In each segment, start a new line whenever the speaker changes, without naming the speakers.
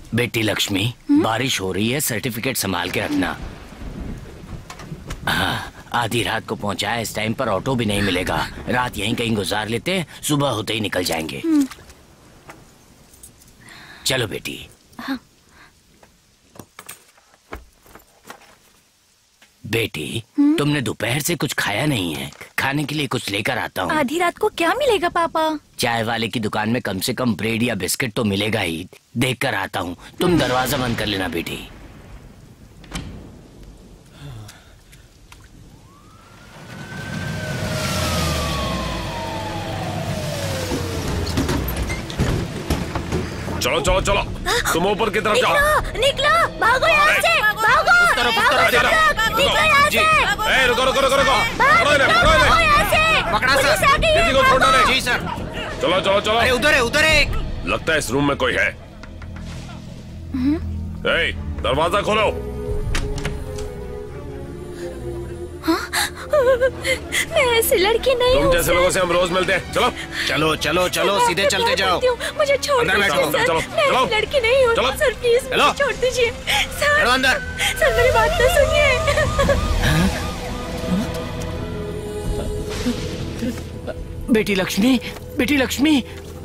बेटी लक्ष्मी, बारिश हो रही है, सर्टिफिकेट संभाल के रखना। हाँ, आधी रात को पहुंचा है, इस टाइम पर ऑटो भी नहीं मिलेगा। रात यहीं कहीं गुजार लेते हैं, सुबह होते ही निकल जाएंगे। चलो बेटी।
हाँ।
बेटी, तुमने दोपहर से कुछ खाया नहीं है, खाने के लिए कुछ लेकर आता हूँ।
आधी रात को क्या मिलेगा पापा?
चाय वाले की दुकान में कम से कम ब्रेड या बिस्किट तो मिलेगा ही। देख कर आता हूँ, तुम दरवाजा बंद कर लेना बेटी।
चलो चलो चलो, तुम ऊपर की तरफ जाओ।
निकलो, भागो यहाँ से, भागो, निकलो यहाँ से।
रुको रुको रुको रुको,
पकड़ा सर,
किसी को छोड़ना नहीं।
जी सर।
चलो चलो चलो।
अरे उधर है, उधर है।
लगता है इस रूम में कोई है। दरवाजा खोलो।
मैं ऐसी लड़की नहीं हूँ।
तुम जैसे लोगों से हम रोज मिलते हैं। चलो
चलो चलो चलो, सीधे चलते जाओ।
मुझे छोड़ दीजिए सर, मैं एक लड़की नहीं हूँ सर, प्लीज मुझे छोड़ दीजिए सर।
अंदर।
सर मेरी बात तो सुनिए।
बेटी लक्ष्मी, बेटी लक्ष्मी।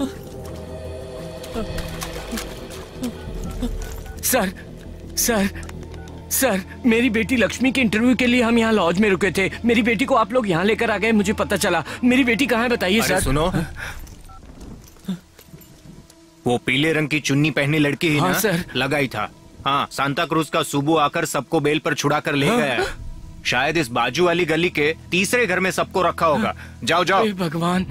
सर सर सर, मेरी बेटी लक्ष्मी के इंटरव्यू के लिए हम यहाँ लॉज में रुके थे। मेरी बेटी को आप लोग यहाँ लेकर आ गए, मुझे पता चला। मेरी बेटी कहाँ है बताइए सर।
सुनो, वो पीले रंग की चुन्नी पहनी लड़की ही
हाँ
ना?
सर।
लगा ही था। हाँ, सांता क्रूज का सुबह आकर सबको बेल पर छुड़ा कर ले गया। शायद इस बाजू वाली गली के तीसरे घर में सबको रखा होगा। जाओ जाओ।
भगवान।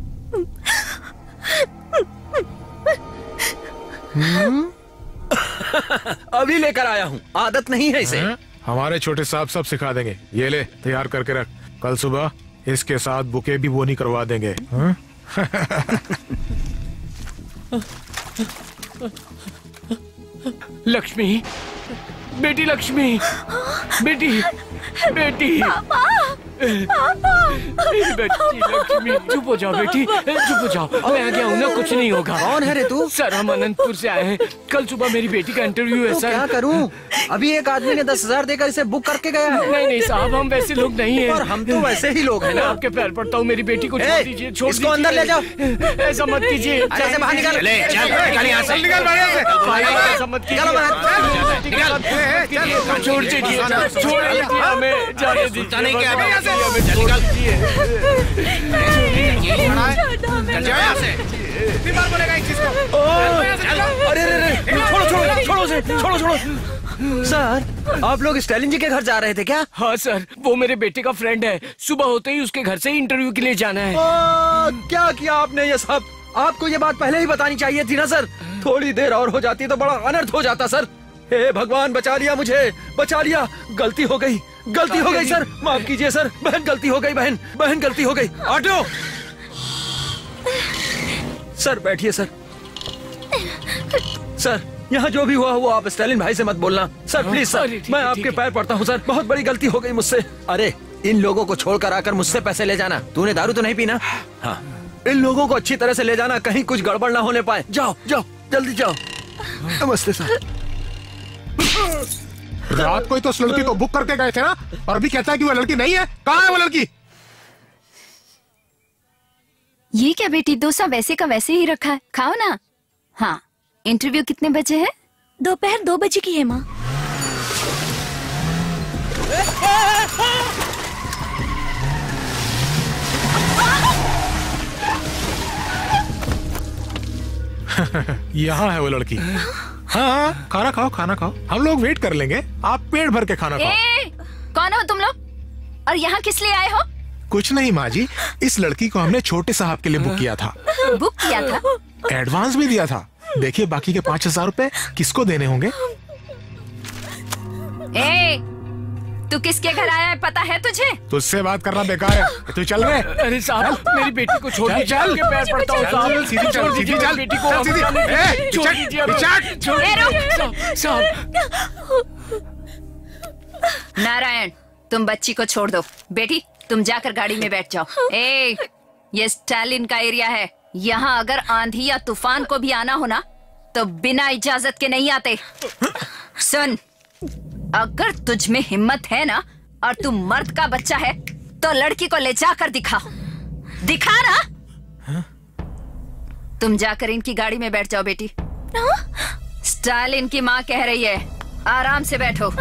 अभी लेकर आया हूँ, आदत नहीं है इसे।
हमारे छोटे साहब सब सिखा देंगे। ये ले, तैयार करके रख, कल सुबह इसके साथ बुके भी बोनी करवा देंगे।
लक्ष्मी, बेटी लक्ष्मी, बेटी बेटी मेरी बेटी लक्ष्मी। चुप हो जाओ बेटी, चुप हो जाओ। मैं आ गया हूँ ना, कुछ नहीं होगा।
कौन है रे तू?
सर, हम अनंतपुर से आए हैं। कल सुबह मेरी बेटी का इंटरव्यू है
तो
सर।
क्या करूं? अभी एक आदमी ने 10,000 देकर इसे बुक करके गया है।
नहीं नहीं साहब, हम वैसे लोग नहीं हैं।
और हम तो वैसे ही लोग हैं ना।
आपके पैर पड़ता हूँ, मेरी बेटी को छोड़ दीजिए, छोड़
इसको अंदर ले जाओ।
ऐसा मत कीजिए।
ऐसे बाहर निकाल।
चल निकल यहाँ से।
निकल बाहर से।
ऐसा मत कीजिए।
चलो बाहर।
छोड़ दीजिए, छोड़ दीजिए हमें, जाने दीजिए।
नहीं क्या निकल। चल जाओ यहाँ से।
बीमार बोलेगा एक चीज को। अरे छोड़ो छोड़ो छोड़ो से, छोड़ो छोड़ो। सर, आप लोग स्टालिन जी के घर जा रहे थे क्या?
हाँ सर, वो मेरे बेटे का फ्रेंड है। सुबह होते ही उसके घर से ही इंटरव्यू के लिए जाना है।
क्या किया आपने ये सब? आपको ये बात पहले ही बतानी चाहिए थी ना सर। थोड़ी देर और हो जाती तो बड़ा अनर्थ हो जाता सर। हे भगवान, बचा लिया मुझे, बचा लिया। गलती हो गई, गलती हो गई सर, माफ कीजिए सर। बहन गलती हो गई, बहन बहन गलती हो गई। ऑटो सर, बैठिए सर। सर, यहाँ जो भी हुआ वो आप स्टालिन भाई से मत बोलना सर, प्लीज सर। मैं आपके पैर पड़ता हूँ सर, बहुत बड़ी गलती हो गई मुझसे। अरे, इन लोगों को छोड़कर आकर मुझसे पैसे ले जाना। तूने दारू तो नहीं पीना? हाँ। इन लोगों को अच्छी तरह से ले जाना, कहीं कुछ गड़बड़ ना होने पाए। जाओ जाओ, जल्दी जाओ। नमस्ते सर।
रात को ही तो उस लड़की को बुक करके गए थे ना, और अभी कहता है कि वो लड़की नहीं है। कहाँ है वो लड़की?
ये क्या बेटी, डोसा वैसे का वैसे ही रखा है, खाओ ना। हाँ, इंटरव्यू कितने बजे है?
दोपहर 2 बजे की है माँ।
यहाँ है वो लड़की। हाँ, खाना खाओ, खाना खाओ, हम लोग वेट कर लेंगे। आप पेट भर के खाना खाओ।
कौन हो तुम लोग, और यहाँ किस लिए आए हो?
कुछ नहीं माँ जी, इस लड़की को हमने छोटे साहब के लिए बुक किया था।
बुक किया था?
एडवांस भी दिया था। देखिए, बाकी के 5,000 रुपए किसको देने होंगे?
तू किसके घर आया है पता है तुझे?
तुझसे बात करना बेकार है, तू चल रहे।
अरे साहब, मेरी बेटी को छोड़ दीजिए, आपके पैर पड़ता हूँ साहब।
सीधी चल, सीधी चल,
बेटी को छोड़ दीजिए साहब।
नारायण, तुम बच्ची को छोड़ दो। बेटी, तुम जाकर गाड़ी में बैठ जाओ। ये स्टालिन का एरिया है। यहाँ अगर आंधी या तूफान को भी आना हो ना, तो बिना इजाजत के नहीं आते। सुन, अगर तुझ में हिम्मत है ना और तू मर्द का बच्चा है तो लड़की को ले जाकर दिखा ना। तुम जाकर इनकी गाड़ी में बैठ जाओ बेटी। स्टालिन की माँ कह रही है, आराम से बैठो।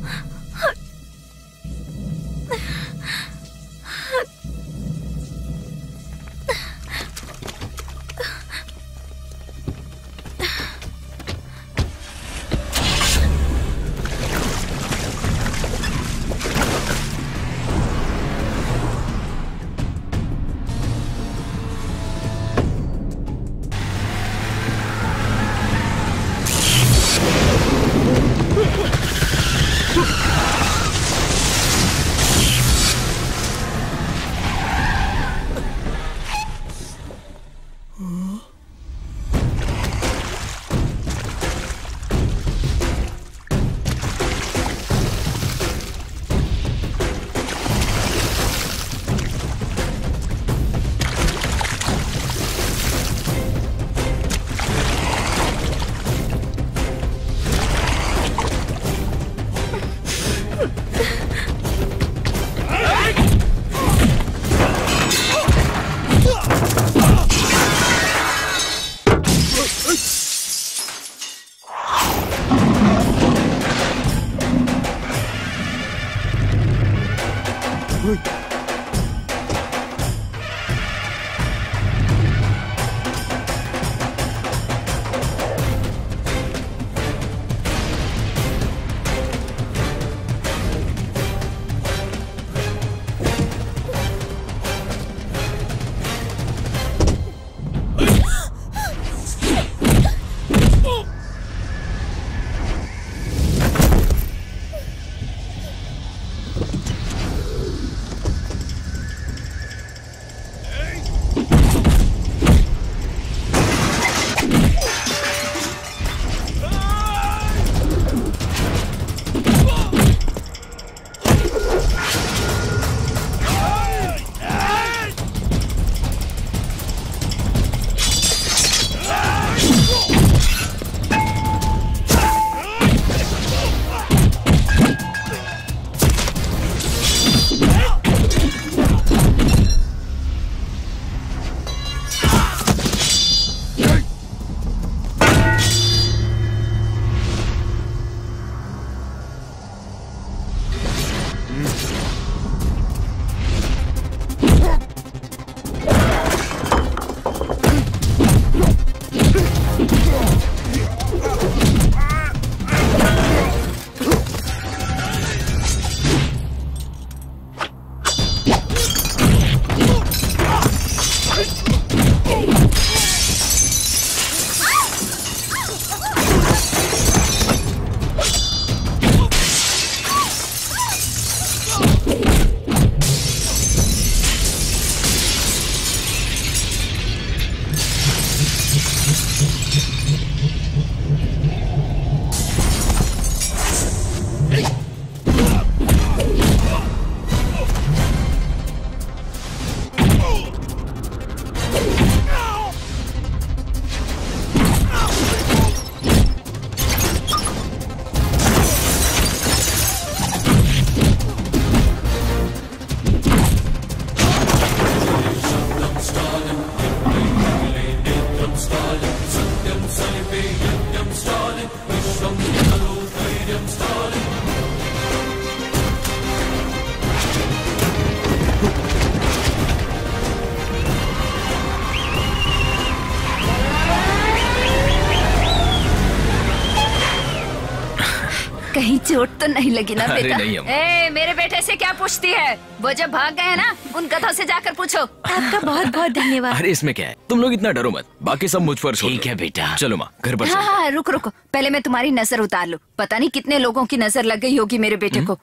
कहीं चोट तो नहीं लगी ना बेटा? नहीं मेरे बेटे से क्या पूछती है? वो जब भाग गए ना, उन गधों से जाकर पूछो। आपका बहुत बहुत धन्यवाद।
अरे इसमें क्या है, तुम लोग इतना डरो मत, बाकी सब मुझ पर छोड़ दो।
ठीक है बेटा,
चलो माँ घर पर।
हाँ हाँ रुको रुको, पहले मैं तुम्हारी नजर उतार लूं। पता नहीं कितने लोगों की नजर लग गई होगी मेरे बेटे को।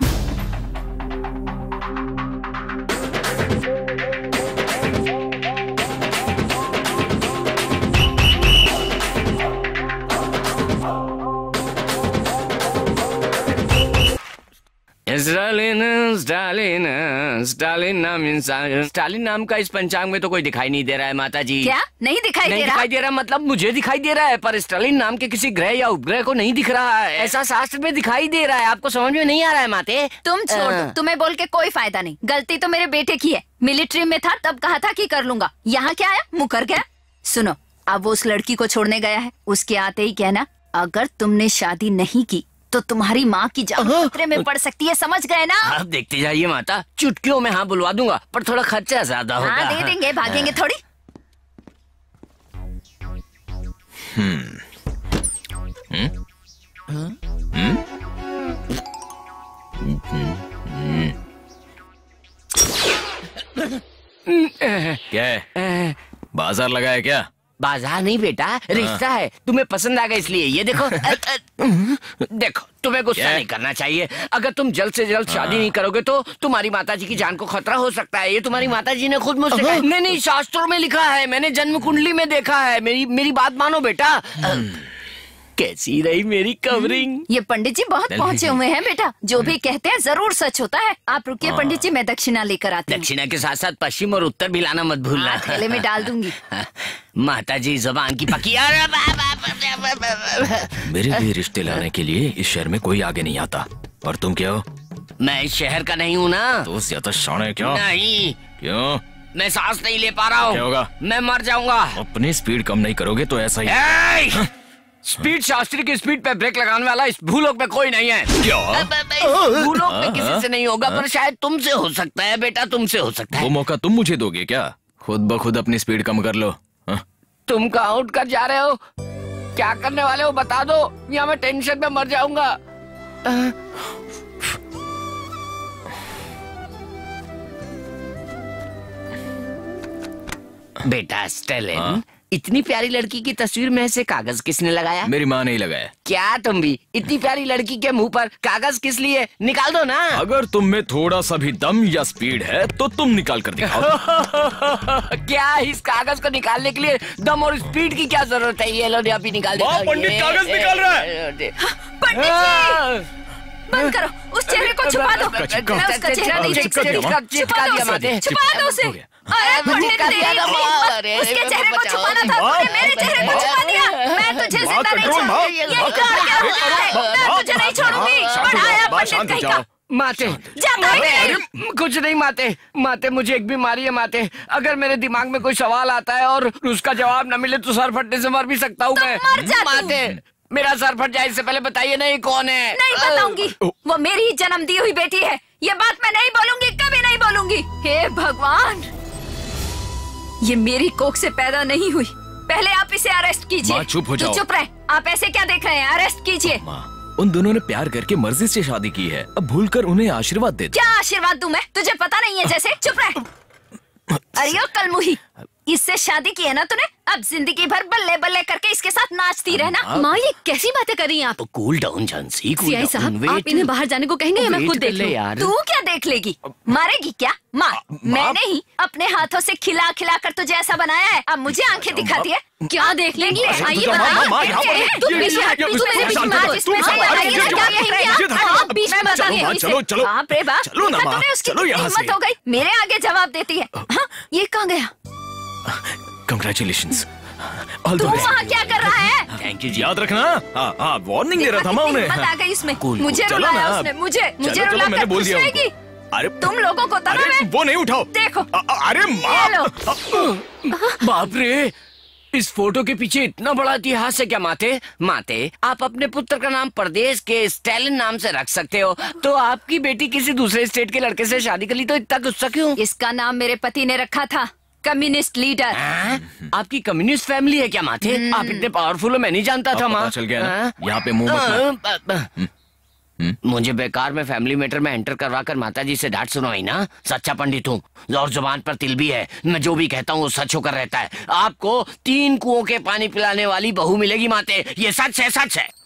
Stalin, Stalin, स्टालिन नाम इंसान, स्टालिन नाम का इस पंचांग में तो कोई दिखाई नहीं दे रहा है माता जी।
क्या नहीं दिखाई
नहीं
दे रहा?
दिखाई दे रहा मतलब मुझे दिखाई दे रहा है, पर स्टालिन नाम के किसी ग्रह या उपग्रह को नहीं दिख रहा है। ऐसा शास्त्र में दिखाई दे रहा है, आपको समझ में नहीं आ रहा है माते?
तुम छोड़ दो, तुम्हें बोल के कोई फायदा नहीं। गलती तो मेरे बेटे की है। मिलिट्री में था तब कहा था कि कर लूंगा, यहाँ क्या आया, मुकर गया। सुनो, अब वो उस लड़की को छोड़ने गया है, उसके आते ही कहना अगर तुमने शादी नहीं की तो तुम्हारी माँ की जान खतरे में पड़ सकती है, समझ गए ना?
आप देखते जाइए माता, चुटकियों में हाँ बुलवा दूंगा, पर थोड़ा खर्चा ज्यादा होगा।
हाँ दे देंगे, भागेंगे थोड़ी।
क्या है? बाजार लगाया क्या?
बाजार नहीं बेटा, रिश्ता है। तुम्हें पसंद आ गया इसलिए ये देखो। देखो, तुम्हें गुस्सा नहीं करना चाहिए। अगर तुम जल्द से जल्द शादी नहीं करोगे तो तुम्हारी माताजी की जान को खतरा हो सकता है। ये तुम्हारी माताजी ने खुद मुझसे कहा। नहीं, शास्त्रों में लिखा है, मैंने जन्म कुंडली में देखा है। मेरी बात मानो बेटा। कैसी रही मेरी कवरिंग?
ये पंडित जी बहुत पहुँचे हुए हैं बेटा, जो भी कहते हैं जरूर सच होता है। आप रुकिए पंडित जी, मैं दक्षिणा लेकर आती हूँ।
दक्षिणा के साथ साथ पश्चिम और उत्तर भी लाना मत भूलना।
थैले में डाल दूंगी।
माता जी जबान की पकी।
मेरे लिए रिश्ते लाने के लिए इस शहर में कोई आगे नहीं आता। और तुम क्या हो?
मैं इस शहर का नहीं हूँ ना।
तो ज्यादा शान है क्या?
नहीं।
क्यों?
मैं सांस नहीं ले पा रहा हूँ।
क्या होगा?
मैं मर जाऊंगा।
अपनी स्पीड कम नहीं करोगे तो ऐसा ही।
स्पीड शास्त्री की स्पीड पे ब्रेक लगाने वाला इस भूलोक में कोई नहीं है।
क्या?
भूलोक में किसी से नहीं होगा, पर शायद तुमसे हो सकता है बेटा, तुमसे हो सकता है।
वो मौका तुम मुझे दोगे क्या? खुद ब खुद अपनी स्पीड कम कर लो।
तुम कहाँ उठ कर जा रहे हो? क्या करने वाले हो बता दो, या मैं टेंशन में मर जाऊंगा। बेटा स्टेलिन, इतनी प्यारी लड़की की तस्वीर में से कागज किसने लगाया?
मेरी माँ नहीं लगाया।
क्या तुम भी? इतनी प्यारी लड़की के मुंह पर कागज किस लिए? निकाल दो ना।
अगर तुम में थोड़ा सा भी दम या स्पीड है तो तुम निकाल कर दिखाओ।
क्या इस कागज को निकालने के लिए दम और स्पीड की क्या जरूरत है? ये लो अभी निकाल दो।
पंडित कागज निकाल रहा है।
पंडित जी बंद करो, उस चेहरे को छुपा दो। मैं उसका चेहरा नहीं देख सकती। छुपा दो उसे। अरे पंडित जी, उसके चेहरे को छुपाना था, तूने मेरे चेहरे को छुपा दिया। मैं तुझे जिंदा नहीं छोड़ूंगी। ये क्या हो रहा है? मैं तुझे नहीं छोड़ूंगी। बढ़ाया पंडित कहीं का।
माते, कुछ नहीं माते, मुझे एक बीमारी है माते। अगर मेरे दिमाग में कोई सवाल आता है और उसका जवाब न मिले तो सर फटने से मर भी सकता हूँ मैं। माते, मेरा सर फट जाए इससे पहले बताइए ना ये कौन है?
नहीं बताऊंगी, वो मेरी जन्म दी हुई बेटी है। ये बात मैं नहीं बोलूंगी, कभी नहीं बोलूंगी। हे भगवान, ये मेरी कोख से पैदा नहीं हुई। पहले आप इसे अरेस्ट कीजिए।
चुप हो जाओ।
चुप रहे, आप ऐसे क्या देख रहे हैं? अरेस्ट कीजिए।
उन दोनों ने प्यार करके मर्जी से शादी की है, अब भूलकर उन्हें आशीर्वाद दे दो।
क्या आशीर्वाद दूं मैं? तुझे पता नहीं है जैसे। चुप रहे। अरे ओ कलमुही, इससे शादी की है ना तूने, अब जिंदगी भर बल्ले बल्ले करके इसके साथ नाचती रहना।
माँ ये कैसी बातें कर रही हैं आप?
Cool down Jhansi, cool
CI साहब, आप इन्हें बाहर जाने को कहेंगे या मैं खुद देख लूं?
यार
तू क्या देख लेगी? मारेगी क्या? मार। मैंने ही अपने हाथों से खिला खिला कर तुझे ऐसा बनाया है, अब मुझे आंखें दिखाती है। क्या देख लेंगी? आइए बताइए। तुम पीछे हट, तू मेरे बीच में मत इसमें से बताइए ना क्या कहेंगे आप? बीच में बताइए।
चलो
बाप रे बाप, तूने उसकी हिम्मत हो गई, मेरे आगे जवाब देती है। ये कहाँ गया?
कंग्रेचुलेशंस।
तू वहाँ क्या कर रहा है?
थैंक यू जी।
याद रखना। वार्निंग दे रहा था मैं उन्हें।
हिम्मत आ गई इसमें।
कूल,
मुझे रुलाया उसने, मुझे रुला कर खुश रहेगी।
अरे
तुम लोगों को तब मैं
वो नहीं उठाओ।
देखो।
अरे
ये लो।
बाप रे, इस फोटो के पीछे इतना बड़ा इतिहास है क्या माते? आप अपने पुत्र का नाम प्रदेश के स्टालिन नाम से रख सकते हो, तो आपकी बेटी किसी दूसरे स्टेट के लड़के से शादी कर ली तो इतना गुस्सा क्यों?
इसका नाम मेरे पति ने रखा था, कम्युनिस्ट लीडर।
आपकी कम्युनिस्ट फैमिली है क्या माते? आप इतने पावरफुल हो, मैं नहीं जानता था माँ।
चल गया ना, यहाँ पे मुंह मत मार।
मुझे बेकार में फैमिली मैटर में एंटर करवा कर माताजी से डांट सुनवाई ना। सच्चा पंडित हूँ और जुबान पर तिल भी है। मैं जो भी कहता हूँ वो सच होकर रहता है। आपको 3 कुओं के पानी पिलाने वाली बहू मिलेगी माते, ये सच है, सच है।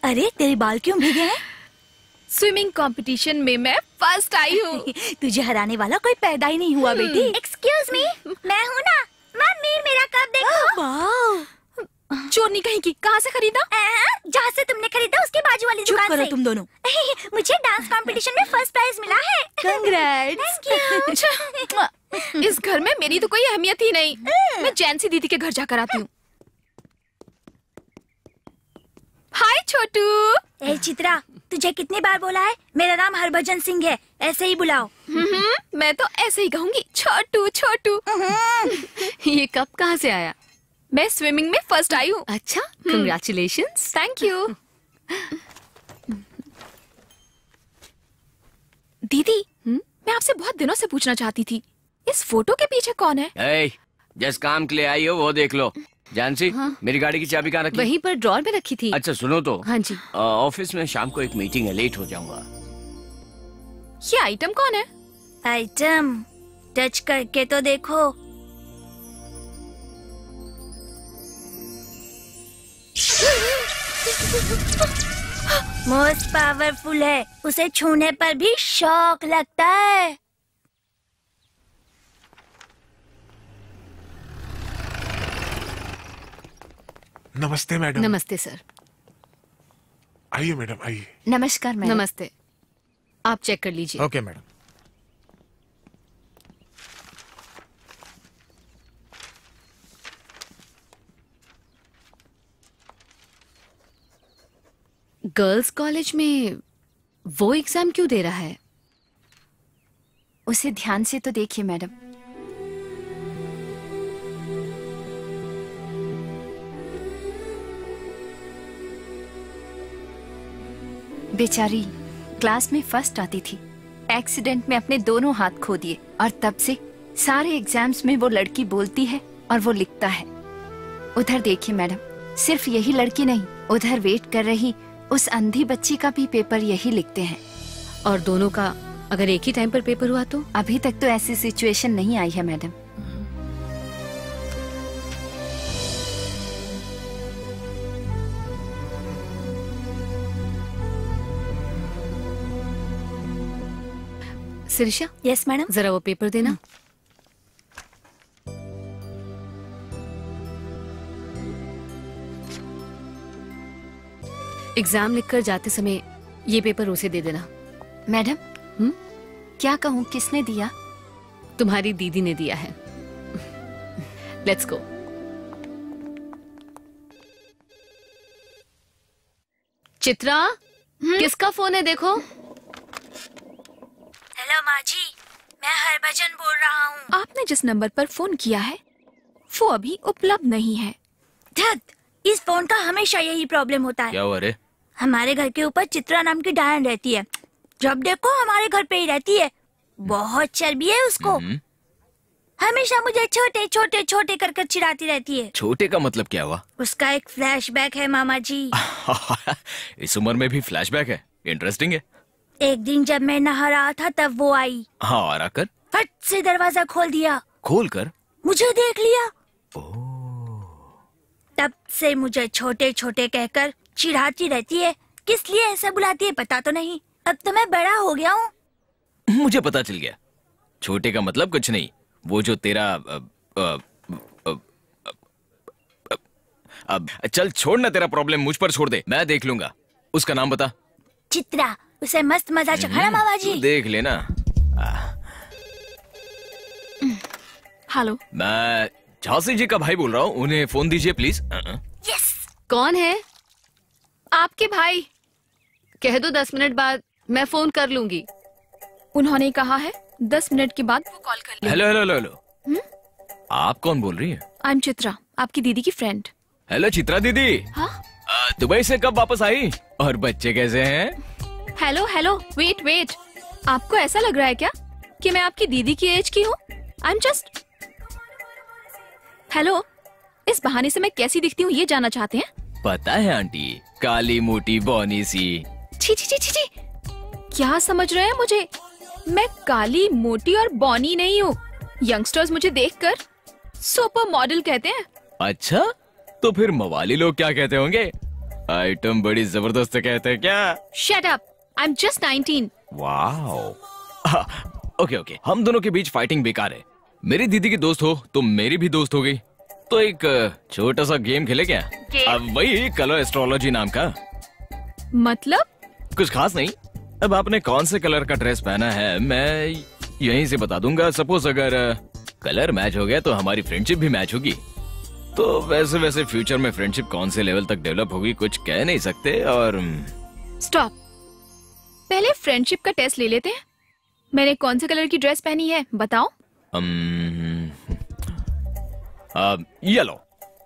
अरे तेरे बाल क्यों भीगे हैं?
स्विमिंग कंपटीशन में मैं फर्स्ट आई हूँ।
तुझे हराने वाला कोई पैदा ही नहीं हुआ बेटी।
एक्सक्यूज मी, मैं हूँ ना। मम्मी मेरा कप देखो।
वाह,
चोरनी कहीं की। कहाँ से खरीदा?
जहाँ से तुमने खरीदा उसके बाजू वाली
चुप
दुकान
करो
से।
तुम दोनों।
मुझे डांस कंपटीशन में फर्स्ट प्राइज मिला है।
कंग्रेट्स।
Thank you.
इस घर में मेरी तो कोई अहमियत ही नहीं। मैं जैनसी दीदी के घर जाकर आती हूँ। हाय छोटू।
ए चित्रा, तुझे कितनी बार बोला है मेरा नाम हरभजन सिंह है, ऐसे ही बुलाओ।
मैं तो ऐसे ही कहूँगी, छोटू छोटू। ये कप कहाँ से आया? मैं स्विमिंग में फर्स्ट आई हूँ।
अच्छा, कंग्रेचुलेशंस।
Thank you. दीदी, मैं आपसे बहुत दिनों से पूछना चाहती थी, इस फोटो के पीछे कौन है?
जिस काम के लिए आई हो वो देख लो। जानसी, मेरी गाड़ी की चाबी कहाँ रखी?
वहीं पर ड्रॉर में रखी थी।
अच्छा सुनो तो।
हाँ जी।
ऑफिस में शाम को एक मीटिंग है, लेट हो जाऊंगा।
ये आइटम कौन है?
आइटम टच करके तो देखो। मोस्ट पावरफुल है, उसे छूने पर भी शौक लगता है।
नमस्ते मैडम।
नमस्ते सर।
आइए मैडम, आइए।
नमस्कार मैडम। नमस्ते। आप चेक कर लीजिए।
Okay madam.
गर्ल्स कॉलेज में वो एग्जाम क्यों दे रहा है?
उसे ध्यान से तो देखिए मैडम। बेचारी क्लास में फर्स्ट आती थी, एक्सीडेंट में अपने दोनों हाथ खो दिए और तब से सारे एग्जाम्स में वो लड़की बोलती है और वो लिखता है। उधर देखिए मैडम, सिर्फ यही लड़की नहीं, उधर वेट कर रही उस अंधी बच्ची का भी पेपर यही लिखते हैं।
और दोनों का अगर एक ही टाइम पर पेपर हुआ तो?
अभी तक तो ऐसी सिचुएशन नहीं आई है मैडम।
शिरीषा।
Yes madam.
जरा वो पेपर देना। एग्जाम लिखकर जाते समय ये पेपर उसे दे देना।
मैडम क्या कहूँ, किसने दिया?
तुम्हारी दीदी ने दिया है। Let's go. चित्रा, किसका फोन है देखो।
हेलो माँ जी, मैं हरभजन बोल रहा हूँ।
आपने जिस नंबर पर फोन किया है वो अभी उपलब्ध नहीं है।
धत, इस फोन का हमेशा यही प्रॉब्लम होता है।
क्या हुआ रे?
हमारे घर के ऊपर चित्रा नाम की डायन रहती है, जब देखो हमारे घर पे ही रहती है। बहुत चर्बी है उसको, हमेशा मुझे छोटे छोटे छोटे कर चिढ़ाती रहती है।
छोटे का मतलब क्या हुआ?
उसका एक फ्लैशबैक है मामा जी।
इस उम्र में भी फ्लैशबैक है? इंटरेस्टिंग है।
एक दिन जब मैं नहा रहा था तब वो आई।
हाँ, और आकर
फट से दरवाजा खोल दिया।
खोल कर
मुझे देख लिया। तब से मुझे छोटे छोटे कहकर चिढ़ाती रहती है। किस लिए ऐसा बुलाती है पता तो नहीं। अब तो मैं बड़ा हो गया हूँ।
मुझे पता चल गया। छोटे का मतलब कुछ नहीं, वो जो तेरा अब चल छोड़ ना, तेरा प्रॉब्लम मुझ पर छोड़ दे, मैं देख लूंगा। उसका नाम बता।
चित्रा, उसे मस्त मजा चखाना मामा जी।
देख लेना।
हेलो,
मैं झांसी जी का भाई बोल रहा हूँ, उन्हें फोन दीजिए प्लीज।
यस।
कौन है?
आपके भाई।
कह दो 10 मिनट बाद मैं फोन कर लूंगी।
उन्होंने कहा है 10 मिनट के बाद वो कॉल कर लेंगे।
हेलो हेलो हेलो, आप कौन बोल रही हैं?
आई एम चित्रा, आपकी दीदी की फ्रेंड।
हेलो चित्रा दीदी।
हाँ?
दुबई से कब वापस आई और बच्चे कैसे हैं?
हेलो हेलो, वेट वेट, आपको ऐसा लग रहा है क्या कि मैं आपकी दीदी की एज की हूँ? आई एम जस्ट। हेलो, इस बहाने से मैं कैसी दिखती हूँ ये जानना चाहते हैं?
पता है आंटी, काली मोटी बौनी सी।
छी छी छी छी छी, क्या समझ रहे हैं मुझे? मैं काली मोटी और बौनी नहीं हूँ। यंगस्टर्स मुझे देखकर सुपर मॉडल कहते हैं।
अच्छा, तो फिर मवाली लोग क्या कहते होंगे?
आइटम बड़ी जबरदस्त कहते हैं क्या?
Shut up, I am just 19।
Wow. Okay okay, हम दोनों के बीच फाइटिंग बेकार है। मेरी दीदी की दोस्त हो, तुम मेरी भी दोस्त हो गई, तो एक छोटा सा गेम खेले क्या? अब वही कलर एस्ट्रोलॉजी नाम का।
मतलब?
कुछ खास नहीं। अब आपने कौन से कलर का ड्रेस पहना है मैं यहीं से बता दूंगा। सपोज अगर कलर मैच हो गया तो हमारी फ्रेंडशिप भी मैच होगी। तो वैसे वैसे फ्यूचर में फ्रेंडशिप कौन से लेवल तक डेवलप होगी कुछ कह नहीं सकते। और
स्टॉप, पहले फ्रेंडशिप का टेस्ट ले लेते हैं। मैंने कौन से कलर की ड्रेस पहनी है बताओ।
येलो।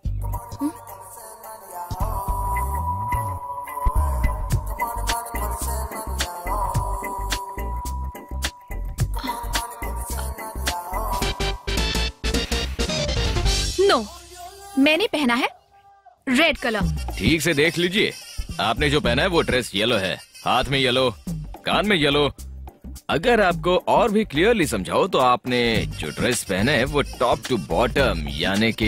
नो, मैंने पहना है रेड कलर।
ठीक से देख लीजिए, आपने जो पहना है वो ड्रेस येलो है, हाथ में येलो, कान में येलो। अगर आपको और भी क्लियरली समझाओ तो आपने जो ड्रेस पहना है वो टॉप टू बॉटम यानी कि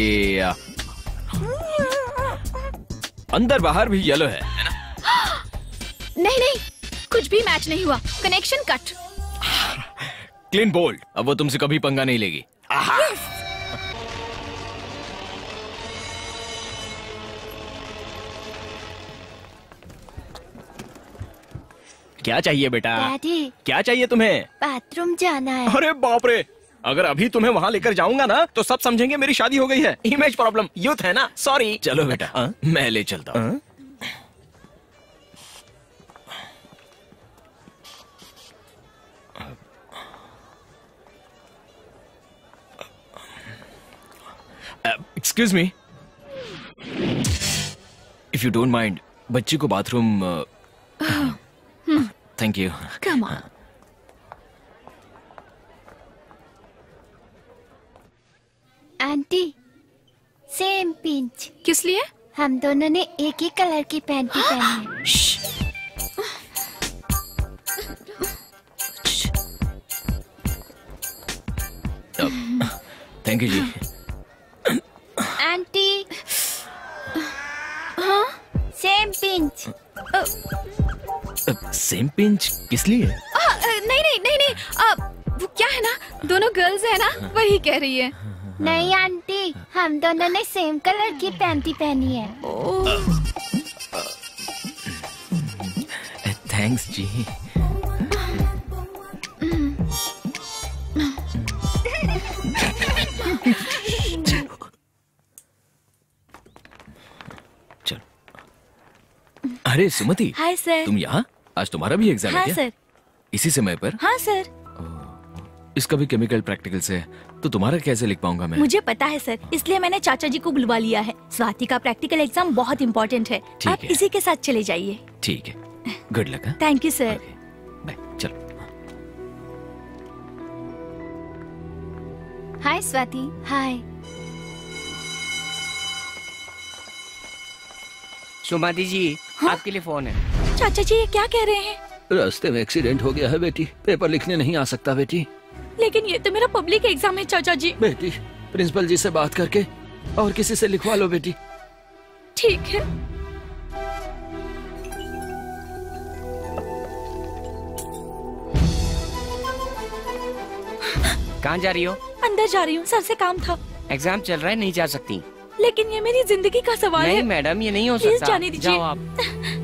अंदर बाहर भी येलो है ना?
नहीं नहीं, कुछ भी मैच नहीं हुआ, कनेक्शन कट।
क्लीन बोल्ड, अब वो तुमसे कभी पंगा नहीं लेगी। क्या चाहिए बेटा?
डैडी,
क्या चाहिए तुम्हें?
बाथरूम जाना है।
अरे बाप रे, अगर अभी तुम्हें वहाँ लेकर जाऊंगा ना तो सब समझेंगे मेरी शादी हो गई है। इमेज प्रॉब्लम, यूथ है ना, सॉरी। चलो बेटा, मैं ले चलता हूँ। Excuse me, if you don't mind, बच्ची को bathroom. Thank you.
Come on.
Aunty, same pinch.
किस लिए?
हम दोनों ने एक ही कलर की पैंटी पहनी है।
थैंक यू जी।
आंटी, हाँ, सेम पिंच।
सेम पिंच किस लिए?
नहीं नहीं नहीं नहीं, वो क्या है ना, दोनों गर्ल्स है ना, वही कह रही है।
नहीं आंटी, हम दोनों ने सेम कलर की पैंटी पहनी है।
थैंक्स जी। चलो। अरे सुमति।
Hi sir.
तुम यहाँ? आज तुम्हारा भी एग्जाम है
हाँ
क्या?
सर।
इसी समय पर?
हाँ सर।
इसका भी केमिकल प्रैक्टिकल से, तो तुम्हारा कैसे लिख पाऊंगा मैं?
मुझे पता है सर, इसलिए मैंने चाचा जी को बुलवा लिया है। स्वाति का प्रैक्टिकल एग्जाम बहुत इम्पोर्टेंट है, आप इसी के साथ चले जाइए।
ठीक है, good luck.
Thank you sir.
Bye, चलो।
हाय स्वाति। हाय।
सुमति जी, आपके लिए फोन है।
चाचा जी ये क्या कह रहे हैं?
रास्ते में एक्सीडेंट हो गया है बेटी, पेपर लिखने नहीं आ सकता बेटी।
लेकिन ये तो मेरा पब्लिक एग्जाम है चाचा जी।
बेटी, प्रिंसिपल जी से बात करके और किसी से लिखवा लो बेटी।
ठीक है।
कहाँ जा रही हो?
अंदर जा रही हूँ, सर से काम था।
एग्जाम चल रहा है, नहीं जा सकती।
लेकिन ये मेरी जिंदगी का सवाल है।
नहीं मैडम, ये नहीं हो
प्लीज
सकता।
जाने दीजिए।
जाओ आप।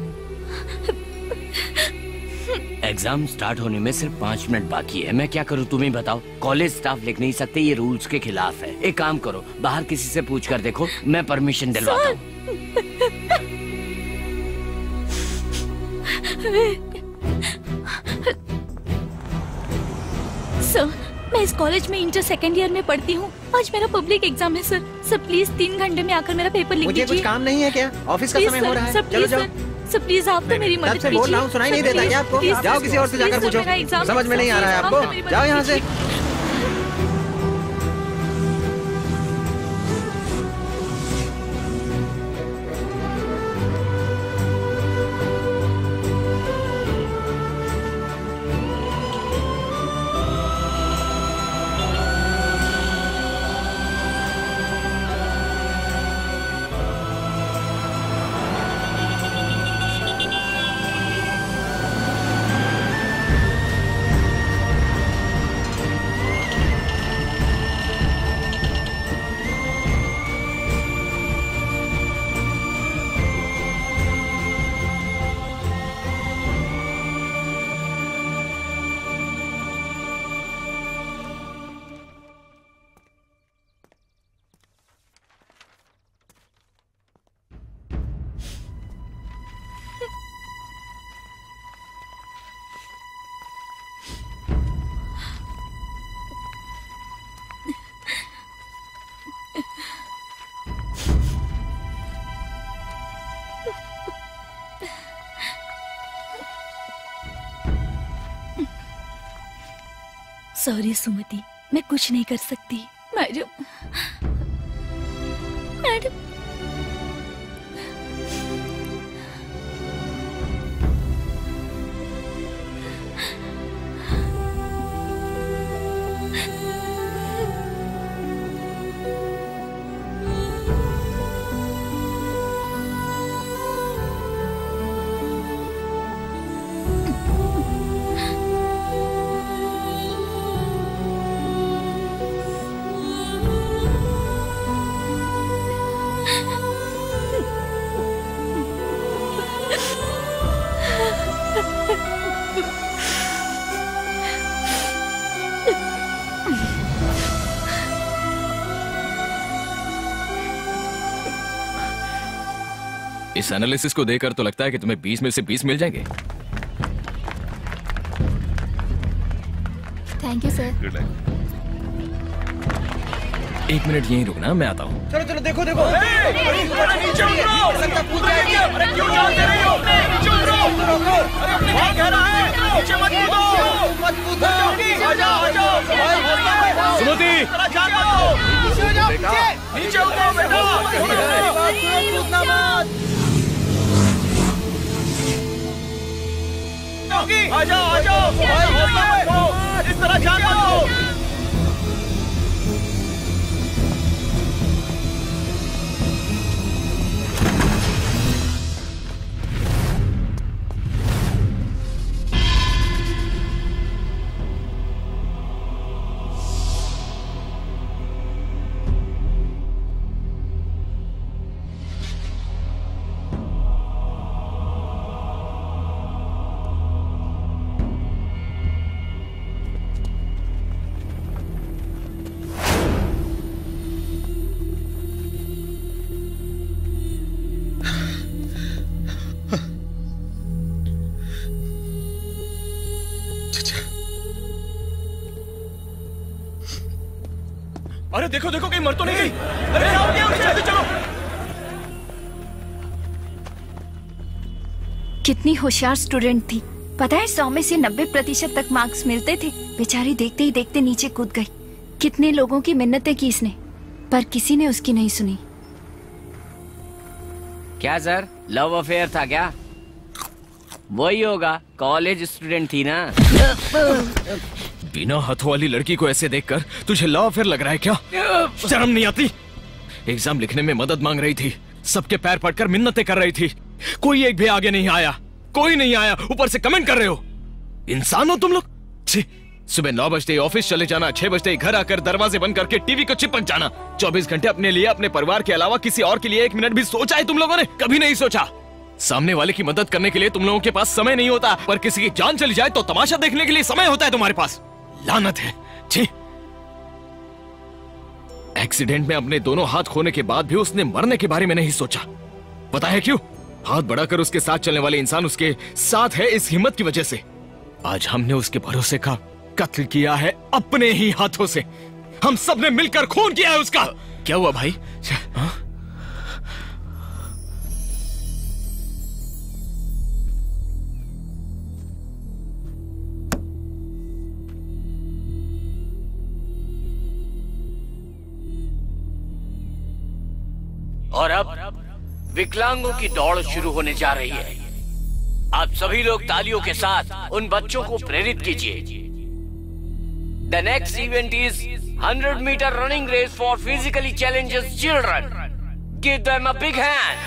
एग्जाम स्टार्ट होने में सिर्फ 5 मिनट बाकी है। मैं क्या करूँ तुम ही बताओ। कॉलेज स्टाफ लिख नहीं सकते, ये रूल्स के खिलाफ है। एक काम करो, बाहर किसी से पूछ कर देखो, मैं परमिशन दिलवाता हूँ।
सर, मैं इस कॉलेज में इंटर सेकेंड ईयर में पढ़ती हूँ। आज मेरा पब्लिक एग्जाम है सर। सर प्लीज 3 घंटे में आकर मेरा पेपर लिख दीजिए।
मुझे कुछ काम नहीं है क्या? ऑफिस का समय हो रहा है। चलो जाओ।
सर प्लीज आप तो मेरी मदद कीजिए।
बोल रहा हूँ, सुनाई नहीं देता क्या आपको? जाओ किसी और से जाकर पूछो। समझ में नहीं आ रहा है आपको? जाओ यहाँ से।
सॉरी सुमति, मैं कुछ नहीं कर सकती। Madam, madam.
इस एनालिसिस को देखकर तो लगता है कि तुम्हें 20 में से 20 मिल जाएंगे।
Thank you sir.
Good luck. 1 minute यहीं रुकना, मैं आता हूँ।
चलो चलो देखो देखो।
सुमति,
नीचे उतरो बेटा। आ जाओ आ जाओ, इस तरह जान मत दो।
अरे देखो देखो, कहीं मर तो नहीं गई। अरे जल्दी चलो।
कितनी होशियार स्टूडेंट थी, पता है 100 में से 90% तक मार्क्स मिलते थे। बेचारी देखते ही देखते नीचे कूद गई। कितने लोगों की मिन्नतें की इसने, पर किसी ने उसकी नहीं सुनी।
क्या सर, लव अफेयर था क्या? वही होगा, कॉलेज स्टूडेंट थी ना।
बिना हाथों वाली लड़की को ऐसे देखकर तुझे लव अफेयर लग रहा है क्या? शर्म नहीं आती? एग्जाम लिखने में मदद मांग रही थी, सबके पैर पड़कर मिन्नतें कर रही थी, कोई एक भी आगे नहीं आया, कोई नहीं आया, ऊपर से कमेंट कर रहे हो। इंसान हो तुम लोग? छी, सुबह 9 बजते ही ऑफिस चले जाना, 6 बजते ही घर आकर दरवाजे बंद करके टीवी को चिपक जाना। 24 घंटे अपने लिए, अपने परिवार के अलावा किसी और के लिए 1 मिनट भी सोचा है तुम लोगों ने? कभी नहीं सोचा। सामने वाले की मदद करने के लिए तुम लोगों के पास समय नहीं होता, पर किसी की जान चली जाए तो तमाशा देखने के लिए समय होता है तुम्हारे पास। लानत है। छी, एक्सीडेंट में अपने दोनों हाथ खोने के बाद भी उसने मरने के बारे में नहीं सोचा। पता है क्यों? हाथ बढ़ाकर उसके साथ चलने वाले इंसान उसके साथ है इस हिम्मत की वजह से। आज हमने उसके भरोसे का कत्ल किया है अपने ही हाथों से। हम सब ने मिलकर खून किया है उसका। क्या हुआ भाई?
और अब विकलांगों की दौड़ शुरू होने जा रही है। आप सभी लोग तालियों के साथ उन बच्चों को प्रेरित कीजिए। The next event is 100-meter running race for physically challenged children. Give them a big hand.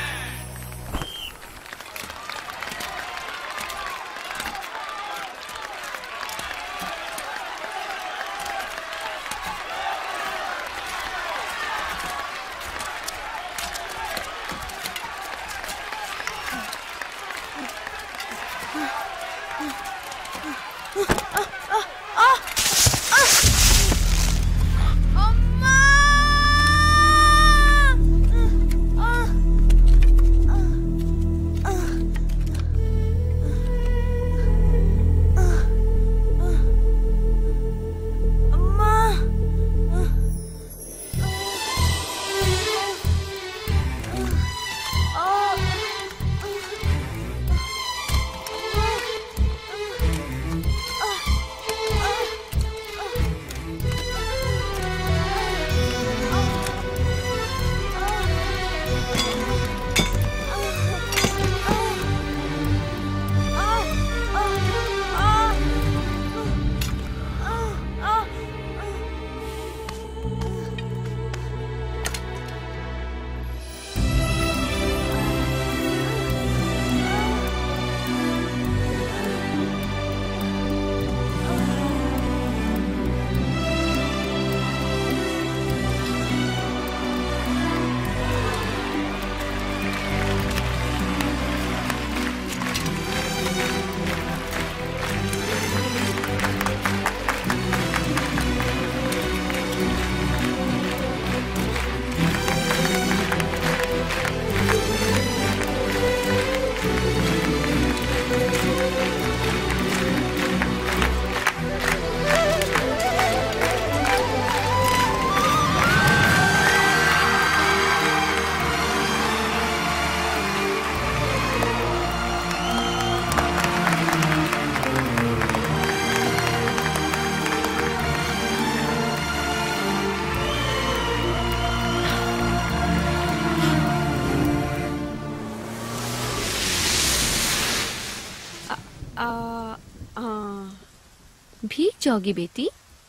भीग जाओगी बेटी,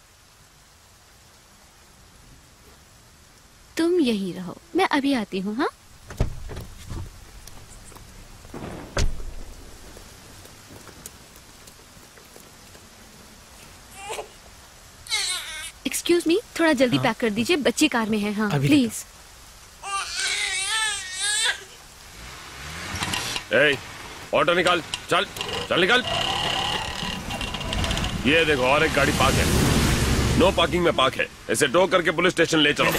तुम यही रहो, मैं अभी आती हूँ। हाँ, एक्सक्यूज मी, थोड़ा जल्दी पैक कर दीजिए, बच्ची कार में है। हाँ प्लीज।
ऑटो निकाल, चल चल निकाल। ये देखो और एक गाड़ी पार्क है, नो पार्किंग में पार्क है, इसे टो करके पुलिस स्टेशन ले चलो।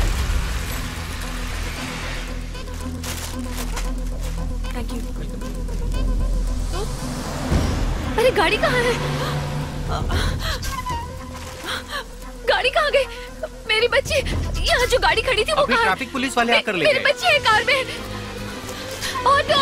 Thank you. अरे गाड़ी कहाँ है? गाड़ी कहाँ गई? मेरी बच्ची, यहाँ जो गाड़ी खड़ी थी वो कहाँ?
ट्रैफिक पुलिस वाले आकर ले गए।
मेरी बच्ची है कार में। ऑटो!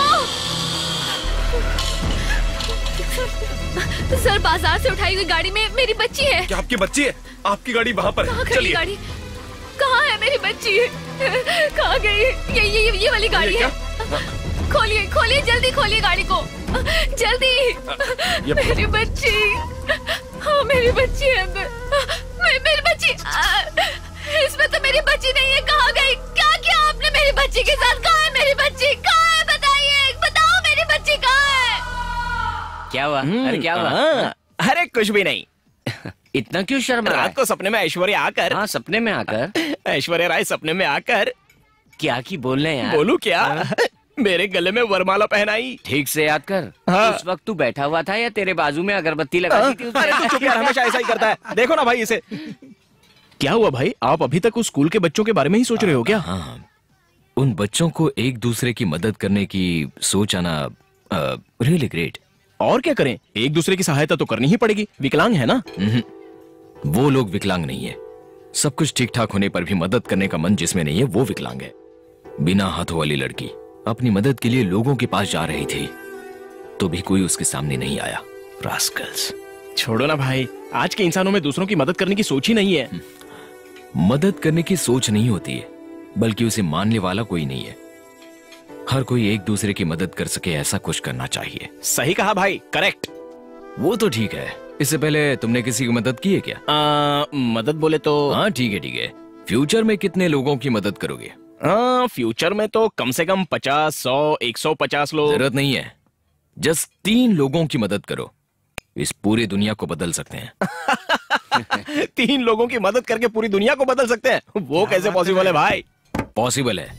सर, बाजार से उठाई हुई गाड़ी में मेरी बच्ची है।
क्या आपकी बच्ची है? आपकी गाड़ी वहाँ पर है, चलिए।
गाड़ी कहाँ है? मेरी बच्ची कहाँ गई? ये वाली गाड़ी है। खोलिए खोलिए, जल्दी खोलिए गाड़ी को, जल्दी। मेरी बच्ची, हाँ मेरी बच्ची है अंदर। मेरी बच्ची, इसमें तो मेरी बच्ची नहीं है। कहाँ गई? क्या किया आपने मेरी बच्ची के साथ? कहाँ है मेरी बच्ची? कहाँ है? बताइए, बताओ मेरी बच्ची कहाँ है?
क्या हुआ? अरे क्या हुआ?
अरे कुछ भी नहीं।
इतना क्यों शर्मा?
रात को सपने में ऐश्वर्या आकर।
हाँ, सपने में आकर
ऐश्वर्या राय सपने में आकर
क्या की बोलने यार?
बोलू क्या? मेरे गले में वरमाला पहनाई।
ठीक से याद कर।
हाँ।
उस वक्त तू बैठा हुआ था या तेरे बाजू में अगरबत्ती लगाई थी?
अरे तू चुप यार, हमेशा ऐसा ही करता है। देखो ना भाई इसे। क्या हुआ भाई, आप अभी तक उस स्कूल के बच्चों के बारे में ही सोच रहे हो क्या? हाँ, उन बच्चों को एक दूसरे की मदद करने की सोच आना रियली ग्रेट। और क्या करें, एक दूसरे की सहायता तो करनी ही पड़ेगी। विकलांग है ना? वो लोग विकलांग नहीं है। सब कुछ ठीक ठाक होने पर भी मदद करने का मन जिसमें नहीं है वो विकलांग है। बिना हाथों वाली लड़की अपनी मदद के लिए लोगों के पास जा रही थी तो भी कोई उसके सामने नहीं आया। रास्कल्स। छोड़ो ना भाई, आज के इंसानों में दूसरों की मदद करने की सोच ही नहीं है। मदद करने की सोच नहीं होती है, बल्कि उसे मानने वाला कोई नहीं है। हर कोई एक दूसरे की मदद कर सके ऐसा कुछ करना चाहिए। सही कहा भाई, करेक्ट। वो तो ठीक है। इससे पहले तुमने किसी की मदद की है क्या? मदद बोले तो हाँ ठीक है। फ्यूचर में कितने लोगों की मदद करोगे?
फ्यूचर में तो कम से कम 50, 100, 150 लोग।
जरूरत नहीं है, जस्ट 3 लोगों की मदद करो, इस पूरी दुनिया को बदल सकते हैं।
3 लोगों की मदद करके पूरी दुनिया को बदल सकते हैं? वो कैसे पॉसिबल है भाई?
पॉसिबल है।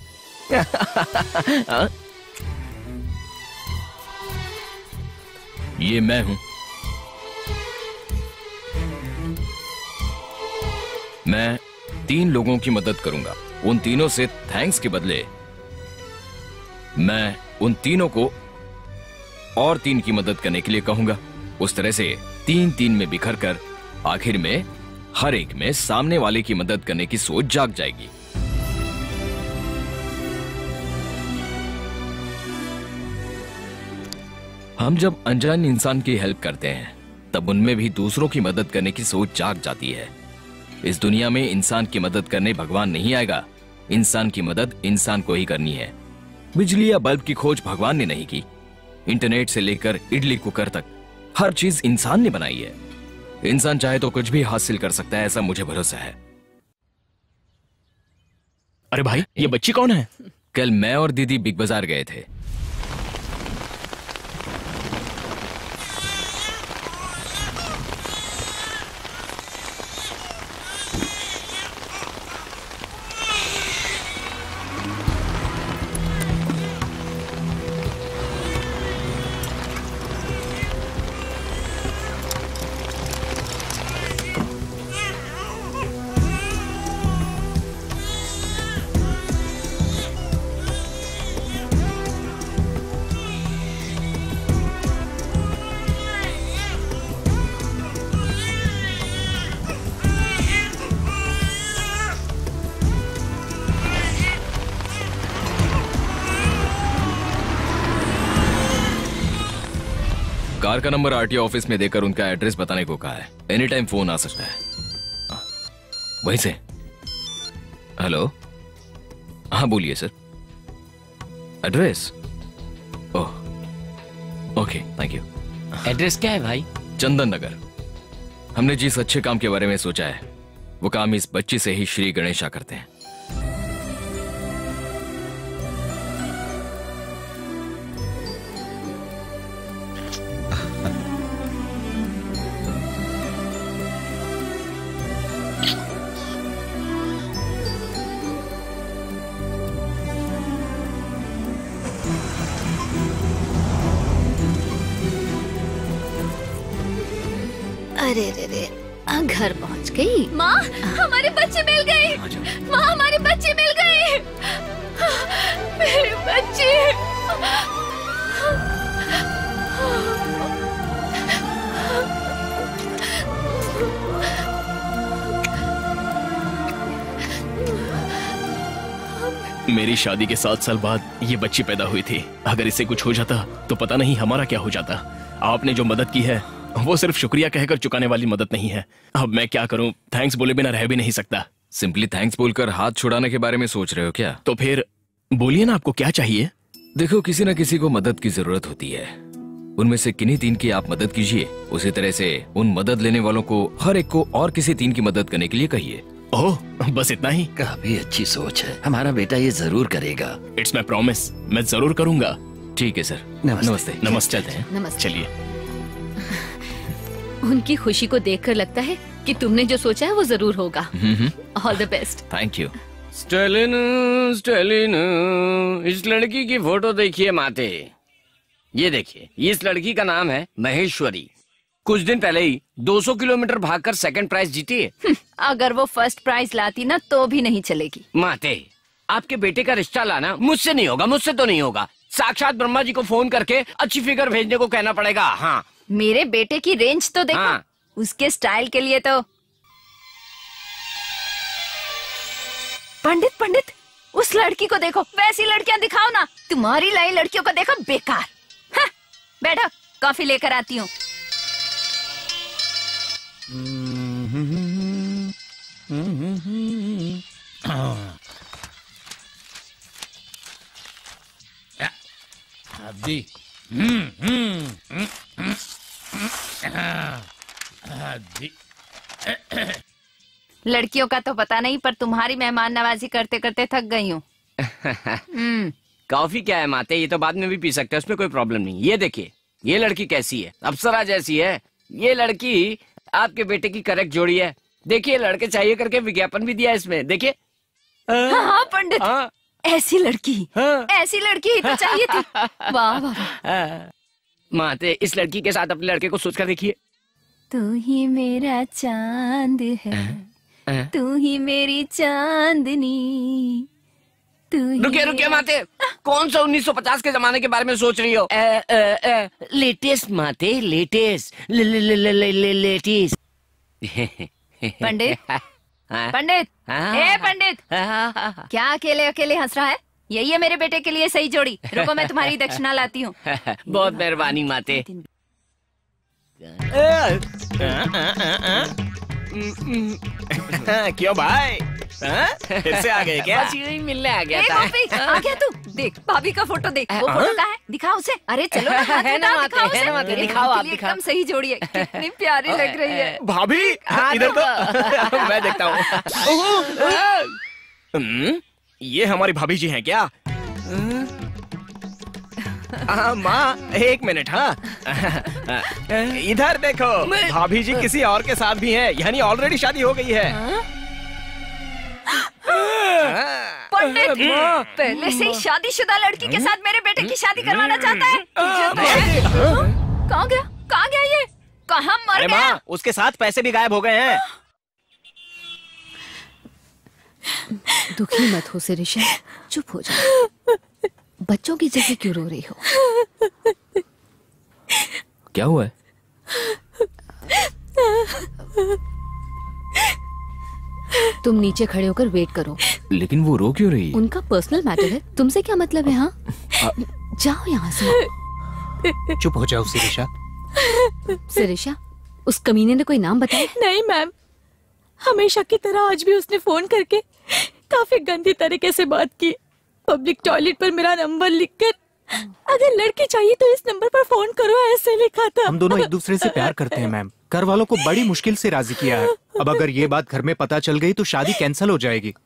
ये मैं हूं। मैं 3 लोगों की मदद करूंगा। उन तीनों से थैंक्स के बदले मैं उन तीनों को और 3 की मदद करने के लिए कहूंगा। उस तरह से 3-3 में बिखर कर आखिर में हर एक में सामने वाले की मदद करने की सोच जाग जाएगी। हम जब अनजान इंसान की हेल्प करते हैं तब उनमें भी दूसरों की मदद करने की सोच जाग जाती है। इस दुनिया में इंसान की मदद करने भगवान नहीं आएगा, इंसान की मदद इंसान को ही करनी है। बिजली या बल्ब की खोज भगवान ने नहीं की, इंटरनेट से लेकर इडली कुकर तक हर चीज इंसान ने बनाई है। इंसान चाहे तो कुछ भी हासिल कर सकता है, ऐसा मुझे भरोसा है।
अरे भाई, ये बच्ची कौन है?
कल मैं और दीदी बिग बाजार गए थे। कार का नंबर आरटीओ ऑफिस में देकर उनका एड्रेस बताने को कहा है। एनी टाइम फोन आ सकता है। वहीं से। हेलो, हाँ बोलिए sir. Address? Oh okay, thank you.
Address क्या है भाई?
चंदन नगर। हमने जिस अच्छे काम के बारे में सोचा है वो काम इस बच्ची से ही श्री गणेशा करते हैं।
अरे रे रे, घर पहुंच गई। माँ, हमारे बच्चे मिल गए। माँ, हमारे बच्चे मिल गए। मेरे बच्चे।
मेरी शादी के 7 साल बाद ये बच्ची पैदा हुई थी। अगर इससे कुछ हो जाता तो पता नहीं हमारा क्या हो जाता। आपने जो मदद की है वो सिर्फ शुक्रिया कहकर चुकाने वाली मदद नहीं है। अब मैं क्या करूं, थैंक्स बोले बिना रह भी नहीं सकता।
सिंपली थैंक्स बोलकर हाथ छुड़ाने के बारे में सोच रहे हो क्या?
तो फिर बोलिए ना, आपको क्या चाहिए?
देखो, किसी न किसी को मदद की जरूरत होती है। उनमें से किन्हीं 3 की आप मदद कीजिए। उसी तरह से उन मदद लेने वालों को हर एक को और किसी 3 की मदद करने के लिए कहिए।
ओह, बस इतना ही?
काफी अच्छी सोच है। हमारा बेटा ये जरूर करेगा।
इट्स माई प्रॉमिस, मैं जरूर करूंगा।
ठीक है सर।
नमस्ते।
नमस्ते।
नमस्ते।
चलिए।
उनकी खुशी को देखकर लगता है कि तुमने जो सोचा है वो जरूर होगा। All the best.
Thank you.
Stalin, Stalin, इस लड़की की फोटो देखिए माते। ये देखिए, इस लड़की का नाम है महेश्वरी। कुछ दिन पहले ही 200 किलोमीटर भागकर सेकंड प्राइज जीती है।
अगर वो फर्स्ट प्राइज लाती ना तो भी नहीं चलेगी।
माते, आपके बेटे का रिश्ता लाना मुझसे नहीं होगा, मुझसे तो नहीं होगा। साक्षात ब्रह्मा जी को फोन करके अच्छी फिगर भेजने को कहना पड़ेगा। हाँ,
मेरे बेटे की रेंज तो देखो।
हाँ।
उसके स्टाइल के लिए तो पंडित उस लड़की को देखो। वैसी लड़कियां दिखाओ ना। तुम्हारी लाई लड़कियों को देखो, बेकार। हाँ, बैठो, कॉफी लेकर आती हूँ।
दी।
लड़कियों का तो पता नहीं, पर तुम्हारी मेहमान नवाजी करते करते थक गई हूँ।
कॉफी क्या है माते, ये तो बाद में भी पी सकते हैं, उसमें कोई प्रॉब्लम नहीं। ये देखिए, ये लड़की कैसी है, अप्सरा जैसी है। ये लड़की आपके बेटे की करेक्ट जोड़ी है। देखिए, लड़के चाहिए करके विज्ञापन भी दिया इसमें, देखिए।
हाँ पंडित, ऐसी लड़की, ऐसी लड़की ही तो चाहिए थी। वाह वाह।
माते, इस लड़की के साथ अपने लड़के को सोचकर देखिए।
तू ही मेरा चांद है, तू ही मेरी चांदनी।
रुकिए माते, कौन सा 1950 के जमाने के बारे में सोच रही हो? लेटेस्ट माते, लेटेस्ट लेटेस्ट।
पंडित, पंडित, ए पंडित, क्या अकेले अकेले हंस रहा है? यही है मेरे बेटे के लिए सही जोड़ी। रुको, मैं तुम्हारी दक्षिणा लाती हूँ।
बहुत मेहरबानी माते।
क्यों भाई, फिर से आ गए क्या?
बस यूं ही मिलने आ गया था।
आ गया तू। देख भाभी का फोटो देख। वो फोटो कहाँ है? दिखाओ उसे। अरे चलो ना, हाथ
है ना
उठाओ,
माते,
दिखाओ
है ना माते,
उसे।
दिखाओ आप,
मेरे
दिखाओ।
एकदम सही जोड़ी है। कितनी प्यारी लग रही है।
भाभी, इधर तो मैं देखता हूँ। ये हमारी भाभी जी हैं क्या? माँ, एक मिनट। हाँ, इधर देखो, भाभी जी किसी और के साथ भी हैं, यानी ऑलरेडी शादी हो गई है।
पंडित पहले से ही शादीशुदा लड़की के साथ मेरे बेटे की शादी करवाना चाहता है। कहाँ गया, कहाँ गया ये? कहाँ मर
अरे
गया?
माँ, उसके साथ पैसे भी गायब हो गए हैं।
दुखी मत हो शिरीषा, चुप हो जाओ। बच्चों की जैसे क्यों रो रही हो?
क्या हुआ है?
तुम नीचे खड़े होकर वेट करो।
लेकिन वो रो क्यों रही है?
उनका पर्सनल मैटर है, तुमसे क्या मतलब है? हाँ, जाओ यहाँ से।
चुप हो जाओ शिरीषा।
शिरीषा, उस कमीने ने कोई नाम बताया?
नहीं मैम, हमेशा की तरह आज भी उसने फोन करके काफी गंदी तरीके से बात की। पब्लिक टॉयलेट पर मेरा नंबर लिखकर अगर लड़की चाहिए तो इस नंबर पर फोन करो, ऐसे लिखा था।
हम दोनों एक दूसरे से प्यार करते हैं मैम। घर वालों को बड़ी मुश्किल से राजी किया है। अब अगर ये बात घर में पता चल गई तो शादी कैंसिल हो जाएगी।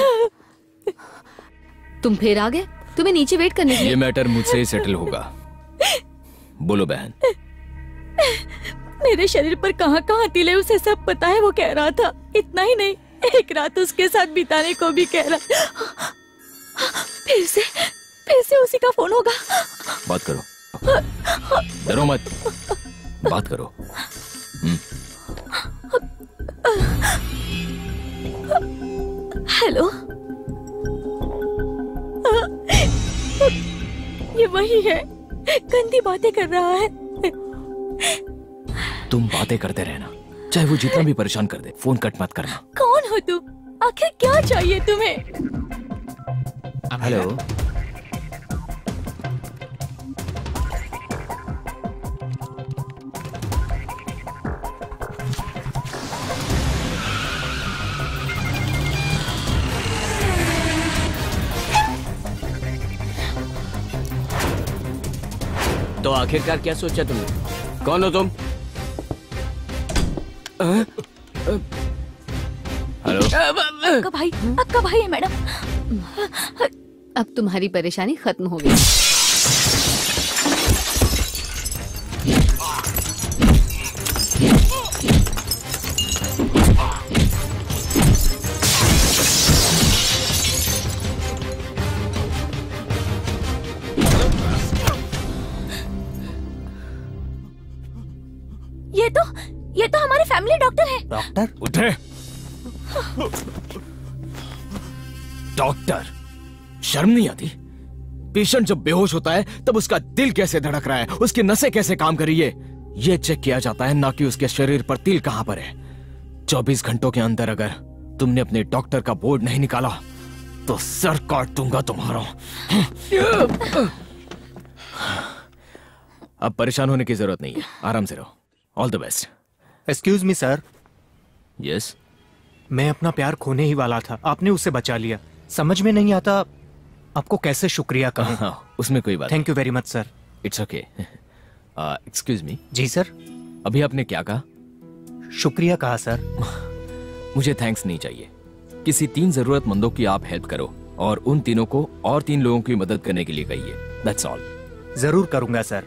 तुम फिर आ गए? तुम्हें नीचे वेट करने के लिए।
ये मैटर मुझसे ही सेटल होगा। बोलो बहन।
मेरे शरीर पर कहाँ कहाँ तिल है उसे सब पता है, वो कह रहा था। इतना ही नहीं, एक रात उसके साथ बिताने को भी कह रहा। फिर से उसी का फोन होगा।
बात करो, डरो मत, बात करो।
हेलो, ये वही है, गंदी बातें कर रहा है।
तुम बातें करते रहना, चाहे वो जितना भी परेशान कर दे, फोन कट मत करना।
कौन हो तुम? आखिर क्या चाहिए तुम्हें?
हेलो,
तो आखिरकार क्या सोचा तुमने? कौन हो तुम?
हेलो,
आपका भाई है मैडम।
अब तुम्हारी परेशानी खत्म हो गई।
ये तो हमारे फैमिली डॉक्टर है।
डॉक्टर?
उठे। डॉक्टर, शर्म नहीं आती? पेशेंट जब बेहोश होता है तब उसका दिल कैसे धड़क रहा है, उसकी नसें कैसे काम कर रही है, ये चेक किया जाता है, ना कि उसके शरीर पर तिल कहां पर है। 24 घंटों के अंदर अगर तुमने अपने डॉक्टर का बोर्ड नहीं निकाला तो सर काट दूंगा तुम्हारा। अब परेशान होने की जरूरत नहीं है, आराम से रहो। All the best.
Excuse me sir.
Yes.
मैं अपना प्यार खोने ही वाला था, आपने उसे बचा लिया। समझ में नहीं आता आपको कैसे शुक्रिया कहूं।
उसमें कोई बात।
Thank you very much sir.
It's okay. Excuse me.
जी सर।
अभी आपने क्या कहा?
शुक्रिया कहा सर।
मुझे थैंक्स नहीं चाहिए। किसी 3 जरूरतमंदों की आप हेल्प करो और उन तीनों को और 3 लोगों की मदद करने के लिए कहिए। That's all.
जरूर करूंगा सर।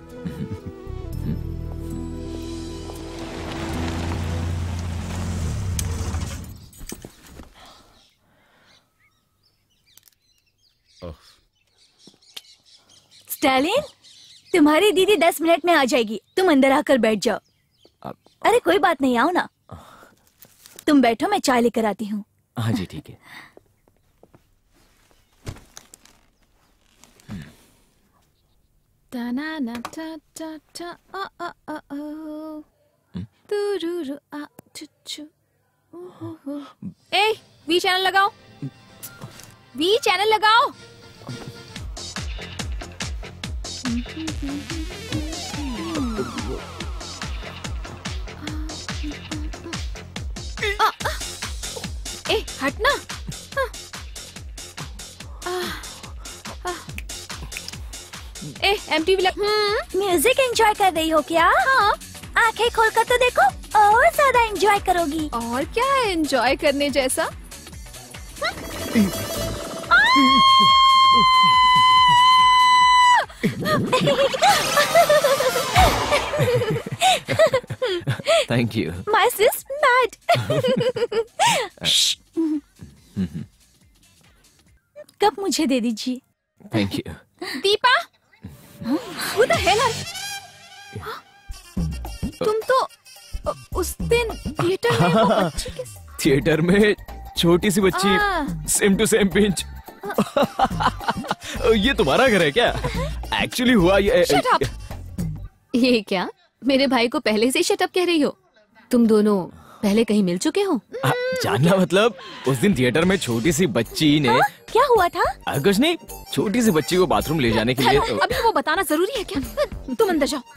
स्टैलिन, तुम्हारी दीदी 10 मिनट में आ जाएगी, तुम अंदर आकर बैठ जाओ। अरे कोई बात नहीं, आओ ना। तुम बैठो, मैं चाय लेकर आती हूँ।
हाँ जी ठीक है।
ए, वी चैनल लगाओ, वी चैनल लगाओ। ए, हटना। ए, MTV
म्यूजिक एंजॉय कर रही हो क्या?
हाँ।
आंखें खोलकर तो देखो, और ज्यादा एंजॉय करोगी।
और क्या है एंजॉय करने जैसा?
Thank you.
My sis mad.
Cup मुझे दे दीजिए।
Thank you.
Deepa, Who the hell are... तुम तो उस दिन थिएटर में वो बच्ची के...
थिएटर में छोटी सी बच्ची, सेम टू सेम पिंच। ये तुम्हारा घर है क्या? एक्चुअली हुआ ये...
Shut up! ये क्या? मेरे भाई को पहले से शट अप कह रही हो? तुम दोनों पहले कहीं मिल चुके हो?
जानना मतलब उस दिन थिएटर में छोटी सी बच्ची ने...
क्या हुआ था?
कुछ नहीं, छोटी सी बच्ची को बाथरूम ले जाने के लिए...
अभी वो बताना जरूरी है क्या? तुम अंदर जाओ।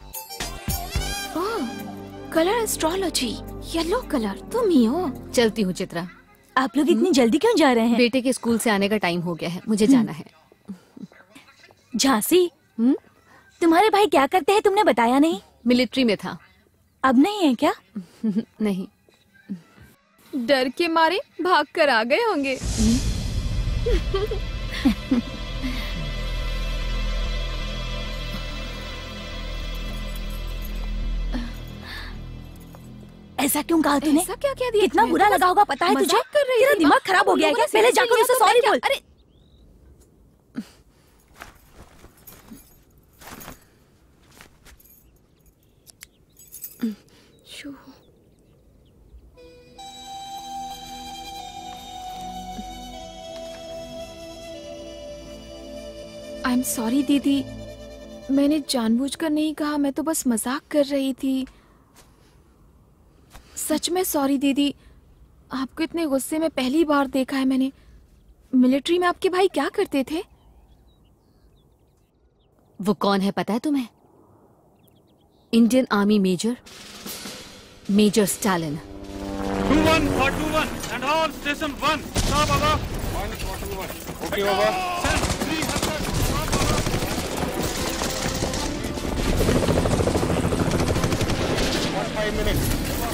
कलर एस्ट्रोलॉजी, येलो कलर, तुम ही हो। चलती हूँ चित्रा।
आप लोग इतनी जल्दी क्यों जा रहे हैं?
बेटे के स्कूल से आने का टाइम हो गया है, मुझे जाना है।
झांसी, तुम्हारे भाई क्या करते हैं तुमने बताया नहीं?
मिलिट्री में था।
अब नहीं है क्या?
नहीं, डर के मारे भाग कर आ गए होंगे।
ऐसा क्यों कहा तूने?
ऐसा क्या दिया?
कितना बुरा लगा होगा पता है तुझे? तेरा दिमाग खराब हो गया क्या? पहले जाकर उसे सॉरी बोल।
अरे आई एम सॉरी दीदी, मैंने जानबूझकर नहीं कहा, मैं तो बस मजाक कर रही थी। सच में सॉरी दीदी, आपको इतने गुस्से में पहली बार देखा है मैंने। मिलिट्री में आपके भाई क्या करते थे?
वो कौन है पता है तुम्हें? Indian army major, major Stalin.
21 for 21 and all station 1. Stop, Baba. 1 for 21. Okay, Baba. Send 300. Stop, Baba. 5 minutes.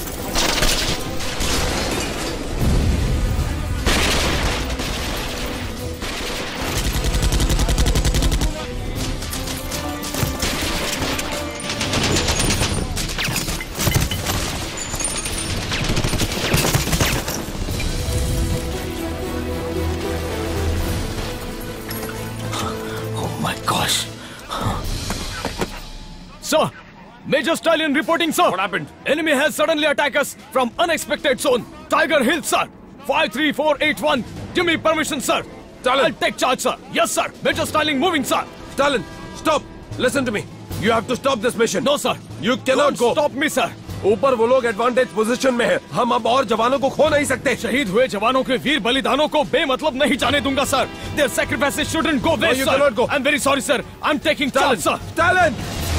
Sir, Major Stallion reporting, sir.
What happened?
Enemy has suddenly attacked us from unexpected zone. Tiger Hill, sir. 53481. Give me permission, sir.
Stalin.
I'll take charge, sir. Yes, sir. Major Stallion moving, sir.
Stalin, stop. Listen to me. You have to stop this mission.
No, sir.
You cannot
Don't
go.
Stop me, sir.
ऊपर वो लोग advantage position में हैं। हम अब और जवानों को खो नहीं सकते।
शहीद हुए जवानों के वीर बलिदानों को बेमतलब नहीं जाने दूंगा, sir. Their sacrifices shouldn't go waste,
you
sir.
cannot go.
I'm very sorry, sir. I'm taking charge, sir.
Stalin!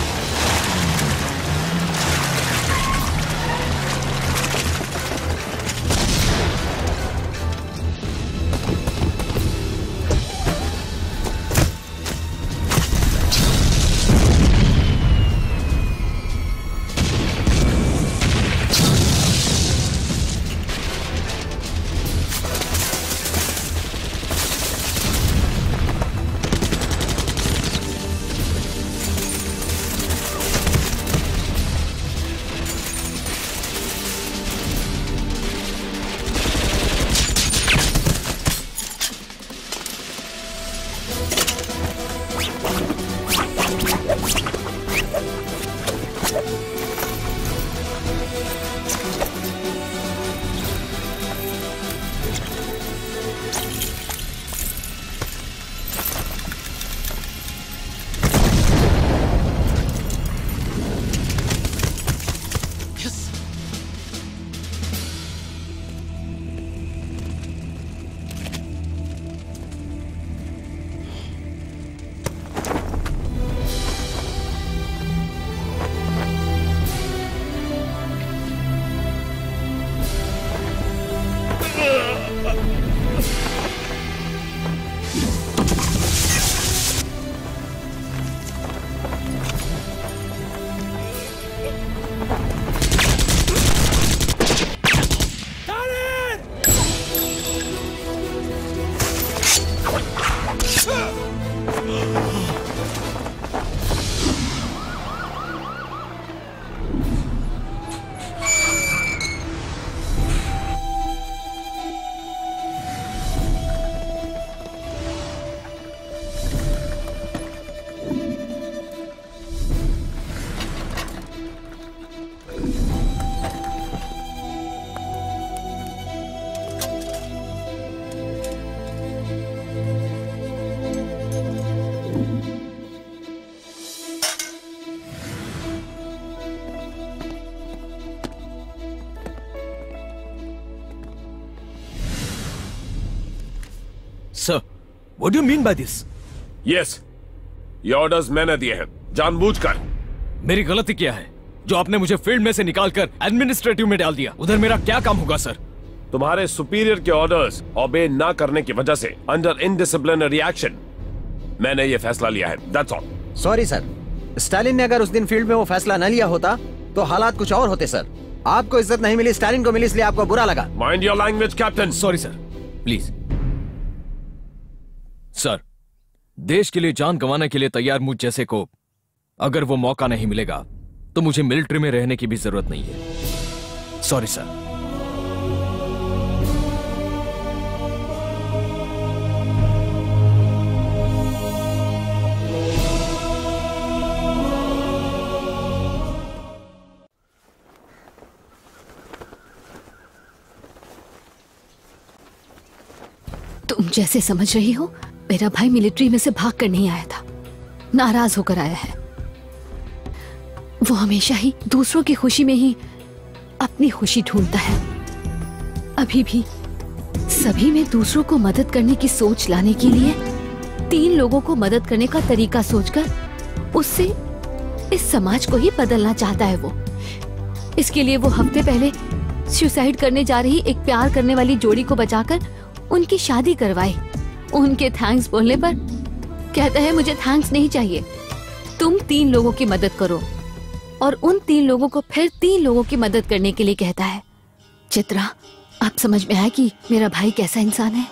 Sir, what do you mean by this?
Yes, ये ऑर्डर्स मैंने दिए हैं, जानबूझकर।
मेरी गलती क्या है जो आपने मुझे फील्ड में से निकालकर एडमिनिस्ट्रेटिव में डाल दिया? उधर मेरा क्या काम होगा सर?
तुम्हारे सुपीरियर के ऑर्डर्स ओबे ना करने की वजह से अंडर इनडिसिप्लिनरी एक्शन
मैंने ये फैसला लिया है, that's all.
Sorry sir, Stalin ने अगर उस दिन फील्ड में वो फैसला न लिया होता तो हालात कुछ और होते सर। आपको इज्जत नहीं मिली, स्टालिन को मिली, इसलिए आपको बुरा लगा।
Mind your language captain.
Sorry sir, please. Sir, देश के लिए जान गंवाने के लिए तैयार मुझ जैसे को अगर वो मौका नहीं मिलेगा तो मुझे मिलिट्री में रहने की भी जरूरत नहीं है। Sorry sir.
तुम जैसे समझ रही हो, मेरा भाई मिलिट्री में से भाग कर नहीं आया था, नाराज होकर आया है। वो हमेशा ही दूसरों की खुशी में ही अपनी खुशी ढूंढता है। अभी भी सभी में दूसरों को मदद करने की सोच लाने के लिए 3 लोगों को मदद करने का तरीका सोचकर उससे इस समाज को ही बदलना चाहता है वो। इसके लिए वो हफ्ते पहले सुसाइड करने जा रही एक प्यार करने वाली जोड़ी को बचाकर उनकी शादी करवाई। उनके थैंक्स बोलने पर कहता है मुझे थैंक्स नहीं चाहिए, तुम 3 लोगों की मदद करो, और उन 3 लोगों को फिर 3 लोगों की मदद करने के लिए कहता है। चित्रा, आप समझ में आया कि मेरा भाई कैसा इंसान है?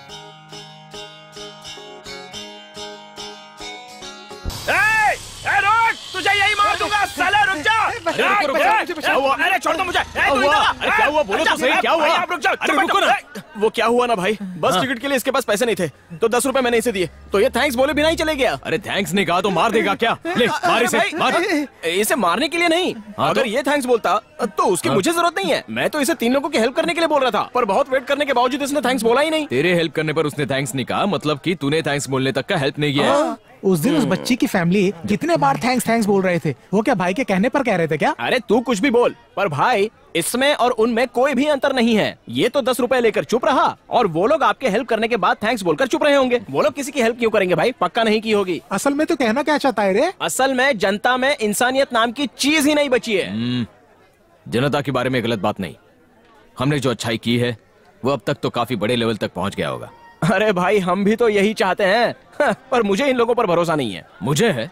तुझे यही मार दूंगा साले, रुक जा।
अरे छोड़ दो मुझे। क्या हुआ बोलो तो सही, क्या हुआ? अरे रुको ना। वो क्या हुआ ना भाई, बस टिकट के लिए इसके पास पैसे नहीं थे तो 10 रुपए मैंने इसे दिए, तो ये थैंक्स बोले बिना ही चले गया। अरे थैंक्स नहीं कहा तो मार देगा क्या? ले मार इसे, मार। इसे मारने के लिए नहीं, अगर ये थैंक्स बोलता तो उसकी मुझे जरूरत नहीं है। मैं तो इसे 3 लोगों की हेल्प करने के लिए बोल रहा था, पर बहुत वेट करने के बावजूद इसने थैंक्स बोला ही नहीं। तेरे हेल्प करने पर उसने थैंक्स नहीं कहा, मतलब कि तूने थैंक्स बोलने तक का हेल्प नहीं किया।
उस दिन उस बच्ची की फैमिली कितने बार थैंक्स थैंक्स बोल रहे थे, वो क्या भाई के कहने पर कह रहे थे क्या?
अरे तू कुछ भी बोल, पर भाई इसमें और उनमें कोई भी अंतर नहीं है। ये तो 10 रुपए लेकर चुप रहा और वो लोग आपके हेल्प करने के बाद थैंक्स बोलकर चुप रहे होंगे। वो लोग किसी की हेल्प क्यों करेंगे भाई? पक्का नहीं की होगी।
असल में तो कहना क्या चाहता है रे?
असल में जनता में इंसानियत नाम की चीज ही नहीं बची है।
जनता के बारे में गलत बात नहीं, हमने जो अच्छाई की है वो अब तक तो काफी बड़े लेवल तक पहुंच गया होगा।
अरे भाई हम भी तो यही चाहते हैं, पर मुझे इन लोगों पर भरोसा नहीं है।
मुझे है,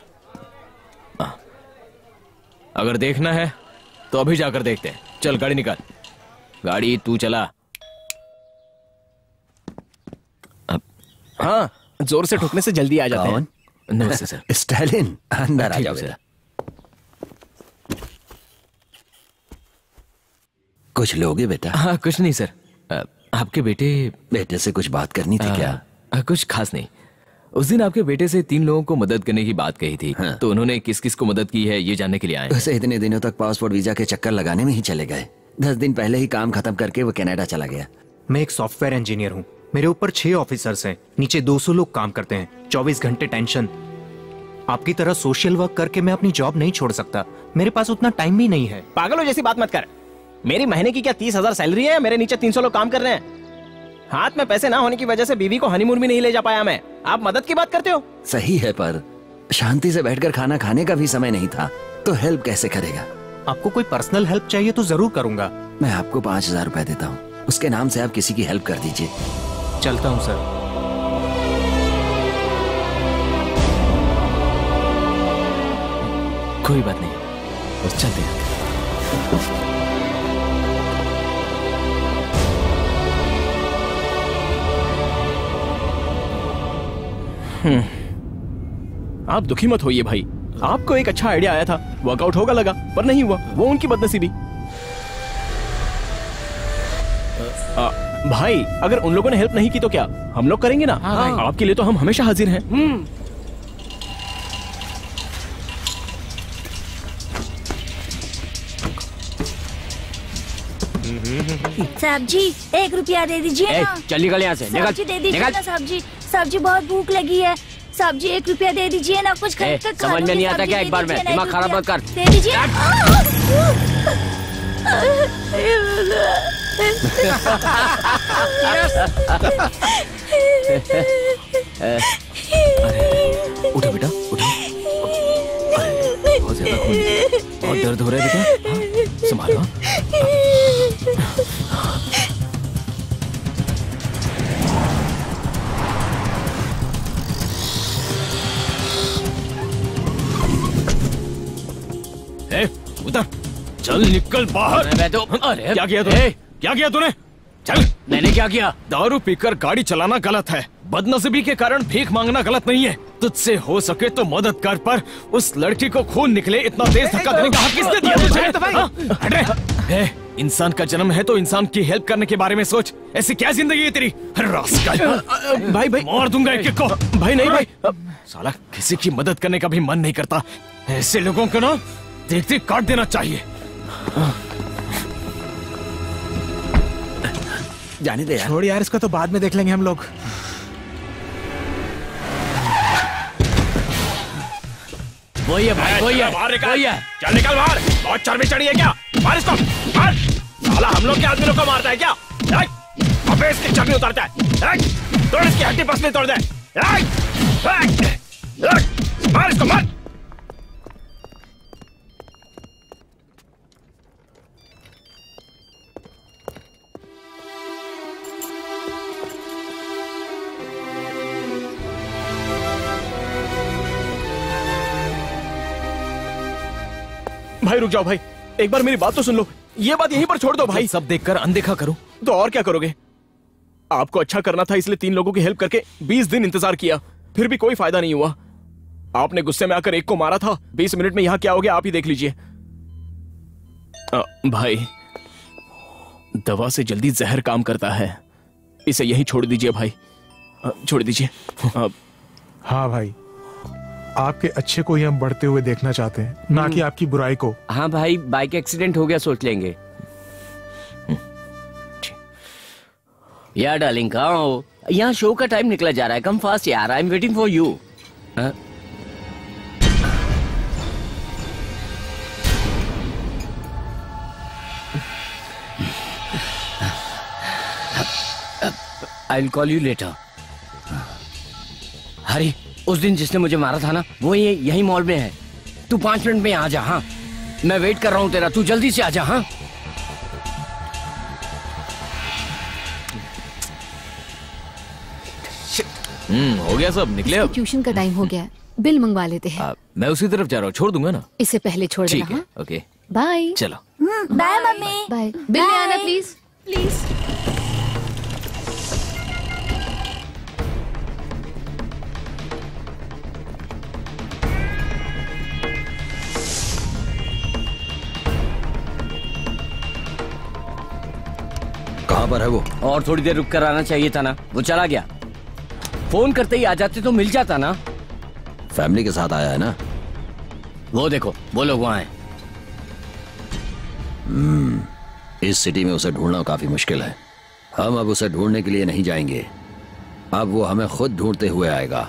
अगर देखना है तो अभी जाकर देखते हैं। चल गाड़ी निकाल, गाड़ी तू चला।
हाँ, जोर से ठुकने से जल्दी आ जाते हैं।
नमस्ते सर।
स्टालिन, अंदर आ जाओ बेटा। कुछ लोगे बेटा?
हाँ कुछ नहीं सर। आपके बेटे
से कुछ बात करनी थी क्या?
कुछ खास नहीं। उस दिन आपके बेटे से 3 लोगों को मदद करने की बात कही थी। हाँ। तो उन्होंने किस किस को मदद की है ये जानने के लिए आए।
वैसे इतने दिनों तक पासपोर्ट वीजा के चक्कर लगाने में ही चले गए। 10 दिन पहले ही काम खत्म करके वो कनाडा चला गया।
मैं एक सॉफ्टवेयर इंजीनियर हूँ, मेरे ऊपर 6 ऑफिसर्स हैं, नीचे 200 लोग काम करते हैं, 24 घंटे टेंशन। आपकी तरह सोशल वर्क करके मैं अपनी जॉब नहीं छोड़ सकता, मेरे पास उतना टाइम भी नहीं है।
पागलों जैसी बात मत कर। मेरी महीने की क्या 30,000 सैलरी है? मेरे नीचे 300 लोग काम कर रहे हैं। हाथ में पैसे ना होने की वजह से बीवी को हनीमून भी नहीं ले जा पाया मैं। आप मदद की बात करते हो?
सही है, पर शांति से बैठकर खाना खाने का भी समय नहीं था, तो हेल्प कैसे करेगा?
आपको कोई पर्सनल हेल्प चाहिए तो जरूर करूंगा।
मैं आपको 5,000 रुपए देता हूँ, उसके नाम से आप किसी की हेल्प कर दीजिए।
चलता हूँ सर।
कोई बात नहीं, बस चलते हैं।
आप दुखी मत होइए भाई, आपको एक अच्छा आइडिया आया था, वर्कआउट होगा लगा, पर नहीं हुआ। वो उनकी बदनसीबी। भाई अगर उन लोगों ने हेल्प नहीं की तो क्या हम लोग करेंगे ना? हाँ, आपके लिए तो हम हमेशा हाजिर हैं।
साहब जी 1 रुपया दे दीजिए ना।
चल निकल यहाँ से, निकल।
दे दीजिए ना साहब जी। साहब जी बहुत भूख लगी है, साहब जी 1 रुपया दे दीजिए ना, कुछ खरीद कर खा
समझ में
लूंगी,
नहीं आता
साहब
क्या?
जी,
एक बार में दिमाग खराब मत कर।
दे दीजिए।
उठो बेटा, उठो। बहुत ज्यादा खून, बहुत दर्द हो रहा है बेटा। हाँ, संभालो।
उधर चल, निकल बाहर।
मैं तो अरे
क्या किया तूने? क्या किया तूने? चल।
मैंने क्या किया?
दारू पीकर गाड़ी चलाना गलत है, बदनसीबी के कारण भीख मांगना गलत नहीं है। तुझसे हो सके तो मदद कर, पर उस लड़की को खून निकले इतना तेज धक्का देने का हक किसने दिया तुझे? हट रे। इंसान का जन्म है तो इंसान की हेल्प करने के बारे में सोच। ऐसी क्या जिंदगी है तेरी? रास्कल।
भाई भाई
मार दूंगा एक को।
भाई नहीं भाई।
साला किसी की मदद करने का भी मन नहीं करता। ऐसे लोगों को ना देखते काट देना चाहिए।
जाने दे यार।
छोड़ यार, इसका तो बाद में देख लेंगे हम लोग।
वही है भाई, वही है,
बाहर निकल।
वही है।
चल निकल बाहर। बहुत चर्बी चढ़ी है क्या? मार इसको, मार। साला हम लोग के आदमी लोग को मारता है क्या? अबे इसकी चर्बी उतारता है। तोड़ इसकी हड्डी पसली तोड़ दे। मार इसको, मार।
भाई रुक जाओ भाई, एक बार मेरी बात तो सुन लो। ये बात यहीं पर छोड़ दो भाई।
सब देखकर अनदेखा करूं
तो और क्या करोगे? आपको अच्छा करना था इसलिए 3 लोगों की हेल्प करके 20 दिन इंतजार किया, फिर भी कोई फायदा नहीं हुआ। आपने गुस्से में आकर एक को मारा था। 20 मिनट में यहाँ क्या हो गया आप ही देख लीजिए।
भाई, दवा से जल्दी जहर काम करता है, इसे यहीं छोड़ दीजिए भाई, छोड़ दीजिए।
हाँ भाई, आपके अच्छे को ही हम बढ़ते हुए देखना चाहते हैं, ना कि आपकी बुराई को।
हाँ भाई, बाइक एक्सीडेंट हो गया सोच लेंगे। यार डार्लिंग, कहाँ हो? यहाँ शो का टाइम निकला जा रहा है, कम फास्ट यार, I am waiting for you. I will call you later. Hari, उस दिन जिसने मुझे मारा था ना, वो यही मॉल में है। तू 5 मिनट में आ जा। हाँ, मैं वेट कर रहा हूँ तेरा, तू जल्दी से आ जा। हाँ,
हो गया सब, निकले अब।
ट्यूशन का टाइम हो गया, बिल मंगवा लेते हैं।
मैं उसी तरफ जा रहा हूँ, छोड़ दूंगा ना।
इससे पहले छोड़ देना।
ठीक है, ओके,
बाय।
चलो।
Bye mummy.
बाय। बिल ले आना प्लीज, प्लीज।
कहाँ पर है वो?
और थोड़ी देर रुक कर आना चाहिए था ना, वो चला गया। फोन करते ही आ जाते तो मिल जाता ना।
फैमिली के साथ आया है ना?
वो देखो, वो लोग वहाँ हैं।
इस सिटी में उसे ढूंढना काफी मुश्किल है। हम अब उसे ढूंढने के लिए नहीं जाएंगे, अब वो हमें खुद ढूंढते हुए आएगा।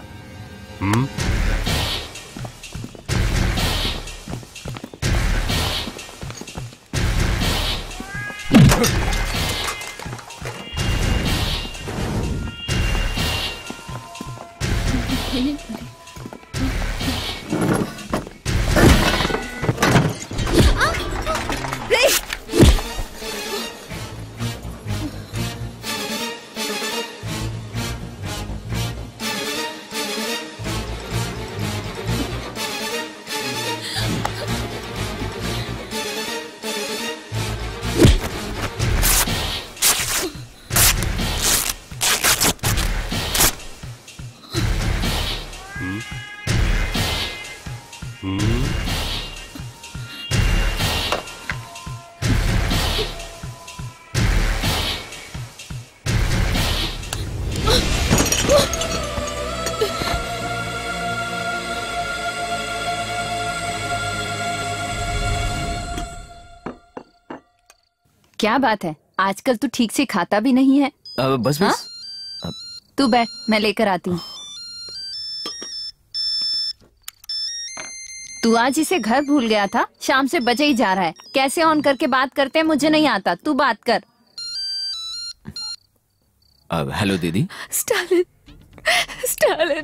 क्या बात है, आजकल तू ठीक से खाता भी नहीं है।
बस
हाँ? तू बैठ, मैं लेकर आती हूँ। तू आज इसे घर भूल गया था, शाम से बजे ही जा रहा है। कैसे ऑन करके बात करते हैं मुझे नहीं आता, तू बात कर।
हेलो दीदी।
Stalin, Stalin.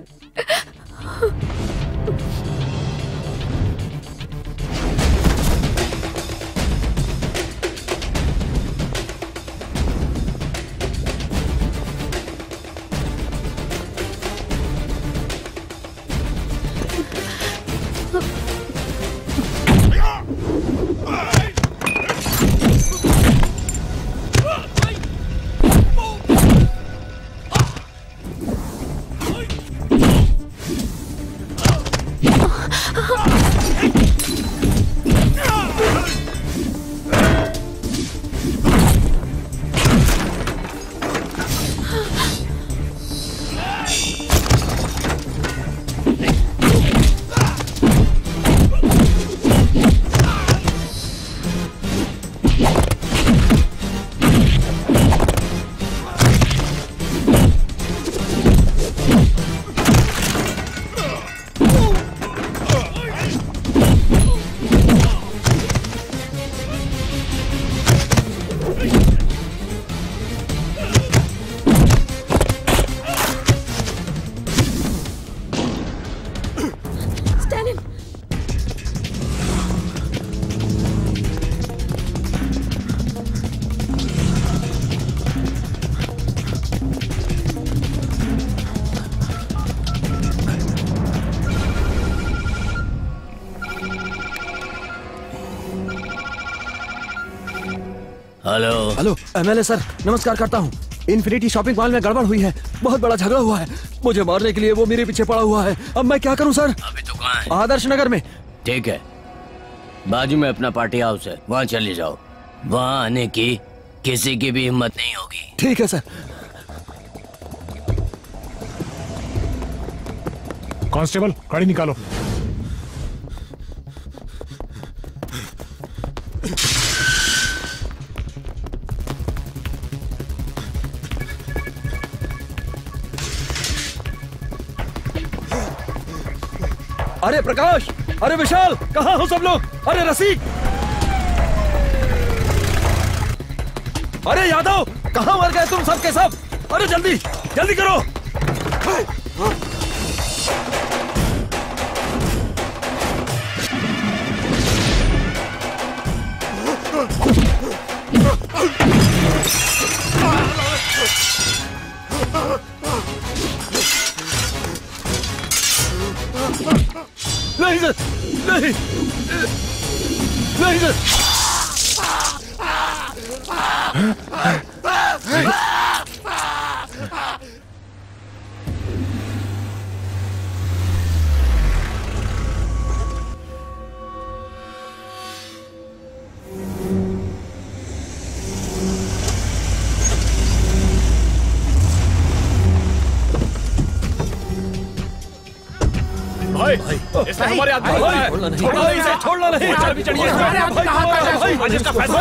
Hello hello MLA sir, नमस्कार करता हूँ। इन्फिनिटी शॉपिंग मॉल में गड़बड़ हुई है, बहुत बड़ा झगड़ा हुआ है। मुझे मारने के लिए वो मेरे पीछे पड़ा हुआ है। अब मैं क्या करूँ सर?
अभी तो कहाँ है?
आदर्श नगर में।
ठीक है, बाजू में अपना पार्टी हाउस है, वहाँ चले जाओ। वहाँ आने की किसी की भी हिम्मत नहीं होगी।
ठीक है सर।
कांस्टेबल, गाड़ी निकालो।
अरे प्रकाश, अरे विशाल, कहाँ हो सब लोग? अरे रसिक, अरे यादव, कहाँ मर गए तुम सब के सब? अरे जल्दी जल्दी करो। नहीं सर, नहीं नहीं सर।
भाई, इसने हमारे आदमी को मारा है। छोड़ना नहीं इसे, छोड़ना नहीं। चल भी चढ़िए। आज इसका फैसला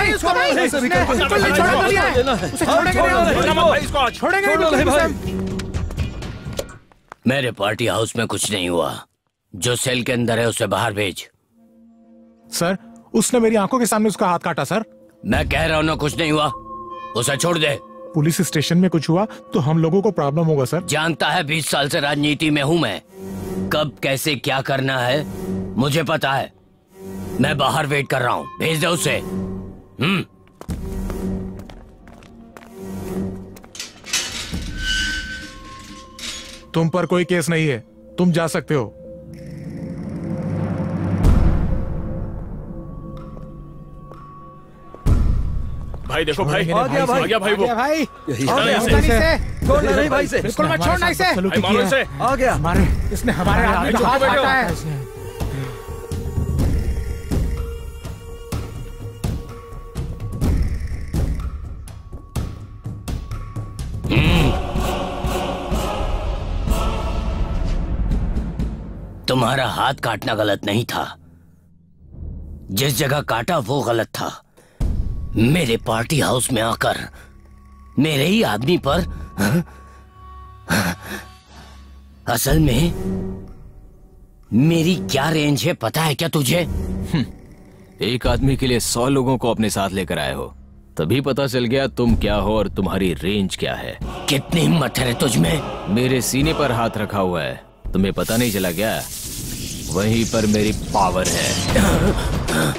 मेरे पार्टी हाउस में कुछ नहीं हुआ। जो सेल के अंदर है उसे बाहर भेज।
सर, उसने मेरी आंखों के सामने उसका हाथ काटा सर।
मैं कह रहा हूँ ना, कुछ नहीं हुआ, उसे छोड़ दे।
पुलिस स्टेशन में कुछ हुआ तो हम लोगों को प्रॉब्लम होगा सर।
जानता है, 20 साल से राजनीति में हूँ मैं। कब कैसे क्या करना है मुझे पता है। मैं बाहर वेट कर रहा हूँ, भेज दे उसे।
तुम पर कोई केस नहीं है, तुम जा सकते हो।
भाई देखो भाई,
आ गया भाई,
आ गया भाई वो।
भाई
छोड़ना
नहीं भाई से,
बिल्कुल मत छोड़ना इसे। भाई मारो इसे।
आ गया।
इसने हमारे आदमी का हाथ काटा है।
तुम्हारा हाथ काटना गलत नहीं था, जिस जगह काटा वो गलत था। मेरे पार्टी हाउस में आकर मेरे ही आदमी पर असल में मेरी क्या रेंज है पता है क्या तुझे?
एक आदमी के लिए 100 लोगों को अपने साथ लेकर आए हो, तभी पता चल गया तुम क्या हो और तुम्हारी रेंज क्या है।
कितनी हिम्मत है तुझ में?
मेरे सीने पर हाथ रखा हुआ है, तुम्हें पता नहीं चला क्या? वहीं पर मेरी पावर है।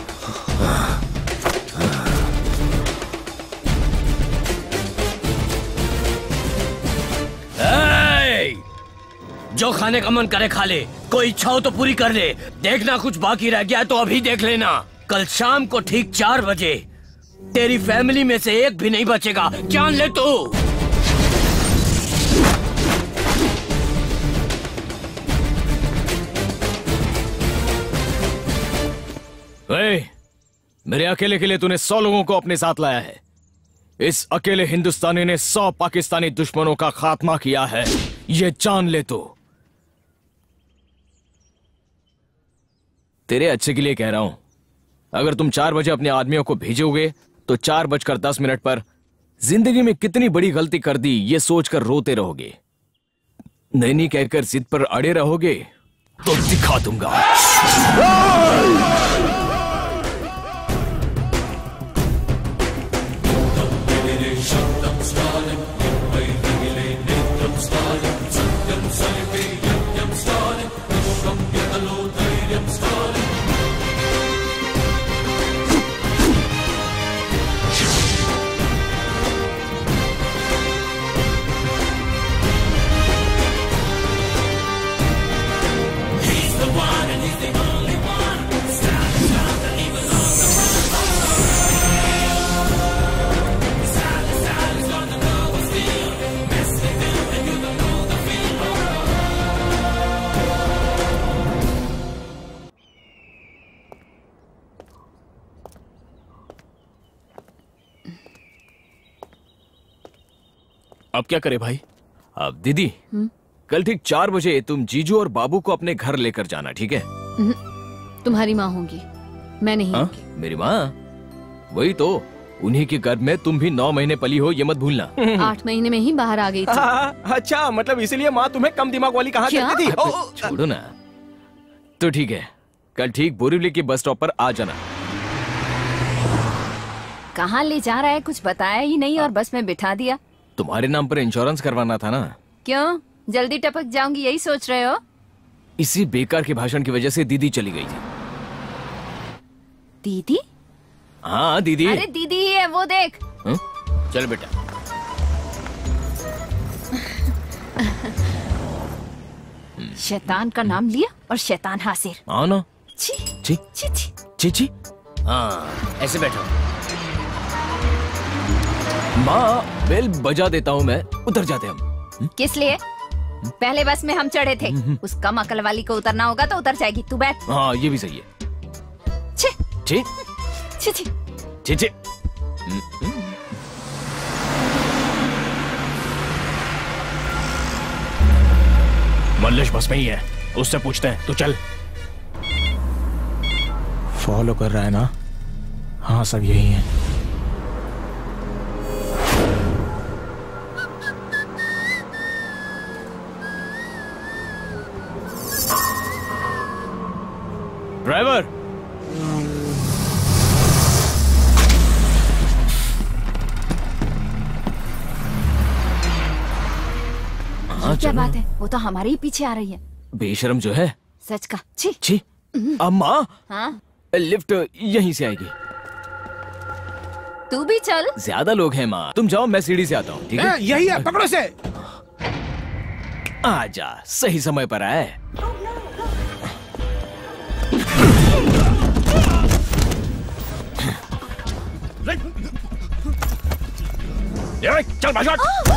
जो खाने का मन करे खा ले, कोई इच्छा हो तो पूरी कर ले। देखना कुछ बाकी रह गया तो अभी देख लेना। कल शाम को ठीक 4 बजे तेरी फैमिली में से एक भी नहीं बचेगा, जान ले तू।
मेरे अकेले के लिए तूने 100 लोगों को अपने साथ लाया है। इस अकेले हिंदुस्तानी ने 100 पाकिस्तानी दुश्मनों का खात्मा किया है, ये जान ले तू। तेरे अच्छे के लिए कह रहा हूं, अगर तुम 4 बजे अपने आदमियों को भेजोगे तो 4:10 पर जिंदगी में कितनी बड़ी गलती कर दी ये सोचकर रोते रहोगे। नहीं कहकर जिद पर अड़े रहोगे तो दिखा दूंगा। अब क्या करे भाई? अब दीदी, कल ठीक 4 बजे तुम जीजू और बाबू को अपने घर लेकर जाना, ठीक है?
तुम्हारी माँ होंगी, मैं नहीं होंगी।
मेरी माँ? वही तो, उन्हीं के घर में तुम भी 9 महीने पली हो, ये मत भूलना।
8 महीने में ही बाहर आ गई थी।
अच्छा, मतलब इसीलिए माँ तुम्हें कम दिमाग वाली कहा करती थी?
छोड़ो ना। तो ठीक है, कल ठीक बोरीवली के बस स्टॉप पर आ जाना।
कहाँ ले जा रहा है कुछ बताया ही नहीं और बस में बिठा दिया।
तुम्हारे नाम पर इंश्योरेंस करवाना था ना।
क्यों, जल्दी टपक जाऊंगी यही सोच रहे हो?
इसी बेकार के भाषण की वजह से दीदी चली गई थी।
दीदी?
हाँ दीदी।
अरे दीदी ही है वो, देख।
चल बेटा।
शैतान का नाम लिया और शैतान हाजिर।
हाँ ना।
छी
छी
छी छी
छी छी।
हाँ, ऐसे बैठो।
माँ, बेल बजा देता हूँ मैं, उतर जाते हम।
किस लिए? पहले बस में हम चढ़े थे, उस कम अकल वाली को उतरना होगा तो उतर जाएगी। तू बैठ।
हाँ ये भी सही है।
छी
छी
छी छी
छी छी।
मल्लेश बस में ही है, उससे पूछते हैं। तू चल। फॉलो कर रहा है ना? हाँ सब यही है।
ड्राइवर,
क्या बात है, वो तो हमारे ही पीछे आ रही है।
बेशरम जो है।
सच का। छी
छी। अम्मा,
हाँ?
लिफ्ट यहीं से आएगी।
तू भी चल।
ज्यादा लोग हैं माँ, तुम जाओ, मैं सीढ़ी से आता हूँ। ठीक है?
यही है, पकड़ो से।
आजा, सही समय पर आए।
चल भाग।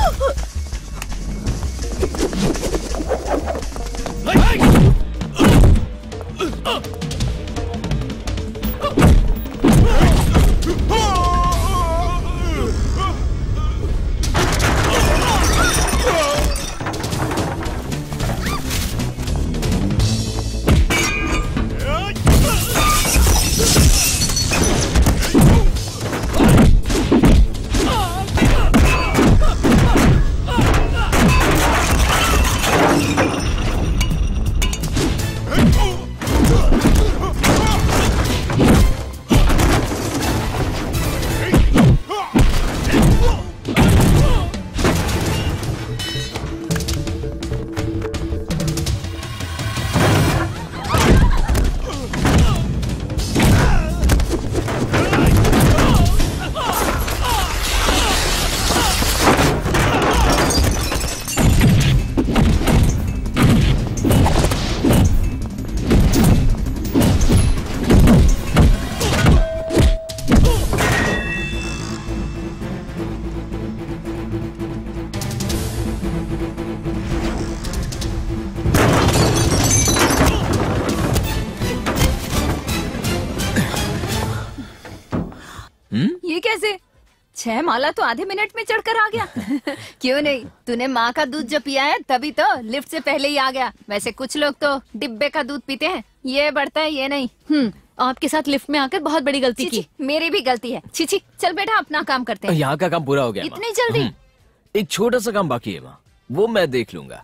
ये कैसे? 6 माला तो आधे मिनट में चढ़कर आ गया। क्यों नहीं, तूने माँ का दूध जो पिया है तभी तो लिफ्ट से पहले ही आ गया। वैसे कुछ लोग तो डिब्बे का दूध पीते हैं, ये बढ़ता है ये नहीं।
आपके साथ लिफ्ट में आकर बहुत बड़ी गलती की।
मेरी भी गलती है। छी चल बेटा अपना काम करते हैं।
यहाँ का काम पूरा हो गया।
इतनी जल्दी?
एक छोटा सा काम बाकी है माँ, वो मैं देख लूंगा।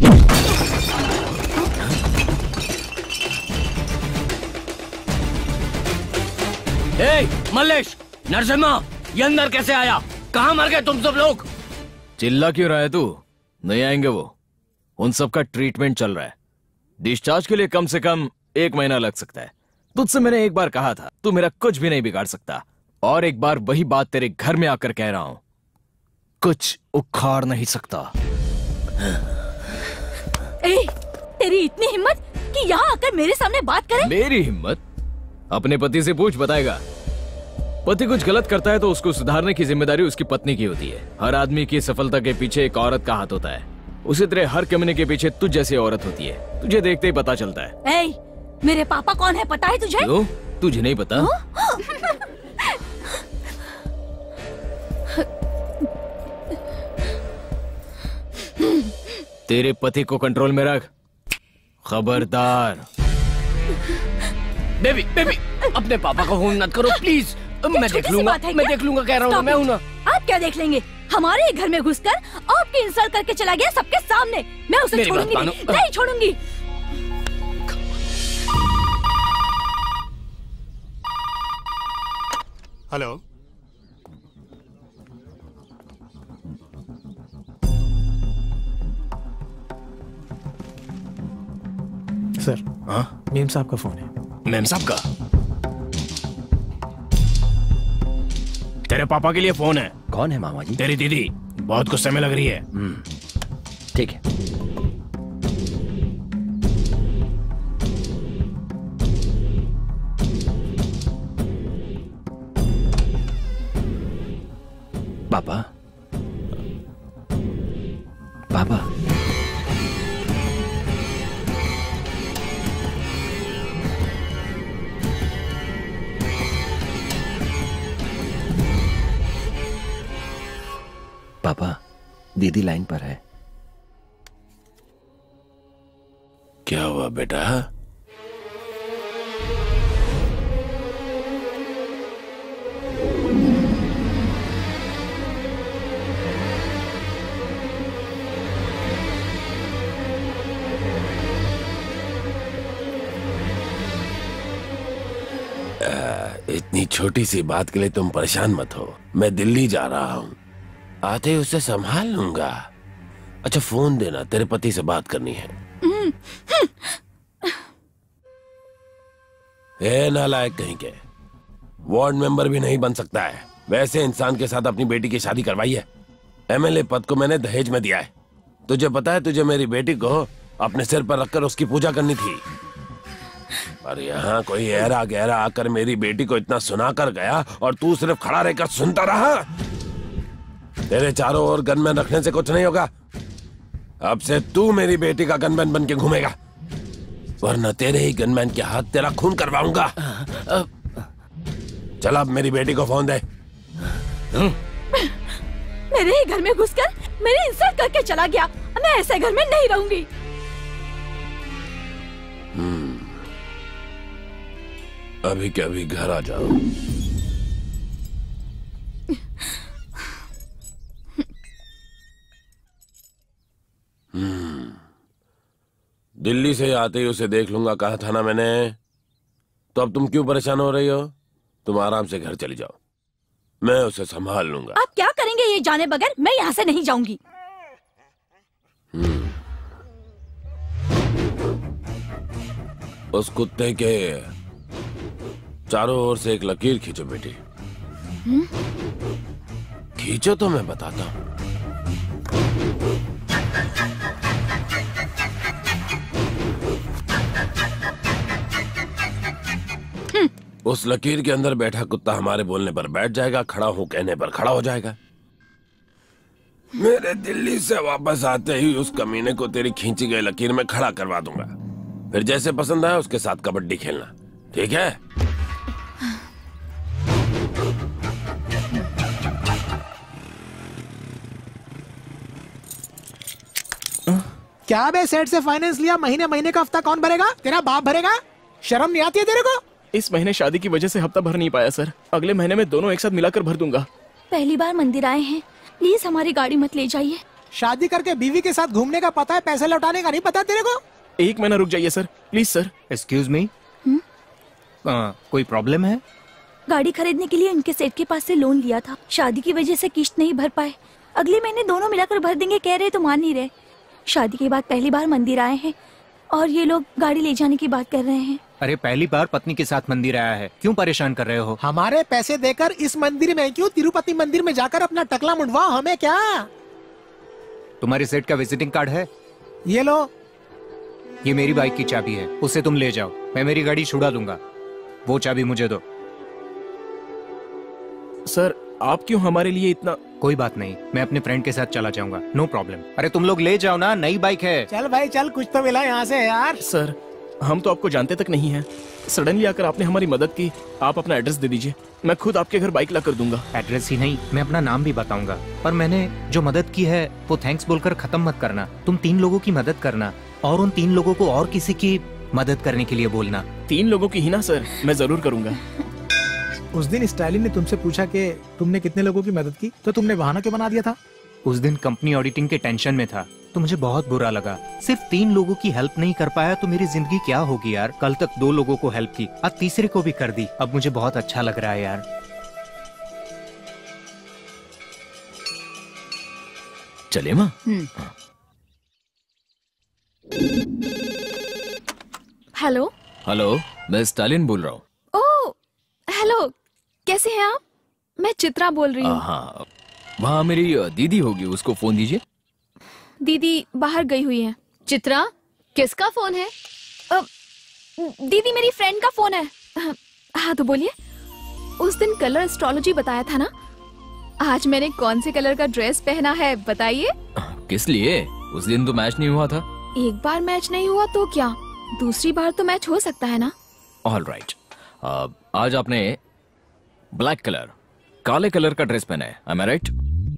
मल्लेश, नरसिम्हा, ये अंदर कैसे आया? कहाँ मर गए तुम सब लोग?
चिल्ला क्यों रहा है तू? नहीं आएंगे वो, उन सब का ट्रीटमेंट चल रहा है। डिस्चार्ज के लिए कम से कम 1 महीना लग सकता है। तुझसे मैंने एक बार कहा था, तू मेरा कुछ भी नहीं बिगाड़ सकता, और एक बार वही बात तेरे घर में आकर कह रहा हूं, कुछ उखाड़ नहीं सकता।
तेरी इतनी हिम्मत कि यहाँ आकर मेरे सामने बात करे?
मेरी हिम्मत? अपने पति से पूछ, बताएगा। पति कुछ गलत करता है तो उसको सुधारने की जिम्मेदारी उसकी पत्नी की होती है। हर आदमी की सफलता के पीछे एक औरत का हाथ होता है, उसी तरह हर कमीने के पीछे तुझ जैसी औरत होती है। तुझे देखते ही पता चलता है।
मेरे पापा कौन है पता है तुझे?
क्यों? तुझे नहीं पता? तेरे पति को कंट्रोल में रख, खबरदार।
बेबी बेबी अपने पापा को फोन मत करो प्लीज। मैं देख लूंगा, मैं देख लूंगा, कह रहा हूँ मैं हूँ ना।
आप क्या देख लेंगे? हमारे घर में घुसकर आपकी इंसल्ट करके चला गया सबके सामने। मैं उसे छोड़ूंगी नहीं छोड़ूंगी।
Hello
sir.
हाँ
मेम साहब का फोन है।
मेम साहब का? तेरे पापा के लिए फोन है।
कौन है मामा जी?
तेरी दीदी बहुत गुस्से में लग रही है।
ठीक है। पापा पापा पापा दीदी लाइन पर है।
क्या हुआ बेटा? इतनी छोटी सी बात के लिए तुम परेशान मत हो। मैं दिल्ली जा रहा हूँ, आते ही उसे संभाल लूंगा। अच्छा फोन देना, तेरे पति से बात करनी है। नालायक कहीं के, वार्ड मेंबर भी नहीं बन सकता है। वैसे इंसान के साथ अपनी बेटी की शादी करवाई है। एमएलए पद को मैंने दहेज में दिया है। तुझे पता है, तुझे मेरी बेटी को अपने सिर पर रखकर उसकी पूजा करनी थी। पर यहाँ कोई ऐरा गहरा आकर मेरी बेटी को इतना सुना कर गया और तू सिर्फ खड़ा रहकर सुनता रहा। तेरे चारों ओर गनमैन रखने से कुछ नहीं होगा। अब से तू मेरी बेटी का गनमैन बन के घूमेगा, वरना तेरे ही गनमैन के हाथ तेरा खून करवाऊंगा। चल अब मेरी बेटी को फोन दे।
मेरे ही घर में घुसकर मेरी इंसल्ट करके चला गया। मैं ऐसे घर में नहीं रहूंगी।
अभी के अभी घर आ जाओ। दिल्ली से आते ही उसे देख लूंगा, कहा था ना मैंने। तो अब तुम क्यों परेशान हो रही हो? तुम आराम से घर चली जाओ, मैं उसे संभाल लूंगा।
आप क्या करेंगे ये जाने बगैर? मैं यहाँ से नहीं जाऊंगी।
उस कुत्ते के चारों ओर से एक लकीर खींचो बेटी। खींचो तो मैं बताता हूं। उस लकीर के अंदर बैठा कुत्ता हमारे बोलने पर बैठ जाएगा, खड़ा हूं कहने पर खड़ा हो जाएगा। मेरे दिल्ली से वापस आते ही उस कमीने को तेरी खींची गई लकीर में खड़ा करवा दूंगा। फिर जैसे पसंद आए उसके साथ कबड्डी खेलना, ठीक है?
क्या बे, सेठ से फाइनेंस लिया, महीने महीने का हफ्ता कौन भरेगा? तेरा बाप भरेगा? शर्म नहीं आती है तेरे को?
इस महीने शादी की वजह से हफ्ता भर नहीं पाया सर। अगले महीने में दोनों एक साथ मिलाकर भर दूंगा।
पहली बार मंदिर आए हैं, प्लीज हमारी गाड़ी मत ले जाइए।
शादी करके बीवी के साथ घूमने का पता है, पैसे लौटाने का नहीं पता तेरे को?
एक महीना रुक जाइए sir, please sir.
Excuse me, कोई प्रॉब्लम है?
गाड़ी खरीदने के लिए इनके सेठ के पास से लोन लिया था, शादी की वजह से किश्त नहीं भर पाए। अगले महीने दोनों मिलाकर भर देंगे कह रहे, तो मान नहीं रहे। शादी के बाद पहली बार मंदिर आए हैं और ये लोग गाड़ी ले जाने की बात कर रहे हैं।
अरे पहली बार पत्नी के साथ मंदिर आया है, क्यों परेशान कर रहे हो?
हमारे पैसे देकर इस मंदिर में क्यों, तिरुपति मंदिर में जाकर अपना टकला मुंडवाओ, हमें क्या?
तुम्हारे सेठ का विजिटिंग कार्ड है?
ये लो।
ये मेरी बाइक की चाबी है, उसे तुम ले जाओ, मैं मेरी गाड़ी छुड़ा दूंगा। वो चाबी मुझे दो।
सर आप क्यों हमारे लिए इतना?
कोई बात नहीं, मैं अपने फ्रेंड के साथ चला जाऊंगा, नो प्रॉब्लम। अरे तुम लोग ले जाओ ना, नई बाइक है।
चल भाई चल, कुछ तो मिला यहाँ से यार।
सर
हम तो आपको जानते तक नहीं हैं। सडनली आकर आपने हमारी मदद की। आप अपना एड्रेस दे दीजिए, मैं खुद आपके घर बाइक ला कर दूंगा।
एड्रेस ही नहीं, मैं अपना नाम भी बताऊंगा। पर मैंने जो मदद की है वो थैंक्स बोलकर खत्म मत करना। तुम 3 लोगों की मदद करना और उन 3 लोगों को और किसी की मदद करने के लिए बोलना।
3 लोगों की ही ना सर, मैं जरूर करूंगा।
उस दिन स्टालिन ने तुमसे पूछा कि तुमने कितने लोगों की मदद की, तो तुमने बहाना क्यों बना दिया था?
उस दिन कंपनी ऑडिटिंग के टेंशन में था तो मुझे बहुत बुरा लगा। सिर्फ 3 लोगों की हेल्प नहीं कर पाया तो मेरी जिंदगी क्या होगी यार। कल तक 2 लोगों को हेल्प की, आज तीसरे को भी कर दी। अब मुझे बहुत अच्छा लग रहा है यार।
चले माँ।
हेलो
हेलो, मैं स्टालिन बोल रहा हूँ।
ओह हेलो, कैसे हैं आप? मैं चित्रा बोल रही हूँ।
हाँ, वहाँ मेरी दीदी होगी, उसको फोन दीजिए।
दीदी बाहर गई हुई है। चित्रा, किसका फोन है? दीदी मेरी फ्रेंड का फोन है। हाँ तो बोलिए। उस दिन कलर एस्ट्रोलॉजी बताया था ना, आज मैंने कौन से कलर का ड्रेस पहना है बताइए।
किस लिए? उस दिन तो मैच नहीं हुआ था।
एक बार मैच नहीं हुआ तो क्या, दूसरी बार तो मैच हो सकता है ना।
ऑल राइट, आज आपने ब्लैक कलर, काले कलर का ड्रेस पहना है, am I right?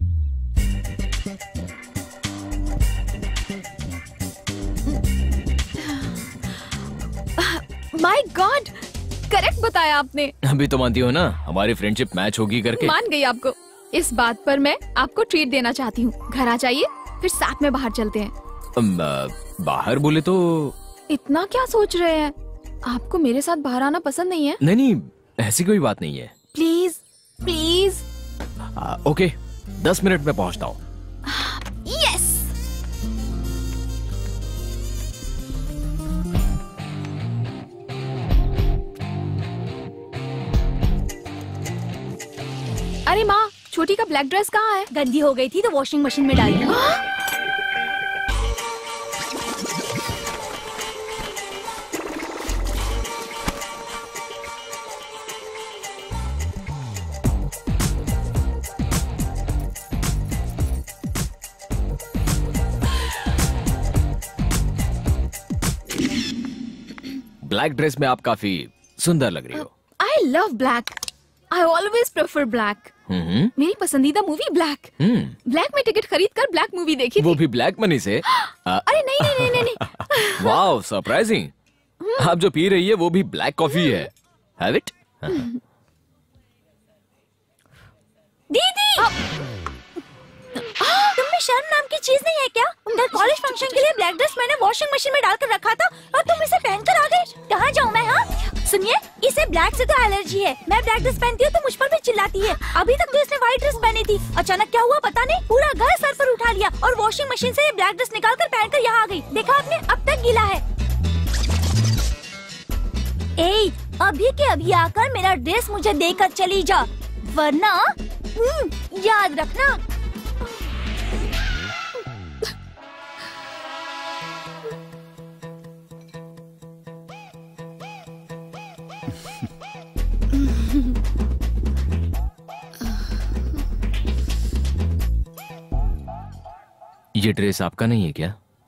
My god, correct बताया आपने।
अभी तो मानती हो ना हमारी फ्रेंडशिप मैच होगी करके?
मान गई आपको। इस बात पर मैं आपको ट्रीट देना चाहती हूँ। घर आ जाइए, फिर साथ में बाहर चलते हैं।
बाहर बोले तो?
इतना क्या सोच रहे हैं? आपको मेरे साथ बाहर आना पसंद नहीं है?
नहीं, ऐसी कोई बात नहीं है।
Please please.
ओके, 10 मिनट में पहुंचता हूँ।
यस। अरे माँ, छोटी का ब्लैक ड्रेस कहाँ है?
गंदी हो गई थी तो वॉशिंग मशीन में डाल दी।
ब्लैक ड्रेस में आप काफी सुंदर लग रही हो।
I love black. I always prefer black. मेरी पसंदीदा मूवी ब्लैक। ब्लैक में टिकट खरीद कर ब्लैक मूवी देखी थी।
वो भी ब्लैक मनी से?
अरे नहीं नहीं नहीं नहीं।
Wow, surprising. आप जो पी रही है वो भी ब्लैक कॉफी है। Have it.
दीदी, तुम में शर्म नाम की चीज नहीं है क्या? उधर कॉलेज फंक्शन के लिए ब्लैक ड्रेस मैंने वॉशिंग मशीन में डालकर रखा था और तुम इसे पहनकर आ गए। कहाँ जाऊँ मैं? हाँ सुनिए, इसे ब्लैक से तो एलर्जी है। मैं ब्लैक ड्रेस पहनती हूँ तो मुझ पर भी चिल्लाती है। अभी तक तो इसने व्हाइट ड्रेस पहनी थी, अचानक क्या हुआ पता नहीं, पूरा घर सर पर उठा लिया और वॉशिंग मशीन से ये ब्लैक ड्रेस निकाल कर पहनकर यहाँ आ गई। देखा आपने, अब तक गीला है। ए, अभी के अभी आकर मेरा ड्रेस मुझे देकर चली जा, वरना याद रखना।
ये ड्रेस आपका नहीं है क्या?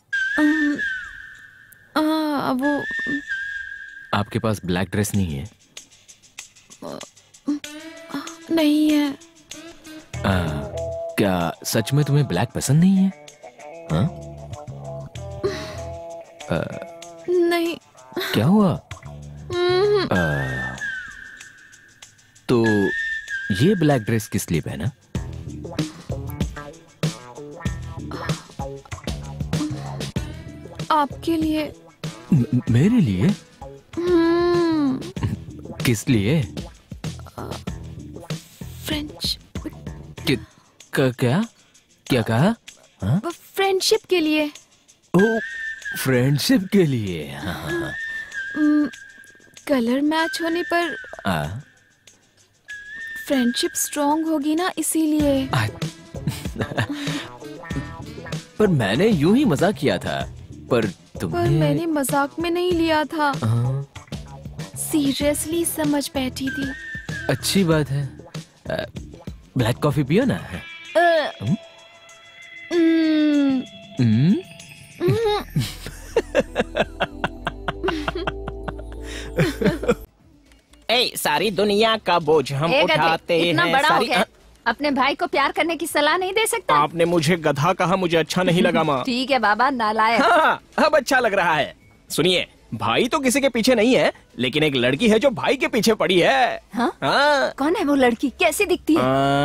वो
आपके पास ब्लैक ड्रेस नहीं है?
नहीं है।
क्या सच में तुम्हें ब्लैक पसंद नहीं है? हाँ?
नहीं।
क्या हुआ? तो ये ब्लैक ड्रेस किस लिए पहना?
आपके लिए।
मेरे लिए? किस लिए?
फ्रेंच।
क्या क्या कहा?
फ्रेंडशिप के लिए।
ओ, फ्रेंडशिप के लिए। हाँ।
कलर मैच होने पर फ्रेंडशिप स्ट्रॉन्ग होगी ना, इसीलिए।
पर मैंने यूं ही मजाक किया था। पर
मैंने मजाक में नहीं लिया था, सीरियसली समझ बैठी थी।
अच्छी बात है। ब्लैक कॉफी पियो ना। सारी दुनिया का बोझ हम उठाते
इतना
हैं।
बड़ा हो गया, अपने भाई को प्यार करने की सलाह नहीं दे सकता?
आपने मुझे गधा कहा, मुझे अच्छा नहीं लगा माँ।
ठीक है बाबा, नालायक।
हाँ, अब अच्छा लग रहा है। सुनिए, भाई तो किसी के पीछे नहीं है, लेकिन एक लड़की है जो भाई के पीछे पड़ी है।
हाँ?
हाँ।
कौन है वो लड़की, कैसी दिखती है?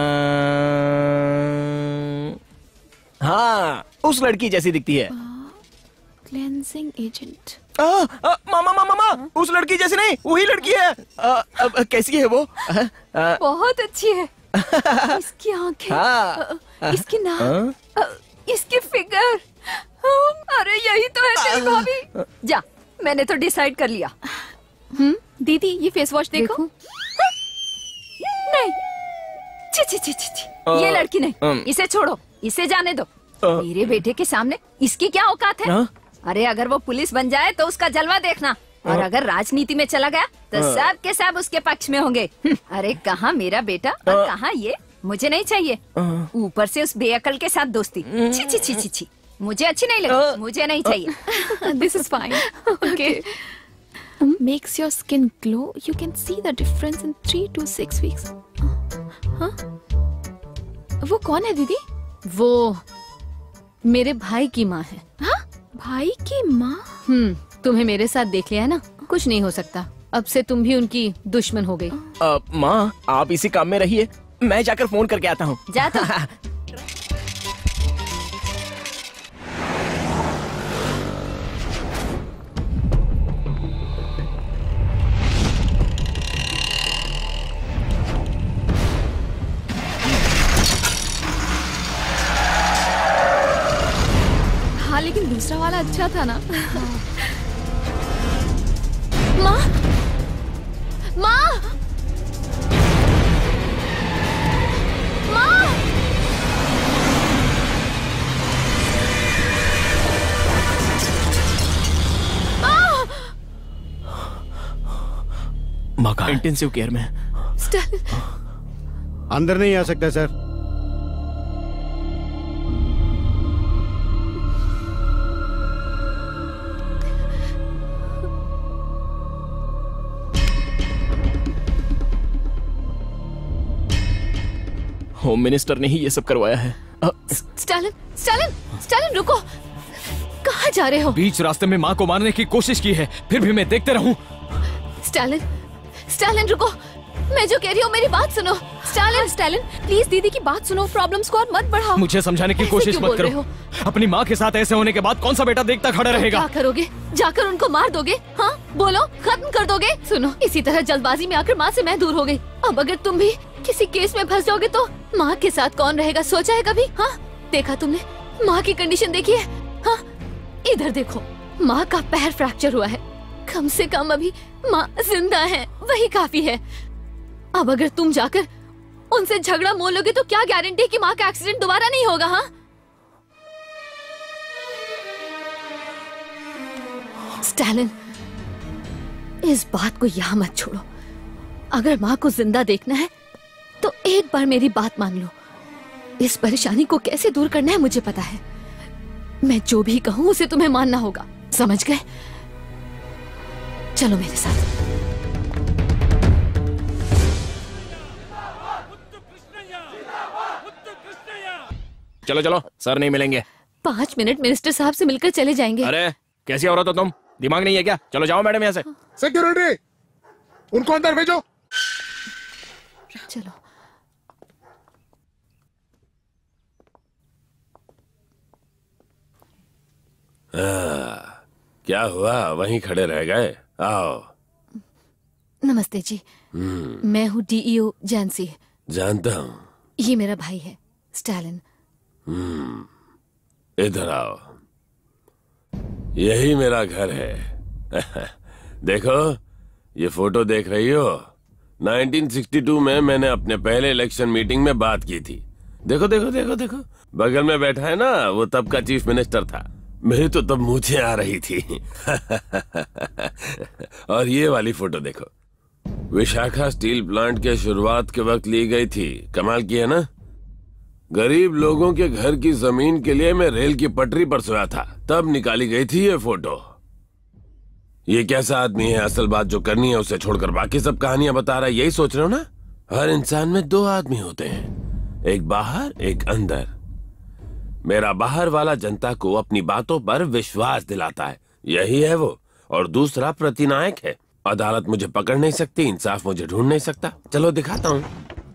हाँ, उस लड़की जैसी दिखती है।
Cleansing agent.
मामा मामा मामा, उस लड़की जैसी नहीं, वही लड़की है। कैसी है वो?
बहुत अच्छी है। इसकी आंखें, इसकी नाक, इसकी फिगर। अरे यही तो है तेरी भाभी। जा, मैंने तो डिसाइड कर लिया।
दीदी ये फेस वॉश देखो।
नहीं, ची ची ची ची, ये लड़की नहीं, इसे छोड़ो, इसे जाने दो। मेरे बेटे के सामने इसकी क्या औकात है? अरे अगर वो पुलिस बन जाए तो उसका जलवा देखना, और अगर राजनीति में चला गया तो सब के सब उसके पक्ष में होंगे। अरे कहाँ मेरा बेटा और कहाँ ये, मुझे नहीं चाहिए। ऊपर से उस बेअकल के साथ दोस्ती, छी छी छी छी छी, मुझे अच्छी नहीं लगी, मुझे नहीं चाहिए।
This is fine, okay. Makes your skin glow. You can see the difference in 3 to 6 weeks. हाँ? वो कौन है दीदी?
वो मेरे भाई की माँ है।
हाँ? भाई की माँ?
तुम्हें मेरे साथ देख लिया है ना, कुछ नहीं हो सकता। अब से तुम भी उनकी दुश्मन हो गई।
माँ, आप इसी काम में रहिए, मैं जाकर फोन करके आता हूँ।
जा तो।
हाँ लेकिन दूसरा वाला अच्छा था ना। माँ, माँ, माँ,
माँ का इंटेंसिव केयर में।
अंदर नहीं आ सकता सर।
होम मिनिस्टर ने ही ये सब करवाया है।
स्टालिन, स्टालिन, स्टालिन रुको, कहाँ जा रहे हो?
बीच रास्ते में माँ को मारने की कोशिश की है, फिर भी मैं देखते रहूं।
स्टालिन, स्टालिन रुको, मैं जो कह रही हूँ मेरी बात सुनो। स्टालिन, स्टालिन प्लीज दीदी की बात सुनो, प्रॉब्लम्स को और मत बढ़ाओ।
मुझे समझाने की कोशिश मत करो। अपनी माँ के साथ ऐसे होने के बाद कौन सा बेटा देखता खड़ा रहेगा?
क्या करोगे? जाकर उनको मार दोगे? हाँ बोलो, खत्म कर दोगे? सुनो, इसी तरह जल्दबाजी में आकर माँ से मैं दूर हो गई। अब अगर तुम भी किसी केस में फंस जाओगे तो माँ के साथ कौन रहेगा, सोचा है कभी? हाँ देखा तुमने माँ की कंडीशन देखी है? हाँ इधर देखो, माँ का पैर फ्रैक्चर हुआ है, कम से कम अभी माँ जिंदा है, वही काफी है। अब अगर तुम जाकर उनसे झगड़ा मोल लोगे तो क्या गारंटी है कि माँ का एक्सीडेंट दोबारा नहीं होगा? हाँ स्टालिन, इस बात को यहाँ मत छोड़ो। अगर माँ को जिंदा देखना है तो एक बार मेरी बात मान लो। इस परेशानी को कैसे दूर करना है मुझे पता है। मैं जो भी कहूँ उसे तुम्हें मानना होगा, समझ गए? चलो मेरे साथ।
चलो चलो, सर नहीं मिलेंगे।
5 मिनट मिनिस्टर साहब से मिलकर चले जाएंगे।
अरे कैसी औरत हो तुम, दिमाग नहीं है क्या? चलो जाओ मैडम यहाँ से।
सिक्योरिटी, उनको अंदर भेजो।
चलो।
क्या हुआ, वहीं खड़े रह गए? आओ।
नमस्ते जी, मैं हूँ डीईओ जैंसी।
जानता हूँ।
ये मेरा भाई है स्टालिन।
इधर आओ, यही मेरा घर है। देखो, ये फोटो देख रही हो? 1962 में मैंने अपने पहले इलेक्शन मीटिंग में बात की थी। देखो देखो देखो देखो, बगल में बैठा है ना, वो तब का चीफ मिनिस्टर था। मेरी तो तब मूछें आ रही थी। और ये वाली फोटो देखो, विशाखा स्टील प्लांट के शुरुआत के वक्त ली गई थी। कमाल की है ना? गरीब लोगों के घर की जमीन के लिए मैं रेल की पटरी पर सोया था, तब निकाली गई थी ये फोटो। ये कैसा आदमी है, असल बात जो करनी है उसे छोड़कर बाकी सब कहानियां बता रहा है, यही सोच रहे हो ना? हर इंसान में दो आदमी होते हैं, एक बाहर एक अंदर। मेरा बाहर वाला जनता को अपनी बातों पर विश्वास दिलाता है, यही है वो, और दूसरा प्रतिनायक है। अदालत मुझे पकड़ नहीं सकती, इंसाफ मुझे ढूंढ नहीं सकता। चलो दिखाता हूं।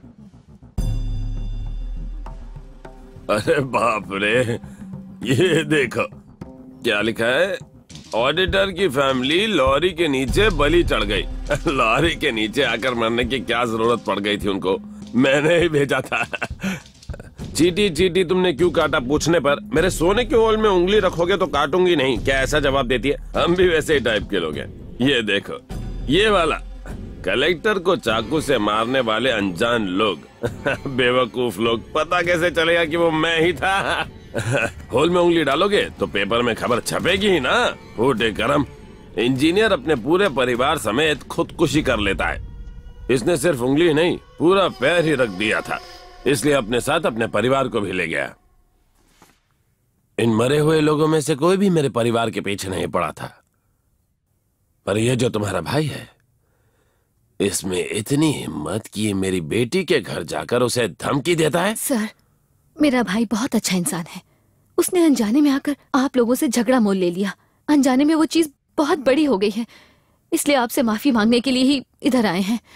अरे बाप रे, ये देखो क्या लिखा है। ऑडिटर की फैमिली लॉरी के नीचे बलि चढ़ गई। लॉरी के नीचे आकर मरने की क्या जरूरत पड़ गई थी उनको, मैंने ही भेजा था। चीटी चीटी तुमने क्यों काटा पूछने पर मेरे सोने के होल में उंगली रखोगे तो काटूंगी नहीं, क्या ऐसा जवाब देती है? हम भी वैसे ही टाइप के लोग हैं। ये देखो, ये वाला कलेक्टर को चाकू से मारने वाले अनजान लोग। बेवकूफ लोग, पता कैसे चलेगा कि वो मैं ही था? होल में उंगली डालोगे तो पेपर में खबर छपेगी ही ना। फूटे करम, इंजीनियर अपने पूरे परिवार समेत खुदकुशी कर लेता है। इसने सिर्फ उंगली नहीं, पूरा पैर ही रख दिया था, इसलिए अपने साथ अपने परिवार को भी ले गया। इन मरे हुए लोगों में से कोई भी मेरे परिवार के पीछे नहीं पड़ा था, पर यह जो तुम्हारा भाई है, इसमें इतनी हिम्मत कि ये मेरी बेटी के घर जाकर उसे धमकी देता है।
सर, मेरा भाई बहुत अच्छा इंसान है। उसने अनजाने में आकर आप लोगों से झगड़ा मोल ले लिया। अनजाने में वो चीज बहुत बड़ी हो गई है, इसलिए आपसे माफी मांगने के लिए ही इधर आए हैं।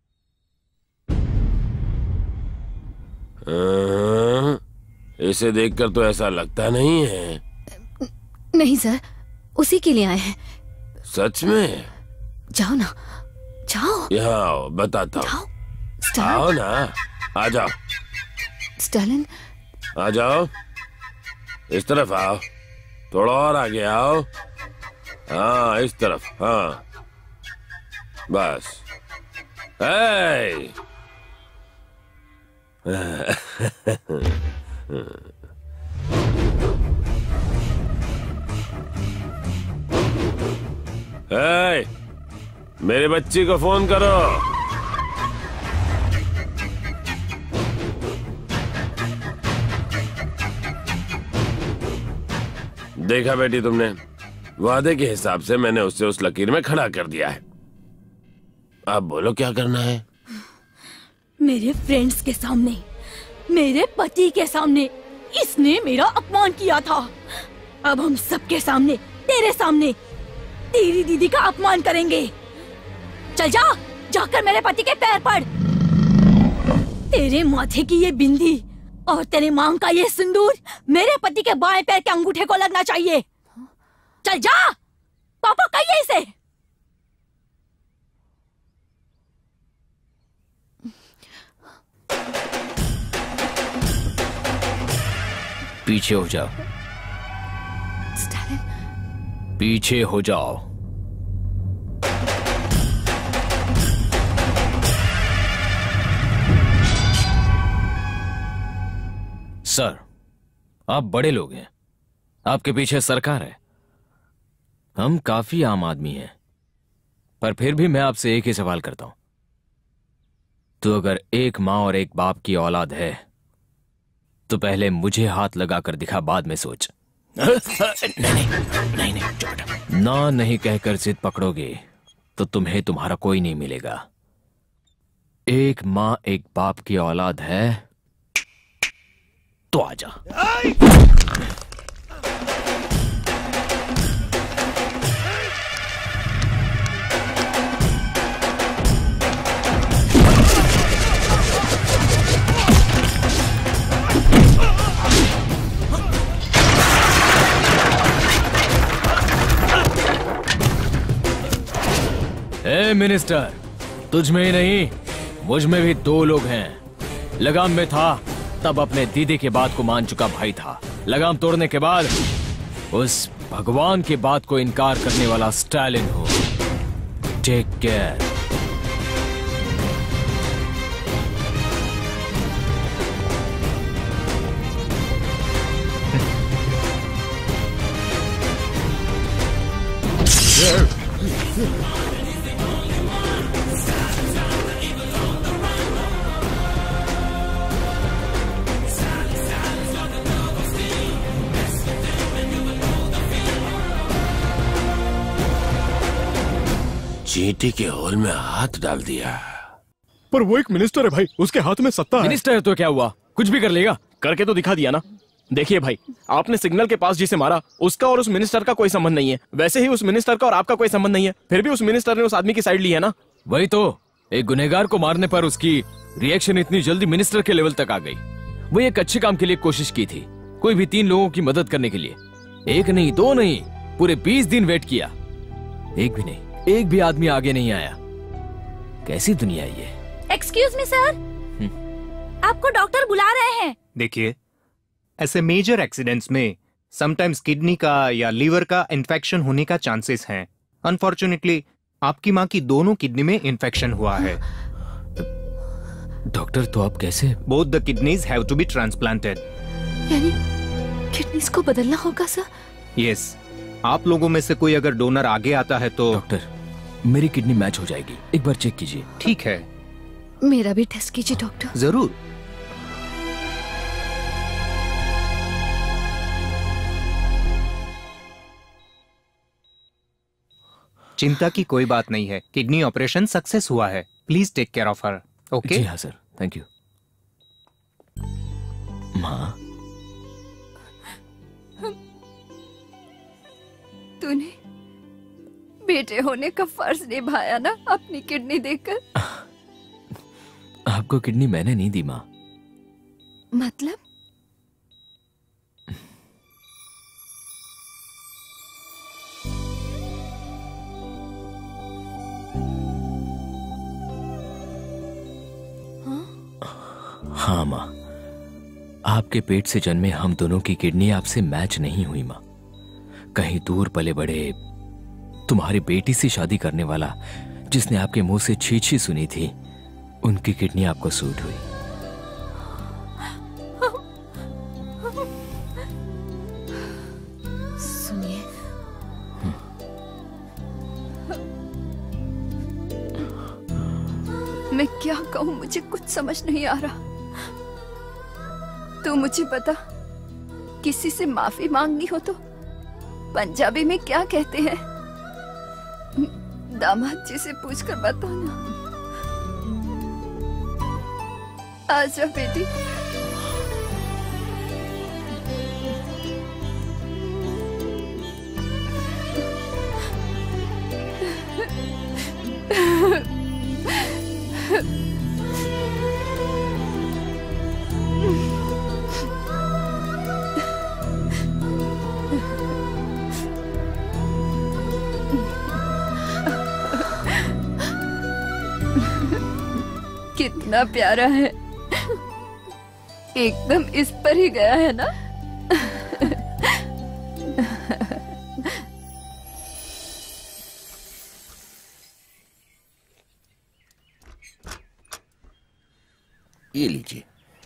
इसे देखकर तो ऐसा लगता नहीं है।
नहीं सर, उसी के लिए आए हैं।
सच में?
जाओ ना, जाओ।
यहाँ आओ, बताता हूँ। आओ ना, आ जाओ।
स्टालिन,
आ जाओ, इस तरफ आओ, थोड़ा और आगे आओ। हाँ, इस तरफ, हाँ, बस। मेरी बच्ची को फोन करो। देखा बेटी तुमने, वादे के हिसाब से मैंने उसे उस लकीर में खड़ा कर दिया है। अब बोलो क्या करना है?
मेरे फ्रेंड्स के सामने, मेरे पति के सामने इसने मेरा अपमान किया था। अब हम सबके सामने, तेरे सामने, तेरी दीदी का अपमान करेंगे। चल जा, जाकर मेरे पति के पैर पड़। तेरे माथे की ये बिंदी और तेरे मांग का ये सिंदूर मेरे पति के बाएं पैर के अंगूठे को लगना चाहिए। चल जा, पापा कहिए इसे।
पीछे हो जाओ, पीछे हो जाओ। सर, आप बड़े लोग हैं, आपके पीछे सरकार है। हम काफी आम आदमी हैं, पर फिर भी मैं आपसे एक ही सवाल करता हूं। तो अगर एक मां और एक बाप की औलाद है, तो पहले मुझे हाथ लगाकर दिखा, बाद में सोच। नहीं, ना नहीं कहकर जिद पकड़ोगे तो तुम्हें तुम्हारा कोई नहीं मिलेगा। एक मां एक बाप की औलाद है तो आजा। ए मिनिस्टर, तुझ में ही नहीं, मुझ में भी दो लोग हैं। लगाम में था तब अपने दीदी के बात को मान चुका भाई था, लगाम तोड़ने के बाद उस भगवान की बात को इनकार करने वाला स्टालिन हो। Take care.
चींटी के होल में हाथ डाल दिया।
पर वो एक मिनिस्टर है भाई, उसके हाथ में सत्ता है।
मिनिस्टर है तो क्या हुआ, कुछ भी कर लेगा, करके तो दिखा दिया ना। देखिए भाई, आपने सिग्नल के पास जिसे मारा उसका और उस मिनिस्टर का कोई संबंध नहीं है, वैसे ही उस मिनिस्टर का और आपका कोई संबंध नहीं है, फिर भी उस मिनिस्टर ने उस आदमी की साइड ली है ना।
वही तो, एक गुनहगार को मारने पर उसकी रिएक्शन इतनी जल्दी मिनिस्टर के लेवल तक आ गई। वो एक अच्छे काम के लिए कोशिश की थी, कोई भी 3 लोगों की मदद करने के लिए। 1 नहीं 2 नहीं, पूरे 20 दिन वेट किया, एक भी नहीं, एक भी आदमी आगे नहीं आया। कैसी दुनिया है ये।
एक्सक्यूज मी सर, आपको डॉक्टर बुला रहे हैं।
देखिए, ऐसे मेजर एक्सीडेंट्स में समटाइम्स किडनी का या लीवर का इन्फेक्शन होने का चांसेस हैं। अनफॉर्चुनेटली आपकी माँ की दोनों किडनी में इन्फेक्शन हुआ है।
डॉक्टर, तो आप कैसे?
Both the kidneys have to be transplanted.
यानी किडनीज को बदलना होगा सर?
यस, आप लोगों में से कोई अगर डोनर आगे आता है तो।
डॉक्टर, मेरी किडनी मैच हो जाएगी, एक बार चेक कीजिए।
ठीक है,
मेरा भी टेस्ट कीजिए डॉक्टर।
जरूर। चिंता की कोई बात नहीं है, किडनी ऑपरेशन सक्सेस हुआ है। Please take care of her. Okay?
जी हाँ सर, थैंक यू। माँ,
तूने बेटे होने का फर्ज निभाया ना अपनी किडनी देकर।
आपको किडनी मैंने नहीं दी माँ।
मतलब?
हाँ माँ, आपके पेट से जन्मे हम दोनों की किडनी आपसे मैच नहीं हुई माँ। कहीं दूर पले बड़े तुम्हारी बेटी से शादी करने वाला, जिसने आपके मुंह से छी छी सुनी थी, उनकी किडनी आपको सूट हुई।
सुनिए, मैं क्या कहूं, मुझे कुछ समझ नहीं आ रहा। तू मुझे बता, किसी से माफी मांगनी हो तो पंजाबी में क्या कहते हैं? दामाद जी से पूछकर बताना। आजा बेटी। कितना प्यारा है, एकदम इस पर ही गया है ना।
ये लीजिए।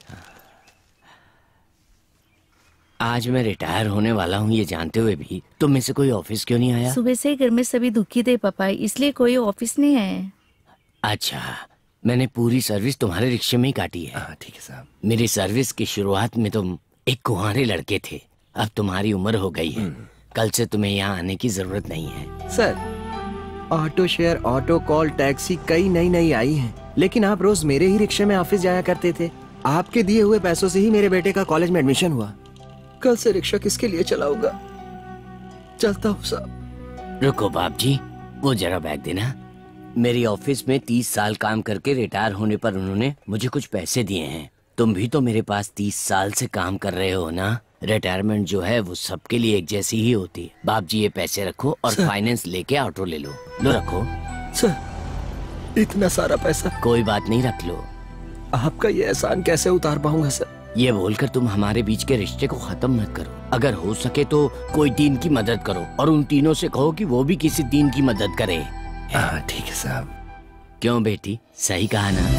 आज मैं रिटायर होने वाला हूँ, ये जानते हुए भी तुम में से कोई ऑफिस क्यों नहीं आया?
सुबह से घर में सभी दुखी थे पापा, इसलिए कोई ऑफिस नहीं आया।
अच्छा, मैंने पूरी सर्विस तुम्हारे रिक्शे में ही काटी है।
ठीक है साहब।
मेरी सर्विस की शुरुआत में तुम एक कुंवारे लड़के थे, अब तुम्हारी उम्र हो गई है। कल से तुम्हें यहाँ आने की जरूरत नहीं है।
Sir, auto share, auto call, taxi कई नई आई हैं, लेकिन आप रोज मेरे ही रिक्शे में ऑफिस जाया करते थे। आपके दिए हुए पैसों से ही मेरे बेटे का कॉलेज में एडमिशन हुआ। कल से रिक्शा किसके लिए चलाऊंगा? चलता हूँ साहब।
रुको बाप जी, वो जरा बैग देना। मेरी ऑफिस में 30 साल काम करके रिटायर होने पर उन्होंने मुझे कुछ पैसे दिए हैं। तुम भी तो मेरे पास 30 साल से काम कर रहे हो ना। रिटायरमेंट जो है वो सबके लिए एक जैसी ही होती है। बाप जी, ये पैसे रखो और फाइनेंस लेके ऑटो ले लो। लो रखो।
सर, इतना सारा पैसा?
कोई बात नहीं, रख लो।
आपका ये एहसान कैसे उतार पाऊंगा सर?
ये बोलकर तुम हमारे बीच के रिश्ते को खत्म मत करो। अगर हो सके तो कोई दीन की मदद करो और उन तीनों से कहो कि वो भी किसी दीन की मदद करे।
ठीक है साहब।
क्यों बेटी, सही कहा ना?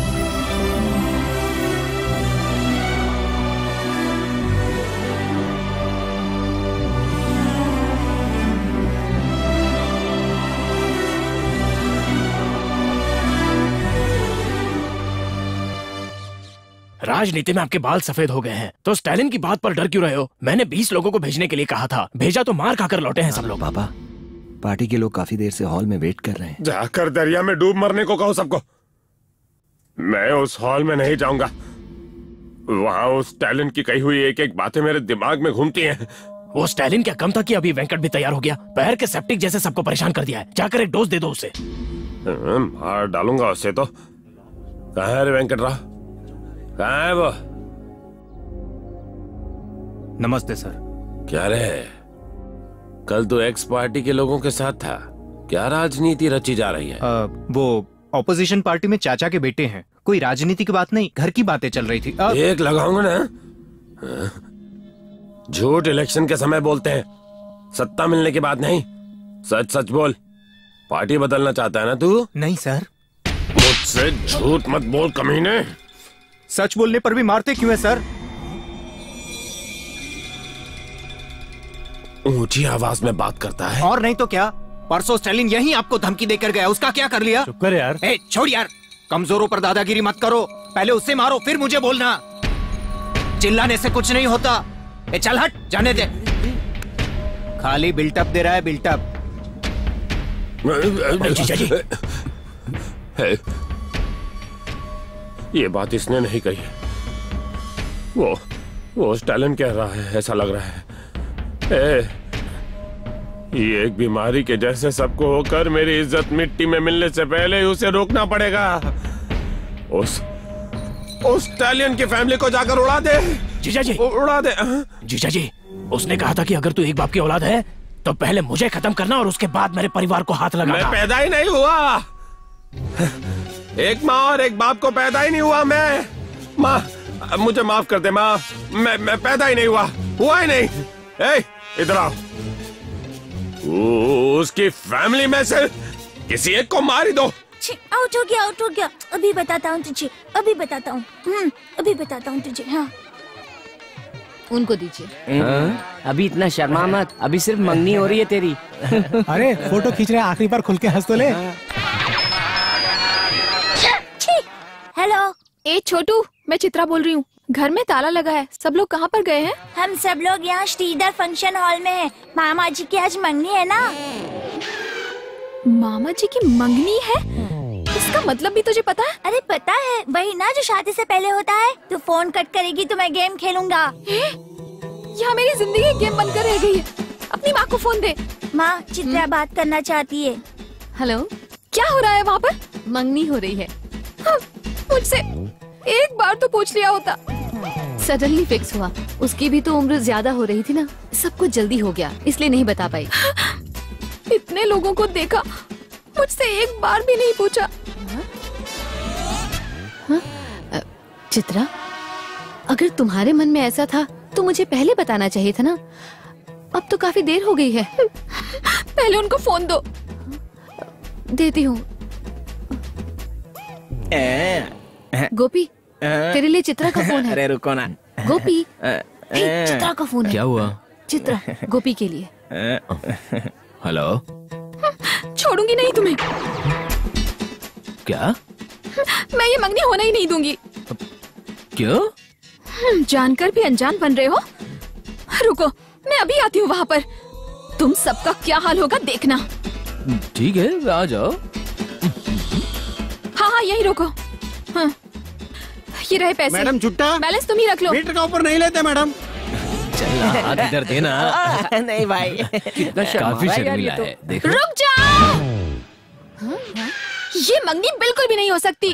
राजनीति में आपके बाल सफेद हो गए हैं तो स्टालिन की बात पर डर क्यों रहे हो? मैंने 20 लोगों को भेजने के लिए कहा था, भेजा तो मार खाकर लौटे हैं सब लोग।
पापा, पार्टी के लोग काफी देर से हॉल में वेट कर रहे हैं।
जाकर दरिया में डूब मरने को कहो सबको। मैं उस हॉल में नहीं जाऊंगा। वहां उस टैलेंट की कही हुई एक एक बातें मेरे दिमाग में घूमती हैं।
वो स्टालिन क्या कम था कि अभी वेंकट भी तैयार हो गया। पैर के सेप्टिक जैसे सबको परेशान कर दिया है। जाकर एक डोज दे दो उसे।
मार डालूंगा उसे तो। कहाँ है रे वेंकट राव? कहाँ है वो?
नमस्ते सर।
क्या रे, कल तो एक्स पार्टी के लोगों के साथ था। क्या राजनीति रची जा रही है?
वो ऑपोजिशन पार्टी में चाचा के बेटे हैं। कोई राजनीति की बात नहीं, घर की बातें चल रही थी।
एक लगाऊंगा ना। झूठ इलेक्शन के समय बोलते हैं, सत्ता मिलने के बाद नहीं। सच सच बोल। पार्टी बदलना चाहता है ना तू?
नहीं सर।
मुझसे झूठ मत बोल कमीने।
सच बोलने पर भी मारते क्यों है सर?
ऊंची आवाज में बात करता है।
और नहीं तो क्या, परसों स्टालिन यही आपको धमकी देकर गया। उसका क्या कर लिया?
चुप कर यार।
ए, छोड़ यार, कमजोरों पर दादागिरी मत करो। पहले उससे मारो फिर मुझे बोलना। चिल्लाने से कुछ नहीं होता। ए, चल हट, जाने दे। खाली बिल्टअप दे रहा है, बिल्टअप।
ये बात इसने नहीं कही। वो स्टालिन कह रहा है, ऐसा लग रहा है। ये एक बीमारी के जैसे सबको होकर मेरी इज्जत मिट्टी में मिलने से पहले ही उसे रोकना पड़ेगा। उस स्टालिन की फैमिली को जाकर उड़ा दे।
जीजा जी,
उड़ा दे।
जीजा जी, उसने कहा था कि अगर तू एक बाप की औलाद है तो पहले मुझे खत्म करना और उसके बाद मेरे परिवार को हाथ लगाना।
मैं पैदा ही नहीं हुआ। एक माँ और एक बाप को पैदा ही नहीं हुआ मैं। माँ, मुझे माफ कर दे माँ। मैं पैदा ही नहीं हुआ ही नहीं। इधर आओ। उसकी फैमिली में से किसी एक को मार ही दो।
आउट हो गया, आउट हो गया। अभी बताता हूँ तुझे, अभी बताता हूँ। अभी बताता हूँ तुझे। हाँ,
उनको दीजिए।
अभी इतना शर्मा मत, अभी सिर्फ मंगनी हो रही है तेरी।
अरे फोटो खींच रहे हैं, आखिरी बार खुल के हंस तो ले।
हेलो।
ए छोटू, मैं चित्रा बोल रही हूँ। घर में ताला लगा है, सब लोग कहाँ पर गए हैं?
हम सब लोग यहाँ श्रीधर फंक्शन हॉल में हैं। मामा जी की आज मंगनी है ना।
मामा जी की मंगनी है? इसका मतलब भी तुझे पता है?
अरे पता है, वही ना जो शादी से पहले होता है। तू फोन कट करेगी तो मैं गेम खेलूंगा।
यहाँ मेरी जिंदगी गेम बनकर रह गई है। अपनी माँ को फोन दे।
माँ, चित्रा बात करना चाहती है।
हेलो, क्या हो रहा है वहाँ पर? मंगनी हो रही है। मुझसे एक बार तो पूछ लिया होता। सडनली फिक्स हुआ। उसकी भी तो उम्र ज्यादा हो रही थी ना, सब कुछ जल्दी हो गया, इसलिए नहीं बता पाई। इतने लोगों को देखा, मुझसे एक बार भी नहीं पूछा। चित्रा, अगर तुम्हारे मन में ऐसा था तो मुझे पहले बताना चाहिए था ना। अब तो काफी देर हो गई है। पहले उनको फोन दो। देती हूँ। गोपी, तेरे लिए चित्रा का फोन है।
अरे रुको ना।
गोपी, चित्रा का फोन है।
क्या हुआ?
चित्रा, गोपी के लिए।
हेलो।
छोड़ूंगी नहीं तुम्हें।
क्या?
मैं ये मंगनी होना ही नहीं दूंगी।
क्यों?
जानकर भी अनजान बन रहे हो। रुको, मैं अभी आती हूँ वहाँ पर। तुम सबका क्या हाल होगा देखना।
ठीक है, आ जाओ।
हाँ, यही रोको। हाँ, ये रहे पैसे।
मैडम छुट्टा,
बैलेंस तुम ही रख लो।
मीटर का ऊपर नहीं लेते मैडम।
हाथ इधर देना।
नहीं भाई, कितना
काफी शर्मिला है। देखो।
रुक जाओ। ये मंगनी बिल्कुल भी नहीं हो सकती।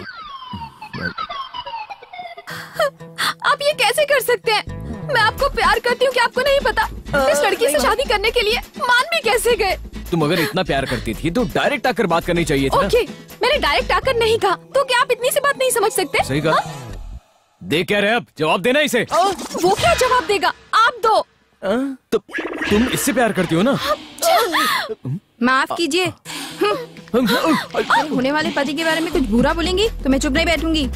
आप ये कैसे कर सकते हैं? मैं आपको प्यार करती हूँ, क्या आपको नहीं पता? इस लड़की से शादी करने के लिए मान भी कैसे गए?
तुम अगर इतना प्यार करती थी तो डायरेक्ट आकर बात करनी चाहिए थी ना।
ओके, मैंने डायरेक्ट आकर नहीं कहा, तो क्या आप इतनी सी बात नहीं समझ सकते?
सही कहा। देख क्या रहे, अब जवाब देना इसे।
वो क्या जवाब देगा? आप दो।
तो तुम इससे प्यार करती हो ना?
माफ कीजिए। होने वाले पति के बारे में कुछ बुरा बोलेंगी तो मैं चुप नहीं बैठूंगी।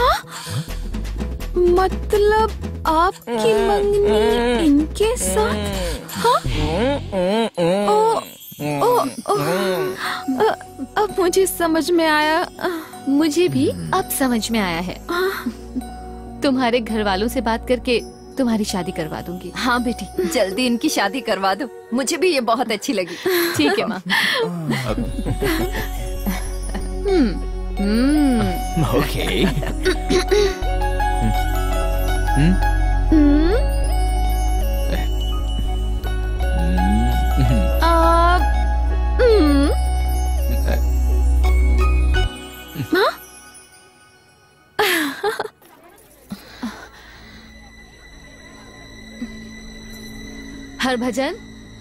मतलब आपकी मंगनी इनके साथ? हाँ? अब मुझे समझ में आया।
मुझे भी अब समझ में आया है। तुम्हारे घर वालों से बात करके
तुम्हारी शादी करवा दूंगी।
हाँ बेटी, जल्दी इनकी शादी करवा दो। मुझे भी ये बहुत अच्छी लगी।
ठीक है माँ।
ओके।
हरभजन,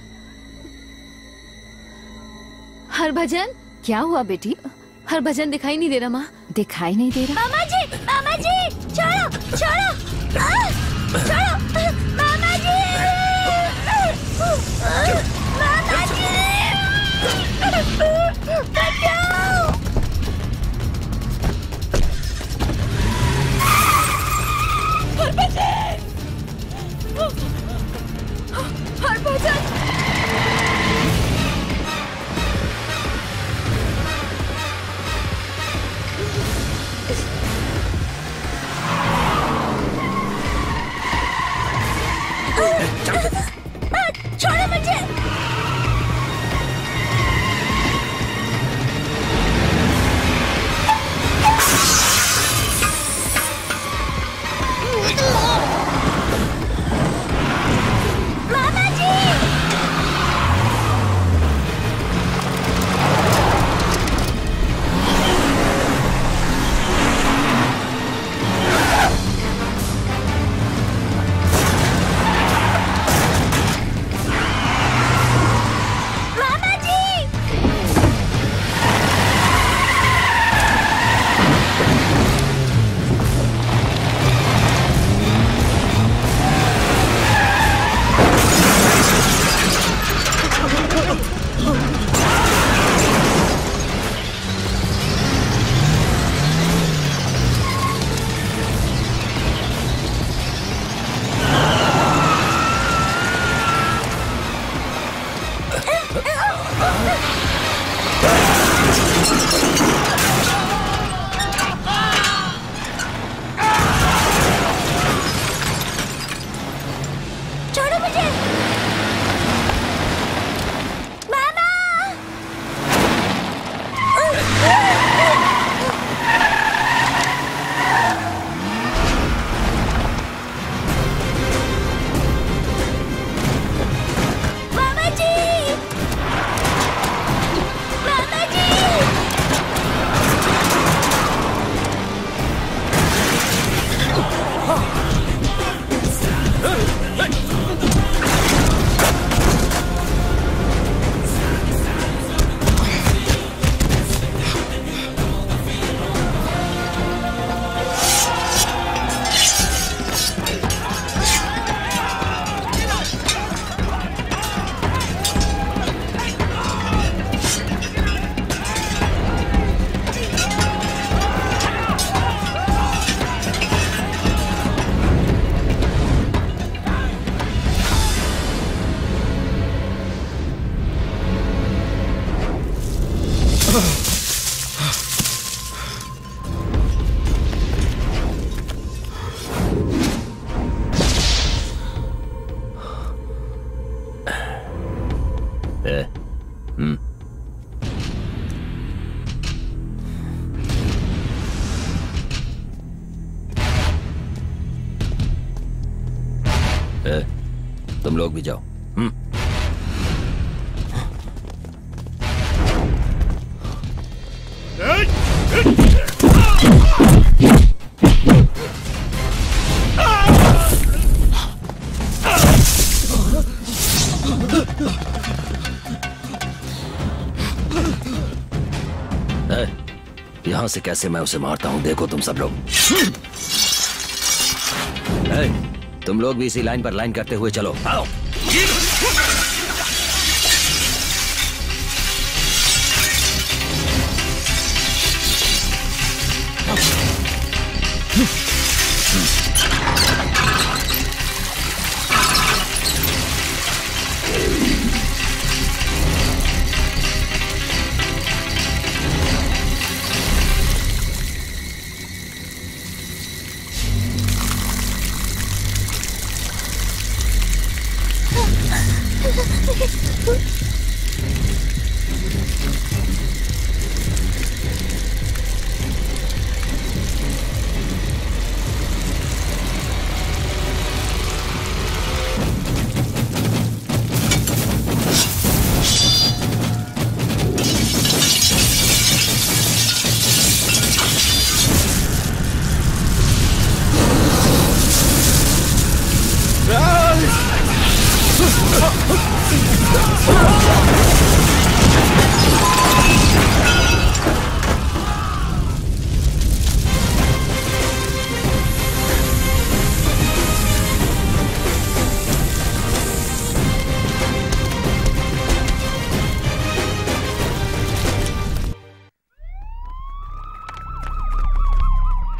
हरभजन,
क्या हुआ बेटी?
हरभजन दिखाई नहीं दे रहा माँ।
दिखाई नहीं दे रहा?
मामा जी, छोड़ो, छोड़ो, छोड़ो, मामा जी, मामा जी, बचाओ।
हरभजन,
छोड़ो मुझे। मामा जी, छोड़ो मुझे। मामा, मामा जी, मामा जी।
तुम लोग भी जाओ। यहां से कैसे मैं उसे मारता हूं, देखो तुम सब लोग। तुम लोग भी इसी लाइन पर लाइन करते हुए चलो। आओ।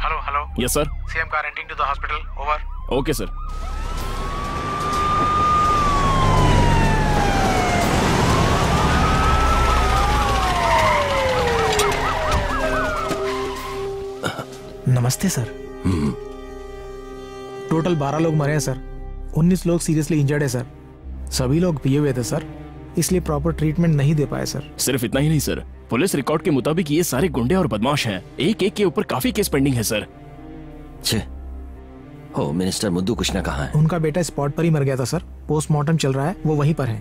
Hello hello.
Yes sir.
CM car entering to the hospital. Over.
Okay sir.
नमस्ते सर। टोटल 12 लोग मरे हैं सर। 19 लोग सीरियसली इंजर्ड है सर। सभी लोग पिए हुए थे सर, इसलिए प्रॉपर ट्रीटमेंट नहीं दे पाए सर।
सिर्फ इतना ही नहीं सर, पुलिस रिकॉर्ड के मुताबिक ये सारे गुंडे और बदमाश हैं। एक एक के ऊपर काफी केस पेंडिंग है सर।
हो मिनिस्टर मुद्दू कृष्णा कहाँ है?
उनका बेटा स्पॉट पर ही मर गया था सर। पोस्टमार्टम चल रहा है, वो वहीं पर है।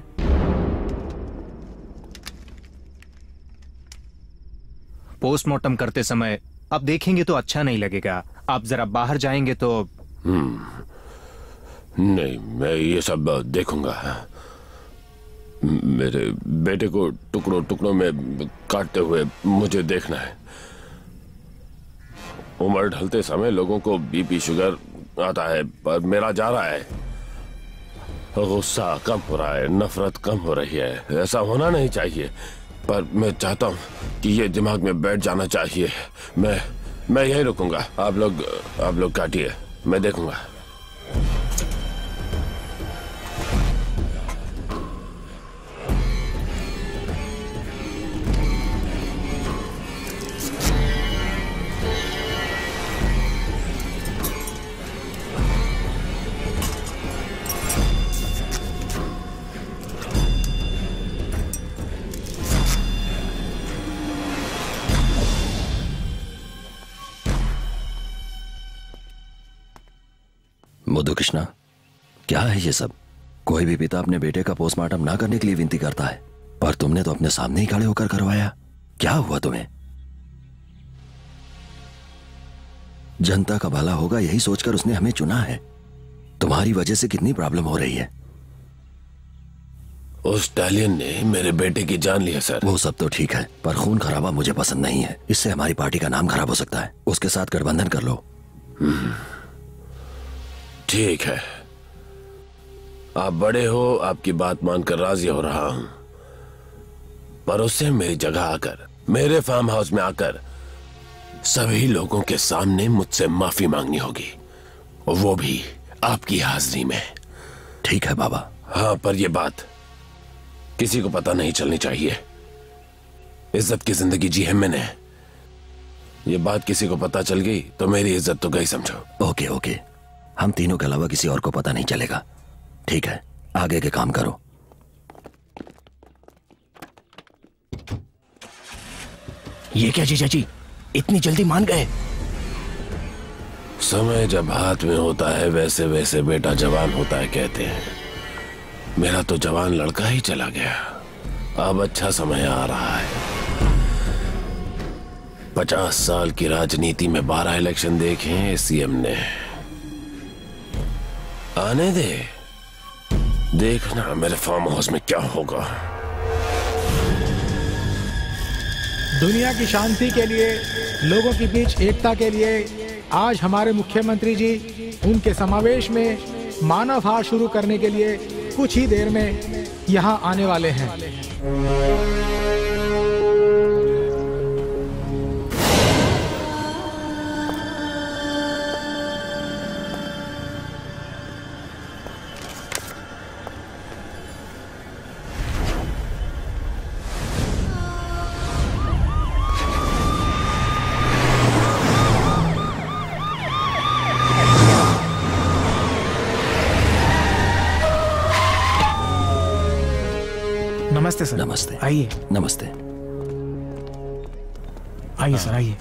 पोस्टमार्टम करते समय आप देखेंगे तो अच्छा नहीं लगेगा। आप जरा बाहर जाएंगे तो।
नहीं, मैं ये सब देखूंगा। मेरे बेटे को टुकड़ों टुकड़ों में काटते हुए मुझे देखना है। उम्र ढलते समय लोगों को बीपी शुगर आता है, पर मेरा जा रहा है। गुस्सा कम हो रहा है, नफरत कम हो रही है। ऐसा होना नहीं चाहिए, पर मैं चाहता हूँ कि ये दिमाग में बैठ जाना चाहिए। मैं यहीं रुकूंगा। आप लोग काटिए, मैं देखूंगा।
मुद्दू कृष्णा, क्या है ये सब? कोई भी पिता अपने बेटे का पोस्टमार्टम ना करने के लिए विनती करता है, पर तुमने तो अपने सामने ही खड़े होकर करवाया। क्या हुआ तुम्हें? जनता का भला होगा यही सोचकर उसने हमें चुना है। तुम्हारी वजह से कितनी प्रॉब्लम हो रही है।
उस स्टैलियन ने मेरे बेटे की जान लिया सर।
वो सब तो ठीक है, पर खून खराबा मुझे पसंद नहीं है। इससे हमारी पार्टी का नाम खराब हो सकता है। उसके साथ गठबंधन कर लो।
ठीक है, आप बड़े हो, आपकी बात मानकर राजी हो रहा हूं, पर उससे मेरी जगह आकर, मेरे फार्म हाउस में आकर सभी लोगों के सामने मुझसे माफी मांगनी होगी, वो भी आपकी हाजिरी में।
ठीक है बाबा।
हाँ, पर यह बात किसी को पता नहीं चलनी चाहिए। इज्जत की जिंदगी जी है मैंने। ये बात किसी को पता चल गई तो मेरी इज्जत तो गई समझो।
ओके ओके, हम तीनों के अलावा किसी और को पता नहीं चलेगा। ठीक है, आगे के काम करो।
ये क्या जीजा जी, इतनी जल्दी मान गए?
समय जब हाथ में होता है वैसे वैसे बेटा जवान होता है कहते हैं। मेरा तो जवान लड़का ही चला गया। अब अच्छा समय आ रहा है। 50 साल की राजनीति में 12 इलेक्शन देखे हैं सीएम ने। आने दे, देखना मेरे फार्म हाउस में क्या होगा।
दुनिया की शांति के लिए, लोगों के बीच एकता के लिए आज हमारे मुख्यमंत्री जी उनके समावेश में मानव हार शुरू करने के लिए कुछ ही देर में यहाँ आने वाले हैं। नमस्ते सर।
नमस्ते।
आइए।
नमस्ते।
आइए सर, आइए।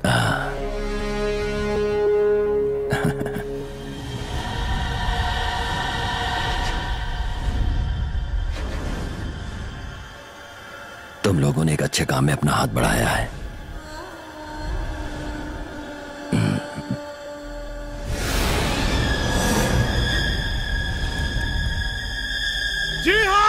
तुम लोगों ने एक अच्छे काम में अपना हाथ बढ़ाया है।
जी हाँ।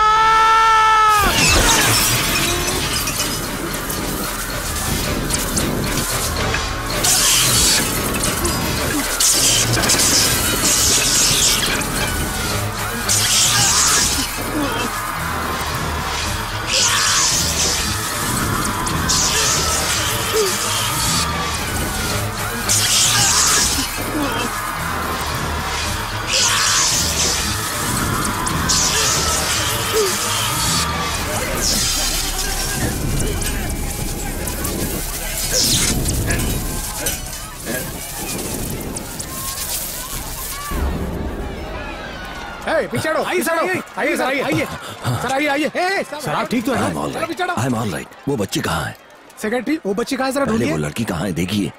पीछे हटो, आइए सर, आइए सर, आइए सर, आइए। सर आप ठीक तो है ना?
I am all right. वो बच्ची कहाँ है?
सेक्रेटरी, वो बच्ची कहाँ है जरा ढूंढिए।
वो लड़की कहाँ है देखिए।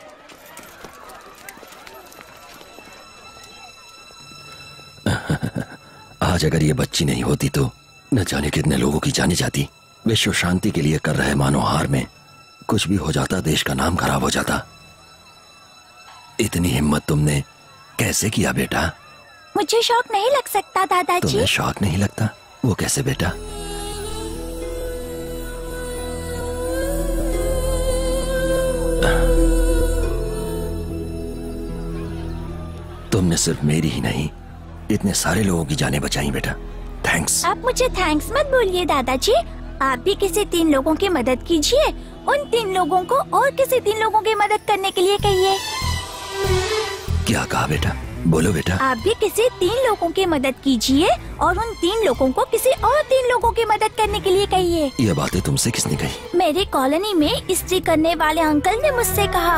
आज अगर ये बच्ची नहीं होती तो न जाने कितने लोगों की जाने जाती। विश्व शांति के लिए कर रहे मानवहार में कुछ भी हो जाता, देश का नाम खराब हो जाता। इतनी हिम्मत तुमने कैसे किया बेटा?
मुझे शौक नहीं लग सकता दादाजी।
तुम्हें शौक नहीं लगता? वो कैसे बेटा? तुमने सिर्फ मेरी ही नहीं, इतने सारे लोगों की जानें बचाई बेटा। थैंक्स।
आप मुझे थैंक्स मत बोलिए दादाजी। आप भी किसी 3 लोगों की मदद कीजिए। उन 3 लोगों को और किसी 3 लोगों की मदद करने के लिए कहिए।
क्या कहा बेटा? बोलो बेटा।
आप भी किसी 3 लोगों की मदद कीजिए और उन 3 लोगों को किसी और 3 लोगों की मदद करने के लिए कहिए।
ये बातें तुमसे किसने कही?
मेरी कॉलोनी में इस्त्री करने वाले अंकल ने मुझसे कहा।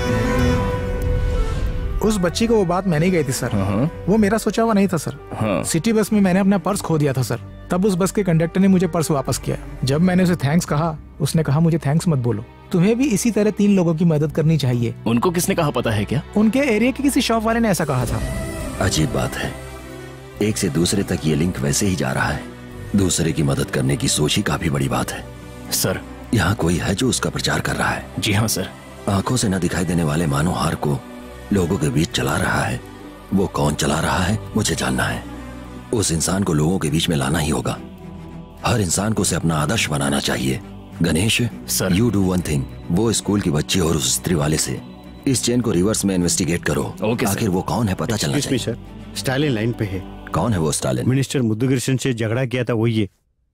उस बच्ची को वो बात मैंने ही गई थी सर। वो मेरा सोचा हुआ नहीं था सर। सिटी बस में मैंने अपना पर्स खो दिया था सर। तब उस बस के कंडक्टर ने मुझे पर्स वापस किया। जब मैंने उसे थैंक्स कहा, उसने कहा मुझे थैंक्स मत बोलो, तुम्हें भी इसी तरह 3 लोगों की मदद करनी चाहिए।
उनको किसने कहा पता है क्या?
उनके एरिया के किसी शॉप वाले ने ऐसा कहा था।
अजीब बात है, एक से दूसरे तक ये लिंक वैसे ही जा रहा है। दूसरे की मदद करने की सोच ही काफी बड़ी बात है।
सर,
यहाँ कोई है जो उसका प्रचार कर रहा है?
जी हाँ सर।
आंखों से न दिखाई देने वाले मानवहार को लोगों के बीच चला रहा है। वो कौन चला रहा है मुझे जानना है। उस इंसान को लोगों के बीच में लाना ही होगा। हर इंसान को उसे अपना आदर्श बनाना चाहिए। Ganesh sir, you do one thing. वो स्कूल की बच्ची और उस स्त्री वाले से इस चेन को रिवर्स में इन्वेस्टिगेट करो। आखिर वो कौन है पता चलना चाहिए।
सर, स्टालिन लाइन पे है।
कौन है वो स्टालिन?
मिनिस्टर मुद्दुकृष्णन से झगड़ा किया था वही है।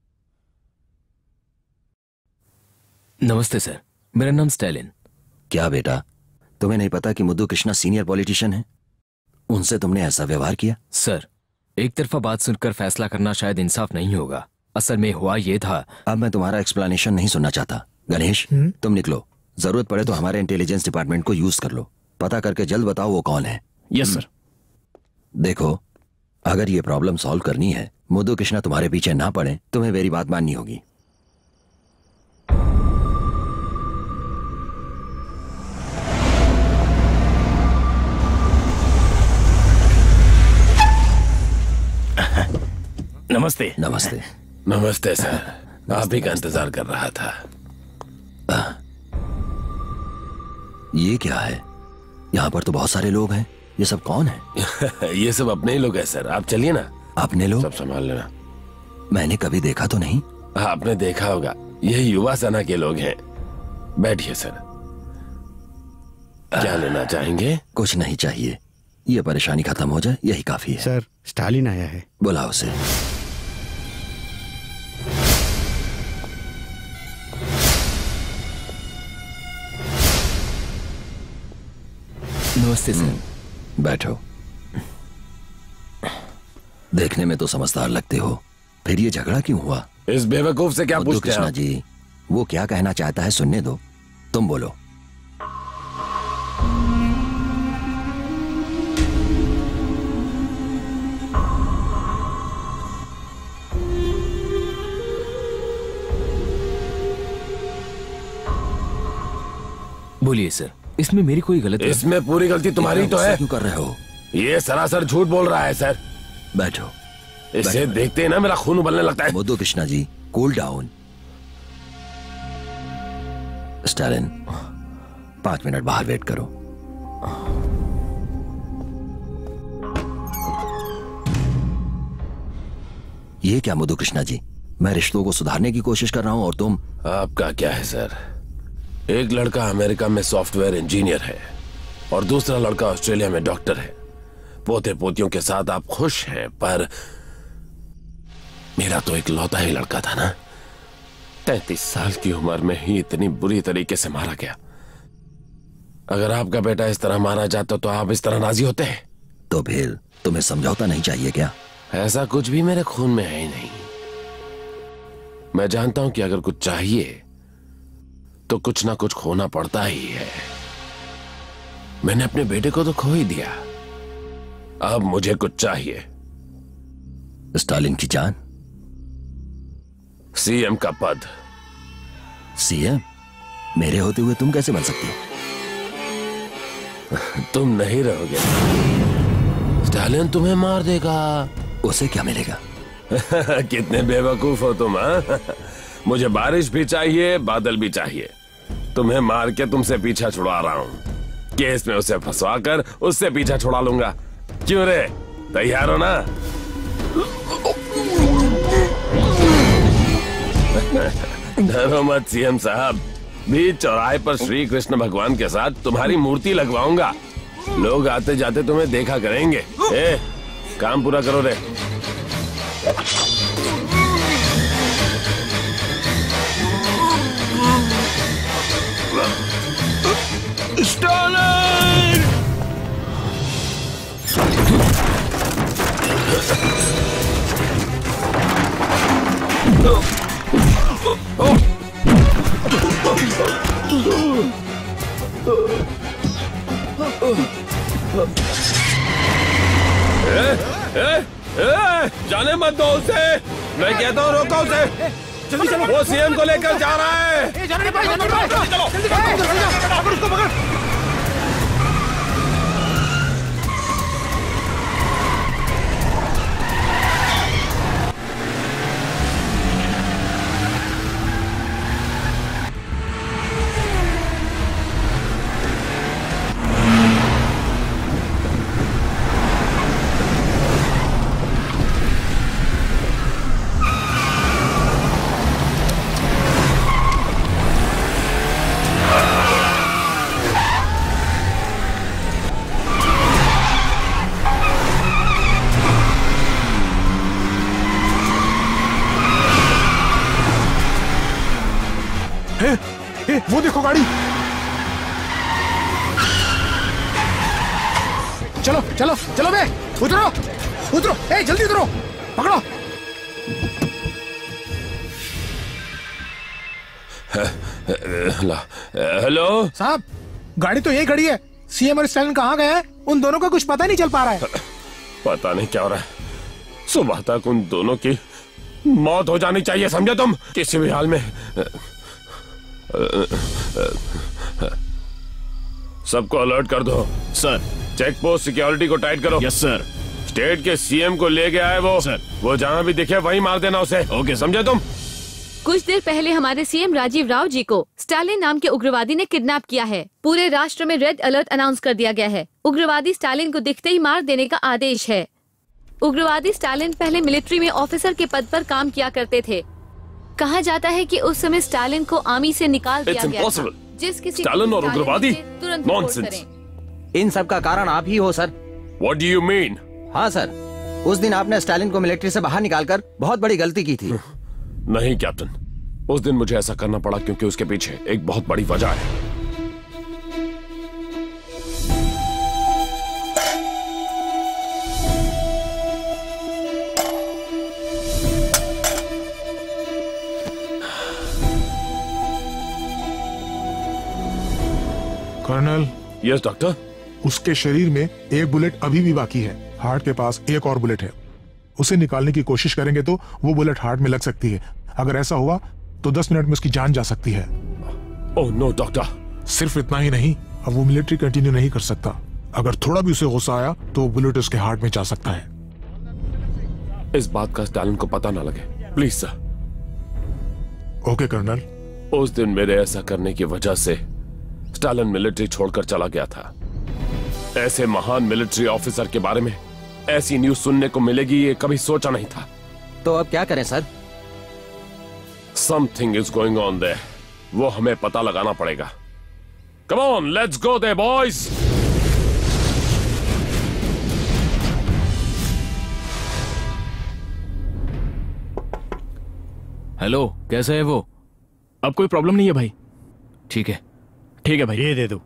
नमस्ते सर, मेरा नाम स्टालिन।
क्या बेटा, तुम्हें नहीं पता कि मुद्दू कृष्णा सीनियर पॉलिटिशियन है? उनसे तुमने ऐसा व्यवहार किया?
सर, एक तरफा बात सुनकर फैसला करना शायद इंसाफ नहीं होगा। असल में हुआ ये था।
अब मैं तुम्हारा एक्सप्लेनेशन नहीं सुनना चाहता। गणेश, तुम निकलो। जरूरत पड़े तो हमारे इंटेलिजेंस डिपार्टमेंट को यूज कर लो। पता करके जल्द बताओ वो कौन है।
Yes sir.
देखो, अगर ये प्रॉब्लम सॉल्व करनी है, मुद्दू कृष्णा तुम्हारे पीछे ना पड़े, तुम्हें मेरी बात माननी होगी।
नमस्ते।
नमस्ते।
नमस्ते सर, आप ही का इंतजार कर रहा था।
ये क्या है? यहाँ पर तो बहुत सारे लोग हैं। ये सब कौन है?
ये सब अपने ही लोग हैं सर। आप चलिए ना।
अपने लोग?
सब संभाल लेना।
मैंने कभी देखा तो नहीं।
आपने देखा होगा, ये युवा सेना के लोग हैं। बैठिए सर। क्या लेना चाहेंगे?
कुछ नहीं चाहिए, ये परेशानी खत्म हो जाए यही काफी है।
सर, स्टालिन आया है।
बुलाओ उसे।
नमस्ते सर।
बैठो। देखने में तो समझदार लगते हो, फिर ये झगड़ा क्यों हुआ?
इस बेवकूफ से क्या पूछते हैं?
कृष्णा जी, वो क्या कहना चाहता है सुनने दो। तुम बोलो।
बोलिए सर, इसमें मेरी कोई गलती?
इसमें पूरी गलती तुम्हारी तो है।
क्यों कर रहे हो?
ये सरासर झूठ बोल रहा है सर।
बैठो।
इसे देखते ही ना मेरा खून उबलने लगता है।
Muddu Krishna ji, cool down. Stalin, 5 minute बाहर वेट करो। ये क्या मुद्दू कृष्णा जी, मैं रिश्तों को सुधारने की कोशिश कर रहा हूं और तुम।
आपका क्या है सर? एक लड़का अमेरिका में सॉफ्टवेयर इंजीनियर है और दूसरा लड़का ऑस्ट्रेलिया में डॉक्टर है। पोते पोतियों के साथ आप खुश हैं, पर मेरा तो एक लौता ही लड़का था ना। 33 साल की उम्र में ही इतनी बुरी तरीके से मारा गया। अगर आपका बेटा इस तरह मारा जाता तो आप इस तरह राजी होते हैं?
तो फिर तुम्हें समझौता नहीं चाहिए क्या?
ऐसा कुछ भी मेरे खून में है ही नहीं। मैं जानता हूं कि अगर कुछ चाहिए तो कुछ ना कुछ खोना पड़ता ही है। मैंने अपने बेटे को तो खो ही दिया, अब मुझे कुछ चाहिए।
स्टालिन की जान?
सीएम का पद।
सीएम? मेरे होते हुए तुम कैसे बन सकती हो?
तुम नहीं रहोगे, स्टालिन तुम्हें मार देगा।
उसे क्या मिलेगा?
कितने बेवकूफ हो तुम, हाँ? मुझे बारिश भी चाहिए, बादल भी चाहिए। तुम्हें मार के तुमसे पीछा छुड़ा रहा हूँ। केस में उसे फंसवा कर उससे पीछा छुड़ा लूंगा। क्यों रे, तैयार हो ना? डरो मत सीएम साहब, बीच चौराहे पर श्री कृष्ण भगवान के साथ तुम्हारी मूर्ति लगवाऊंगा। लोग आते जाते तुम्हें देखा करेंगे। काम पूरा करो रे।
स्टालिन!
जाने मत दो उसे, मैं कहता हूँ रोको उसे। जल्दी चलो, वो सीएम को लेकर जा रहा है।
वो देखो गाड़ी। चलो चलो चलो बे, उतरो उतरो, जल्दी उतरो, पकड़ो।
हेलो
साहब, गाड़ी तो यही खड़ी है। सीएम और स्टालिन कहाँ गए हैं? उन दोनों का कुछ पता नहीं चल पा रहा है।
पता नहीं क्या हो रहा है। सुबह तक उन दोनों की मौत हो जानी चाहिए, समझे तुम? किसी भी हाल में सबको अलर्ट कर दो।
सर।
चेक पोस्ट सिक्योरिटी को टाइट करो।
Yes sir.
स्टेट के सीएम को ले गया है वो।
सर।
वो जहाँ भी दिखे वहीं मार देना उसे।
ओके,
समझे तुम?
कुछ देर पहले हमारे सीएम राजीव राव जी को स्टालिन नाम के उग्रवादी ने किडनैप किया है। पूरे राष्ट्र में रेड अलर्ट अनाउंस कर दिया गया है। उग्रवादी स्टालिन को दिखते ही मार देने का आदेश है। उग्रवादी स्टालिन पहले मिलिट्री में ऑफिसर के पद पर काम किया करते थे। कहा जाता है कि उस समय स्टालिन को आर्मी से निकाल दिया गया था। जिस किसी
स्टालिन और उग्रवादी?
तुरंत
नॉनसेंस।
इन सब का कारण आप ही हो sir.
What do you mean?
हाँ सर, उस दिन आपने स्टालिन को मिलिट्री से बाहर निकालकर बहुत बड़ी गलती की थी।
नहीं कैप्टन, उस दिन मुझे ऐसा करना पड़ा क्योंकि उसके पीछे एक बहुत बड़ी वजह है।
कर्नल।
Yes doctor.
उसके शरीर में एक बुलेट अभी भी बाकी है। हार्ट के पास एक और बुलेट है। उसे निकालने की कोशिश करेंगे तो वो बुलेट हार्ट में लग सकती है। अगर ऐसा हुआ तो 10 मिनट में उसकी जान जा सकती है।
Oh no doctor.
सिर्फ इतना ही नहीं, अब वो मिलिट्री कंटिन्यू नहीं कर सकता। अगर थोड़ा भी उसे गुस्सा आया तो बुलेट उसके हार्ट में जा सकता है।
इस बात का स्टालिन को पता ना लगे, प्लीज सर।
Okay colonel.
उस दिन मेरे ऐसा करने की वजह से स्टालिन मिलिट्री छोड़कर चला गया था। ऐसे महान मिलिट्री ऑफिसर के बारे में ऐसी न्यूज सुनने को मिलेगी ये कभी सोचा नहीं था।
तो अब क्या करें sir?
Something is going on there, वो हमें पता लगाना पड़ेगा। Come on, let's go there boys.
Hello, कैसा है वो? अब कोई प्रॉब्लम नहीं है भाई? ठीक है, ठीक है भाई।
ये दे दो।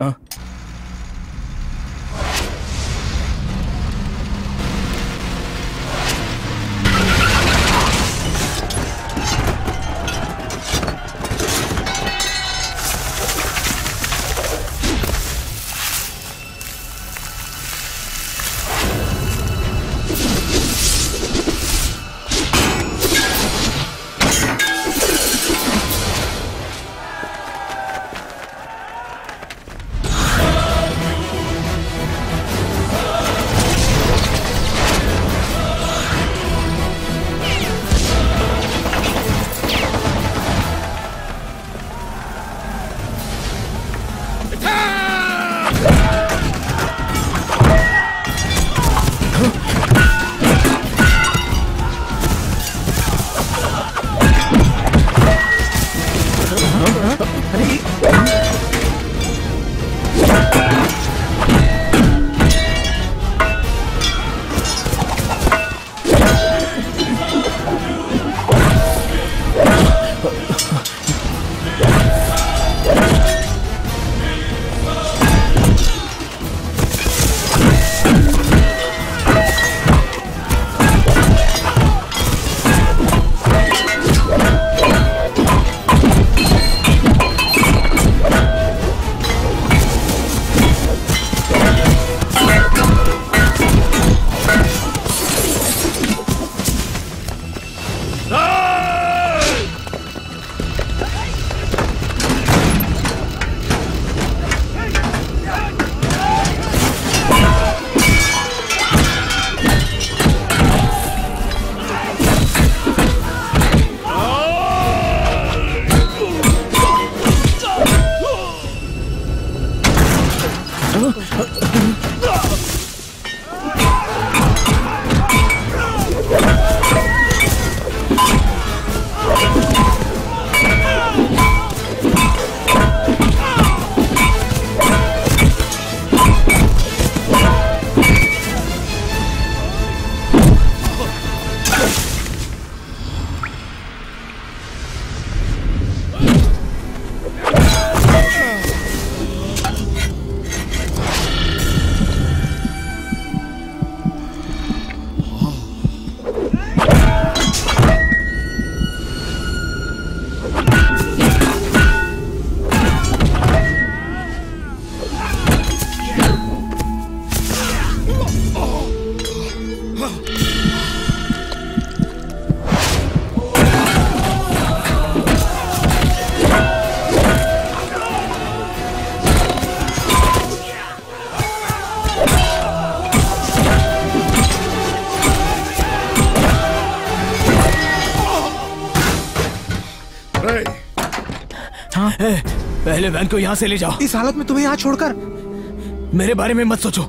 पहले वैन को यहाँ से ले जाओ।
इस हालत में तुम्हें यहाँ छोड़कर
मेरे बारे में मत सोचो,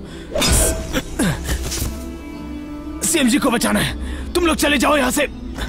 सीएमजी को बचाना है। तुम लोग चले जाओ यहाँ से।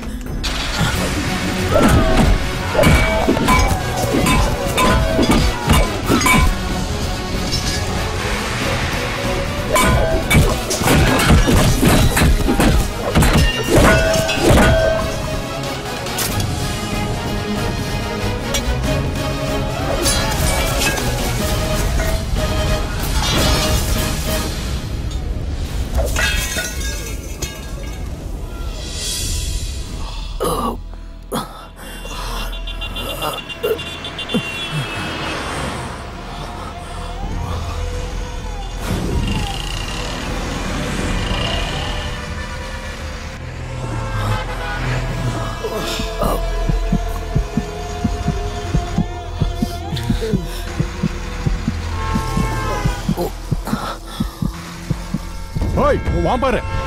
ओए, वो वहां पर है।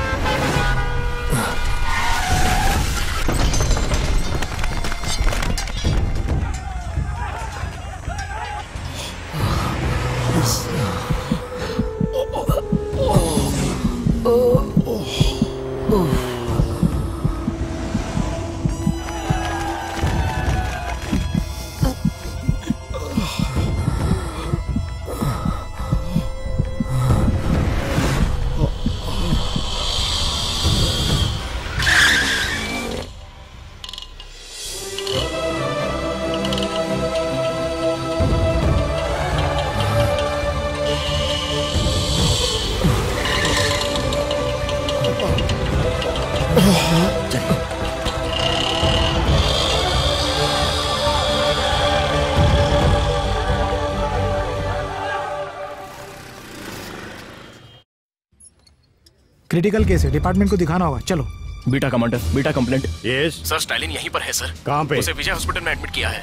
क्रिटिकल केस है, डिपार्टमेंट को दिखाना होगा। चलो।
Beta commander, beta complaint.
Yes
sir, Stalin यहीं पर है सर।
कहाँ पे?
उसे विजय हॉस्पिटल में एडमिट किया है।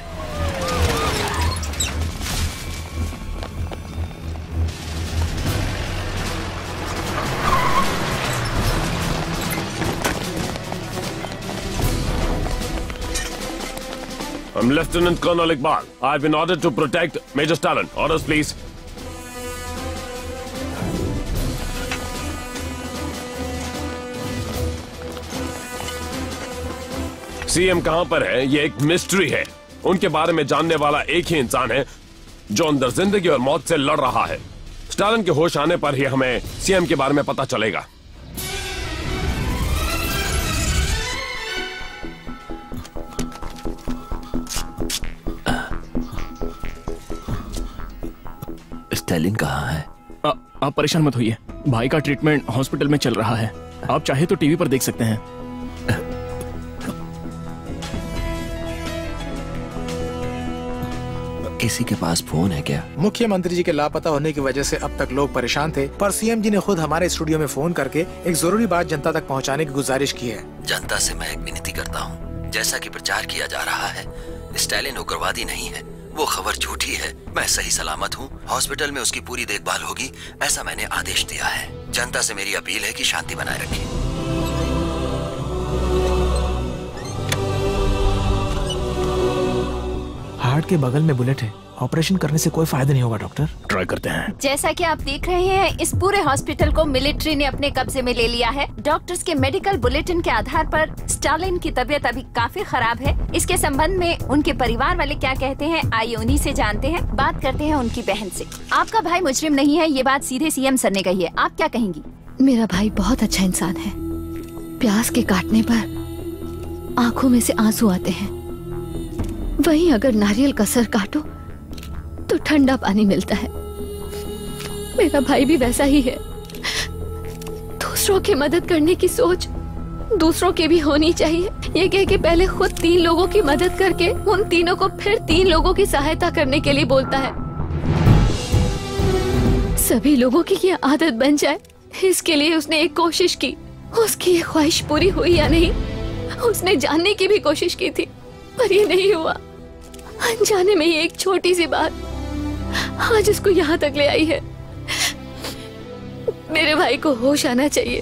I'm Lieutenant Colonel Iqbal. I've been ordered to protect Major Stalin. Orders, please. CM कहां पर है ये एक मिस्ट्री है। उनके बारे में जानने वाला एक ही इंसान है जो अंदर जिंदगी और मौत से लड़ रहा है। स्टालिन के होश आने पर ही हमें सीएम के बारे में पता चलेगा।
स्टालिन कहाँ है?
आप परेशान मत होइए, भाई का ट्रीटमेंट हॉस्पिटल में चल रहा है। आप चाहे तो टीवी पर देख सकते हैं।
किसी के पास फोन है क्या?
मुख्यमंत्री जी के लापता होने की वजह से अब तक लोग परेशान थे, पर सीएम जी ने खुद हमारे स्टूडियो में फोन करके एक जरूरी बात जनता तक पहुंचाने की गुजारिश की है।
जनता से मैं एक विनती करता हूं, जैसा कि प्रचार किया जा रहा है, स्टालिन उग्रवादी नहीं है, वो खबर झूठी है। मैं सही सलामत हूँ, हॉस्पिटल में उसकी पूरी देखभाल होगी, ऐसा मैंने आदेश दिया है। जनता से मेरी अपील है कि शांति बनाए रखें।
हार्ट के बगल में बुलेट है, ऑपरेशन करने से कोई फायदा नहीं होगा डॉक्टर।
ट्राई करते हैं।
जैसा कि आप देख रहे हैं, इस पूरे हॉस्पिटल को मिलिट्री ने अपने कब्जे में ले लिया है। डॉक्टर्स के मेडिकल बुलेटिन के आधार पर स्टालिन की तबीयत अभी काफी खराब है। इसके संबंध में उनके परिवार वाले क्या कहते हैं, आइए उन्हीं से जानते हैं। बात करते हैं उनकी बहन से। आपका भाई मुजरिम नहीं है, ये बात सीधे सीएम सर ने कही है, आप क्या कहेंगी?
मेरा भाई बहुत अच्छा इंसान है। प्यास के काटने पर आंखों में से आंसू आते हैं, वहीं अगर नारियल का सर काटो तो ठंडा पानी मिलता है। मेरा भाई भी वैसा ही है। दूसरों की मदद करने की सोच दूसरों की भी होनी चाहिए। ये कह के पहले खुद 3 लोगों की मदद करके उन तीनों को फिर 3 लोगों की सहायता करने के लिए बोलता है। सभी लोगों की ये आदत बन जाए, इसके लिए उसने एक कोशिश की। उसकी ये ख्वाहिश पूरी हुई या नहीं, उसने जानने की भी कोशिश की थी, पर ये नहीं हुआ। अनजाने में ही एक छोटी सी बात आज उसको यहाँ तक ले आई है। मेरे भाई को होश आना चाहिए।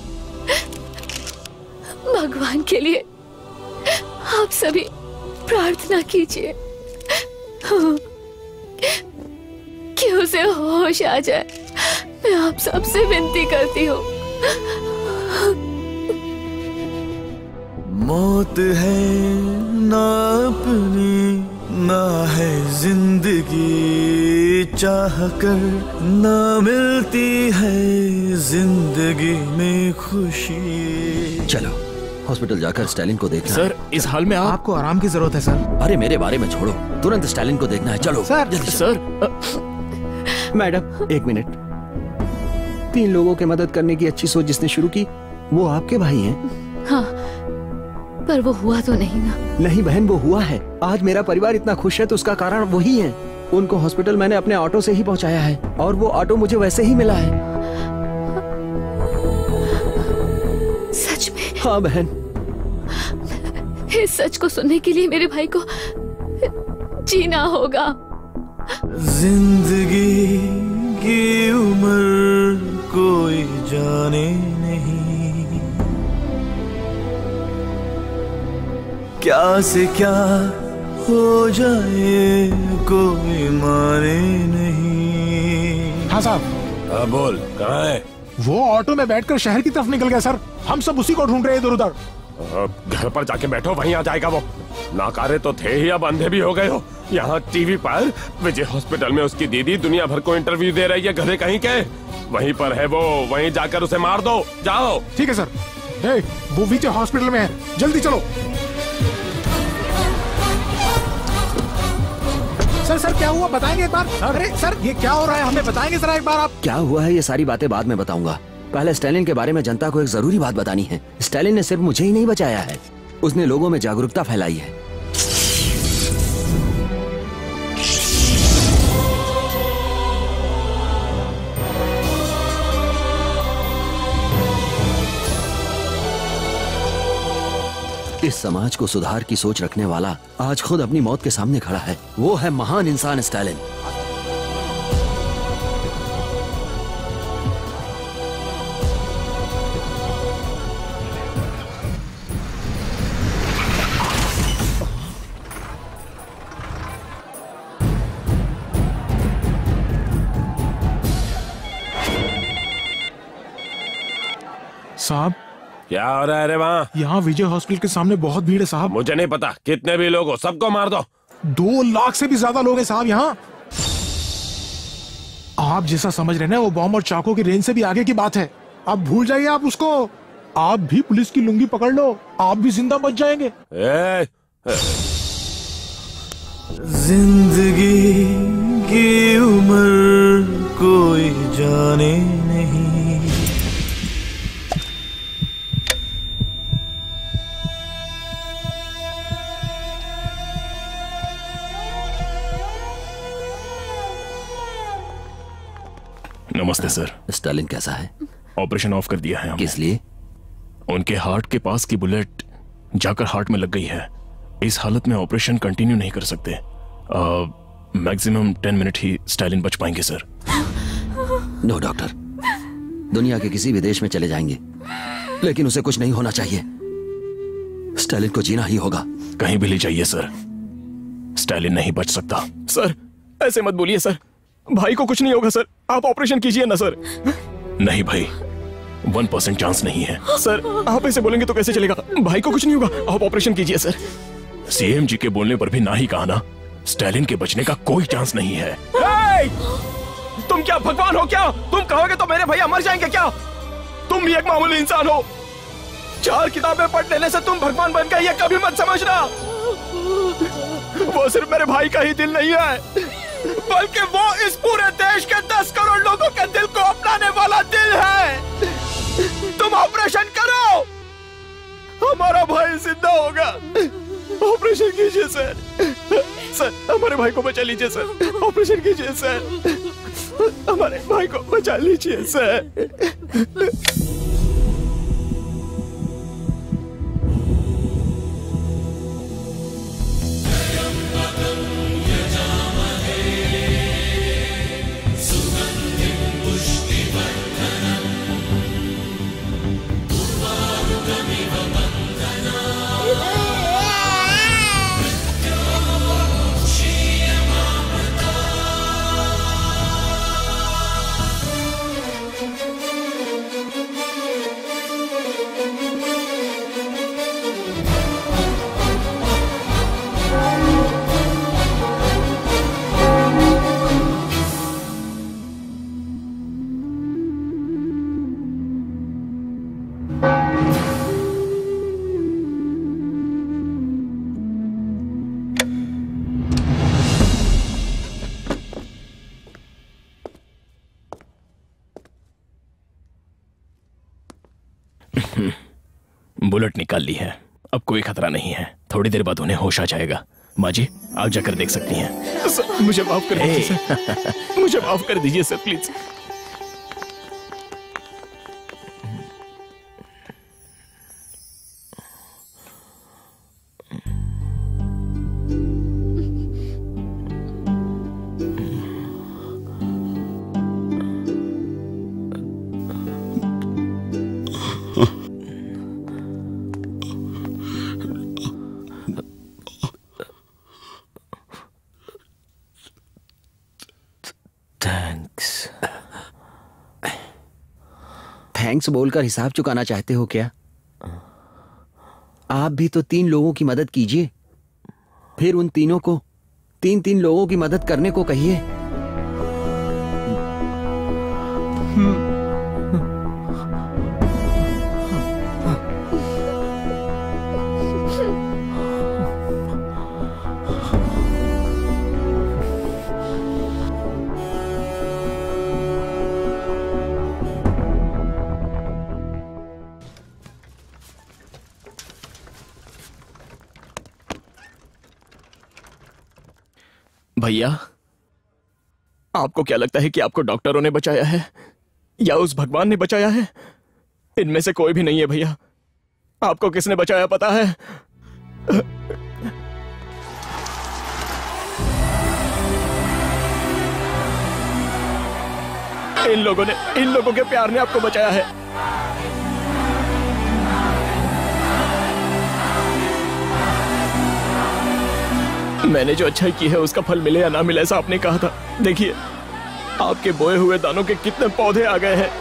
भगवान के लिए आप सभी प्रार्थना कीजिए कि उसे होश आ जाए। मैं आप सबसे विनती करती हूँ।
मौत है ना अपनी ना है जिंदगी, चाह कर ना मिलती है जिंदगी में खुशी।
चलो हॉस्पिटल जाकर स्टालिन को देखना
सर, इस हाल में
आपको आराम की जरूरत है सर।
अरे मेरे बारे में छोड़ो, तुरंत स्टालिन को देखना है। चलो
सर।
जल्दी
सर।
Madam 1 minute. 3 लोगों की मदद करने की अच्छी सोच जिसने शुरू की वो आपके भाई हैं?
हाँ, पर वो हुआ तो नहीं ना।
नहीं बहन, वो हुआ है। आज मेरा परिवार इतना खुश है तो उसका कारण वही है। उनको हॉस्पिटल मैंने अपने ऑटो से ही पहुंचाया है और वो ऑटो मुझे वैसे ही मिला है।
सच में?
हाँ बहन।
इस सच को सुनने के लिए मेरे भाई को जीना होगा।
जिंदगी की उम्र कोई जाने नहीं, क्या से क्या हो जाए कोई माने नहीं।
हाँ साहब।
बोल, कहाँ है?
वो ऑटो में बैठकर शहर की तरफ निकल गया सर। हम सब उसी को ढूंढ रहे हैं इधर उधर।
घर पर जाके बैठो, वहीं आ जाएगा वो। नाकारे तो थे ही, अब अंधे भी हो गए हो। यहाँ टीवी पर विजय हॉस्पिटल में उसकी दीदी दुनिया भर को इंटरव्यू दे रही है, गधे कहीं के। वहीं पर है वो, वहीं जाकर उसे मार दो। जाओ।
ठीक है सर। वो विजय हॉस्पिटल में है, जल्दी चलो। सर क्या हुआ बताएंगे एक बार? अरे सर ये क्या हो रहा है, हमें बताएंगे जरा एक बार आप।
क्या हुआ है ये सारी बातें बाद में बताऊंगा। पहले स्टालिन के बारे में जनता को एक जरूरी बात बतानी है। स्टालिन ने सिर्फ मुझे ही नहीं बचाया है, उसने लोगों में जागरूकता फैलाई है। इस समाज को सुधार की सोच रखने वाला आज खुद अपनी मौत के सामने खड़ा है। वो है महान इंसान स्टालिन।
साहब
क्या हो रहा है रे वहाँ?
यहाँ विजय हॉस्पिटल के सामने बहुत भीड़ है साहब।
मुझे नहीं पता कितने भी लोग हो, सबको मार दो।
2 लाख से भी ज्यादा लोग हैं साहब यहाँ। आप जैसा समझ रहे हैं वो बॉम्ब और चाकू की रेंज से भी आगे की बात है। अब भूल जाइए आप उसको। आप भी पुलिस की लुंगी पकड़ लो, आप भी जिंदा बच जाएंगे।
जिंदगी की उम्र कोई जाने नहीं,
नमस्ते सर।
स्टालिन कैसा है?
ऑपरेशन ऑफ कर दिया है हमने।
किस लिए?
उनके हार्ट के पास की बुलेट जाकर हार्ट में लग गई है। इस हालत में ऑपरेशन कंटिन्यू नहीं कर सकते। मैक्सिमम 10 मिनट ही स्टालिन बच पाएंगे सर।
नो डॉक्टर, दुनिया के किसी भी देश में चले जाएंगे, लेकिन उसे कुछ नहीं होना चाहिए। स्टालिन को जीना ही होगा।
कहीं भी ले जाइए सर, स्टालिन नहीं बच सकता। सर ऐसे मत बोलिए सर, भाई को कुछ नहीं होगा सर, आप ऑपरेशन कीजिए ना सर। नहीं भाई, 1% चांस नहीं है। सर आप ऐसे बोलेंगे तो कैसे चलेगा, भाई को कुछ नहीं होगा, आप ऑपरेशन कीजिए सर। सीएम जी के बोलने पर भी ना ही कहा ना, स्टालिन के बचने का कोई चांस नहीं है।
तुम क्या भगवान हो क्या? तुम कहोगे तो मेरे भैया मर जाएंगे क्या? तुम भी एक मामूली इंसान हो। 4 किताबें पढ़ लेने से तुम भगवान बन गए, ये कभी मत समझना। वो सिर्फ मेरे भाई का ही दिल नहीं है, बल्कि वो इस पूरे देश के 10 करोड़ लोगों के दिल को अपनाने वाला दिल है। तुम ऑपरेशन करो, हमारा भाई जिंदा होगा। ऑपरेशन कीजिए सर। सर हमारे भाई को बचा लीजिए सर, ऑपरेशन कीजिए सर, हमारे भाई को बचा लीजिए सर।
बुलेट निकाल ली है, अब कोई खतरा नहीं है, थोड़ी देर बाद उन्हें होश आ जाएगा। माँ जी आप जाकर देख सकती हैं।
सर, मुझे माफ कर दीजिए सर, मुझे माफ कर दीजिए सर प्लीज।
थैंक्स बोलकर हिसाब चुकाना चाहते हो क्या? आप भी तो 3 लोगों की मदद कीजिए, फिर उन तीनों को 3 लोगों की मदद करने को कहिए।
भैया आपको क्या लगता है कि आपको डॉक्टरों ने बचाया है या उस भगवान ने बचाया है? इनमें से कोई भी नहीं है भैया। आपको किसने बचाया पता है? इन लोगों के प्यार ने आपको बचाया है। मैंने जो अच्छाई की है उसका फल मिले या ना मिले ऐसा आपने कहा था। देखिए आपके बोए हुए दानों के कितने पौधे आ गए हैं।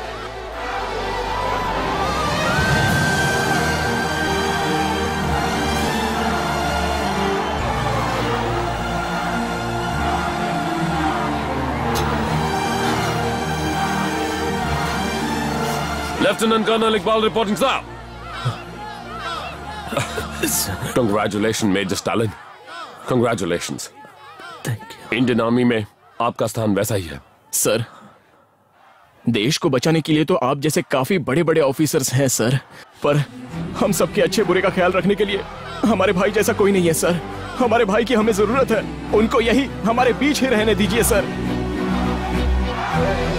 Lieutenant Colonel Iqbal reporting, sir. Congratulations, Major Stalin. Congratulations.
Thank you.
Indian army में आपका स्थान वैसा ही है।
सर देश को बचाने के लिए तो आप जैसे काफी बड़े बड़े ऑफिसर्स हैं सर, पर हम सबके अच्छे बुरे का ख्याल रखने के लिए हमारे भाई जैसा कोई नहीं है सर। हमारे भाई की हमें जरूरत है, उनको यही हमारे बीच ही रहने दीजिए सर।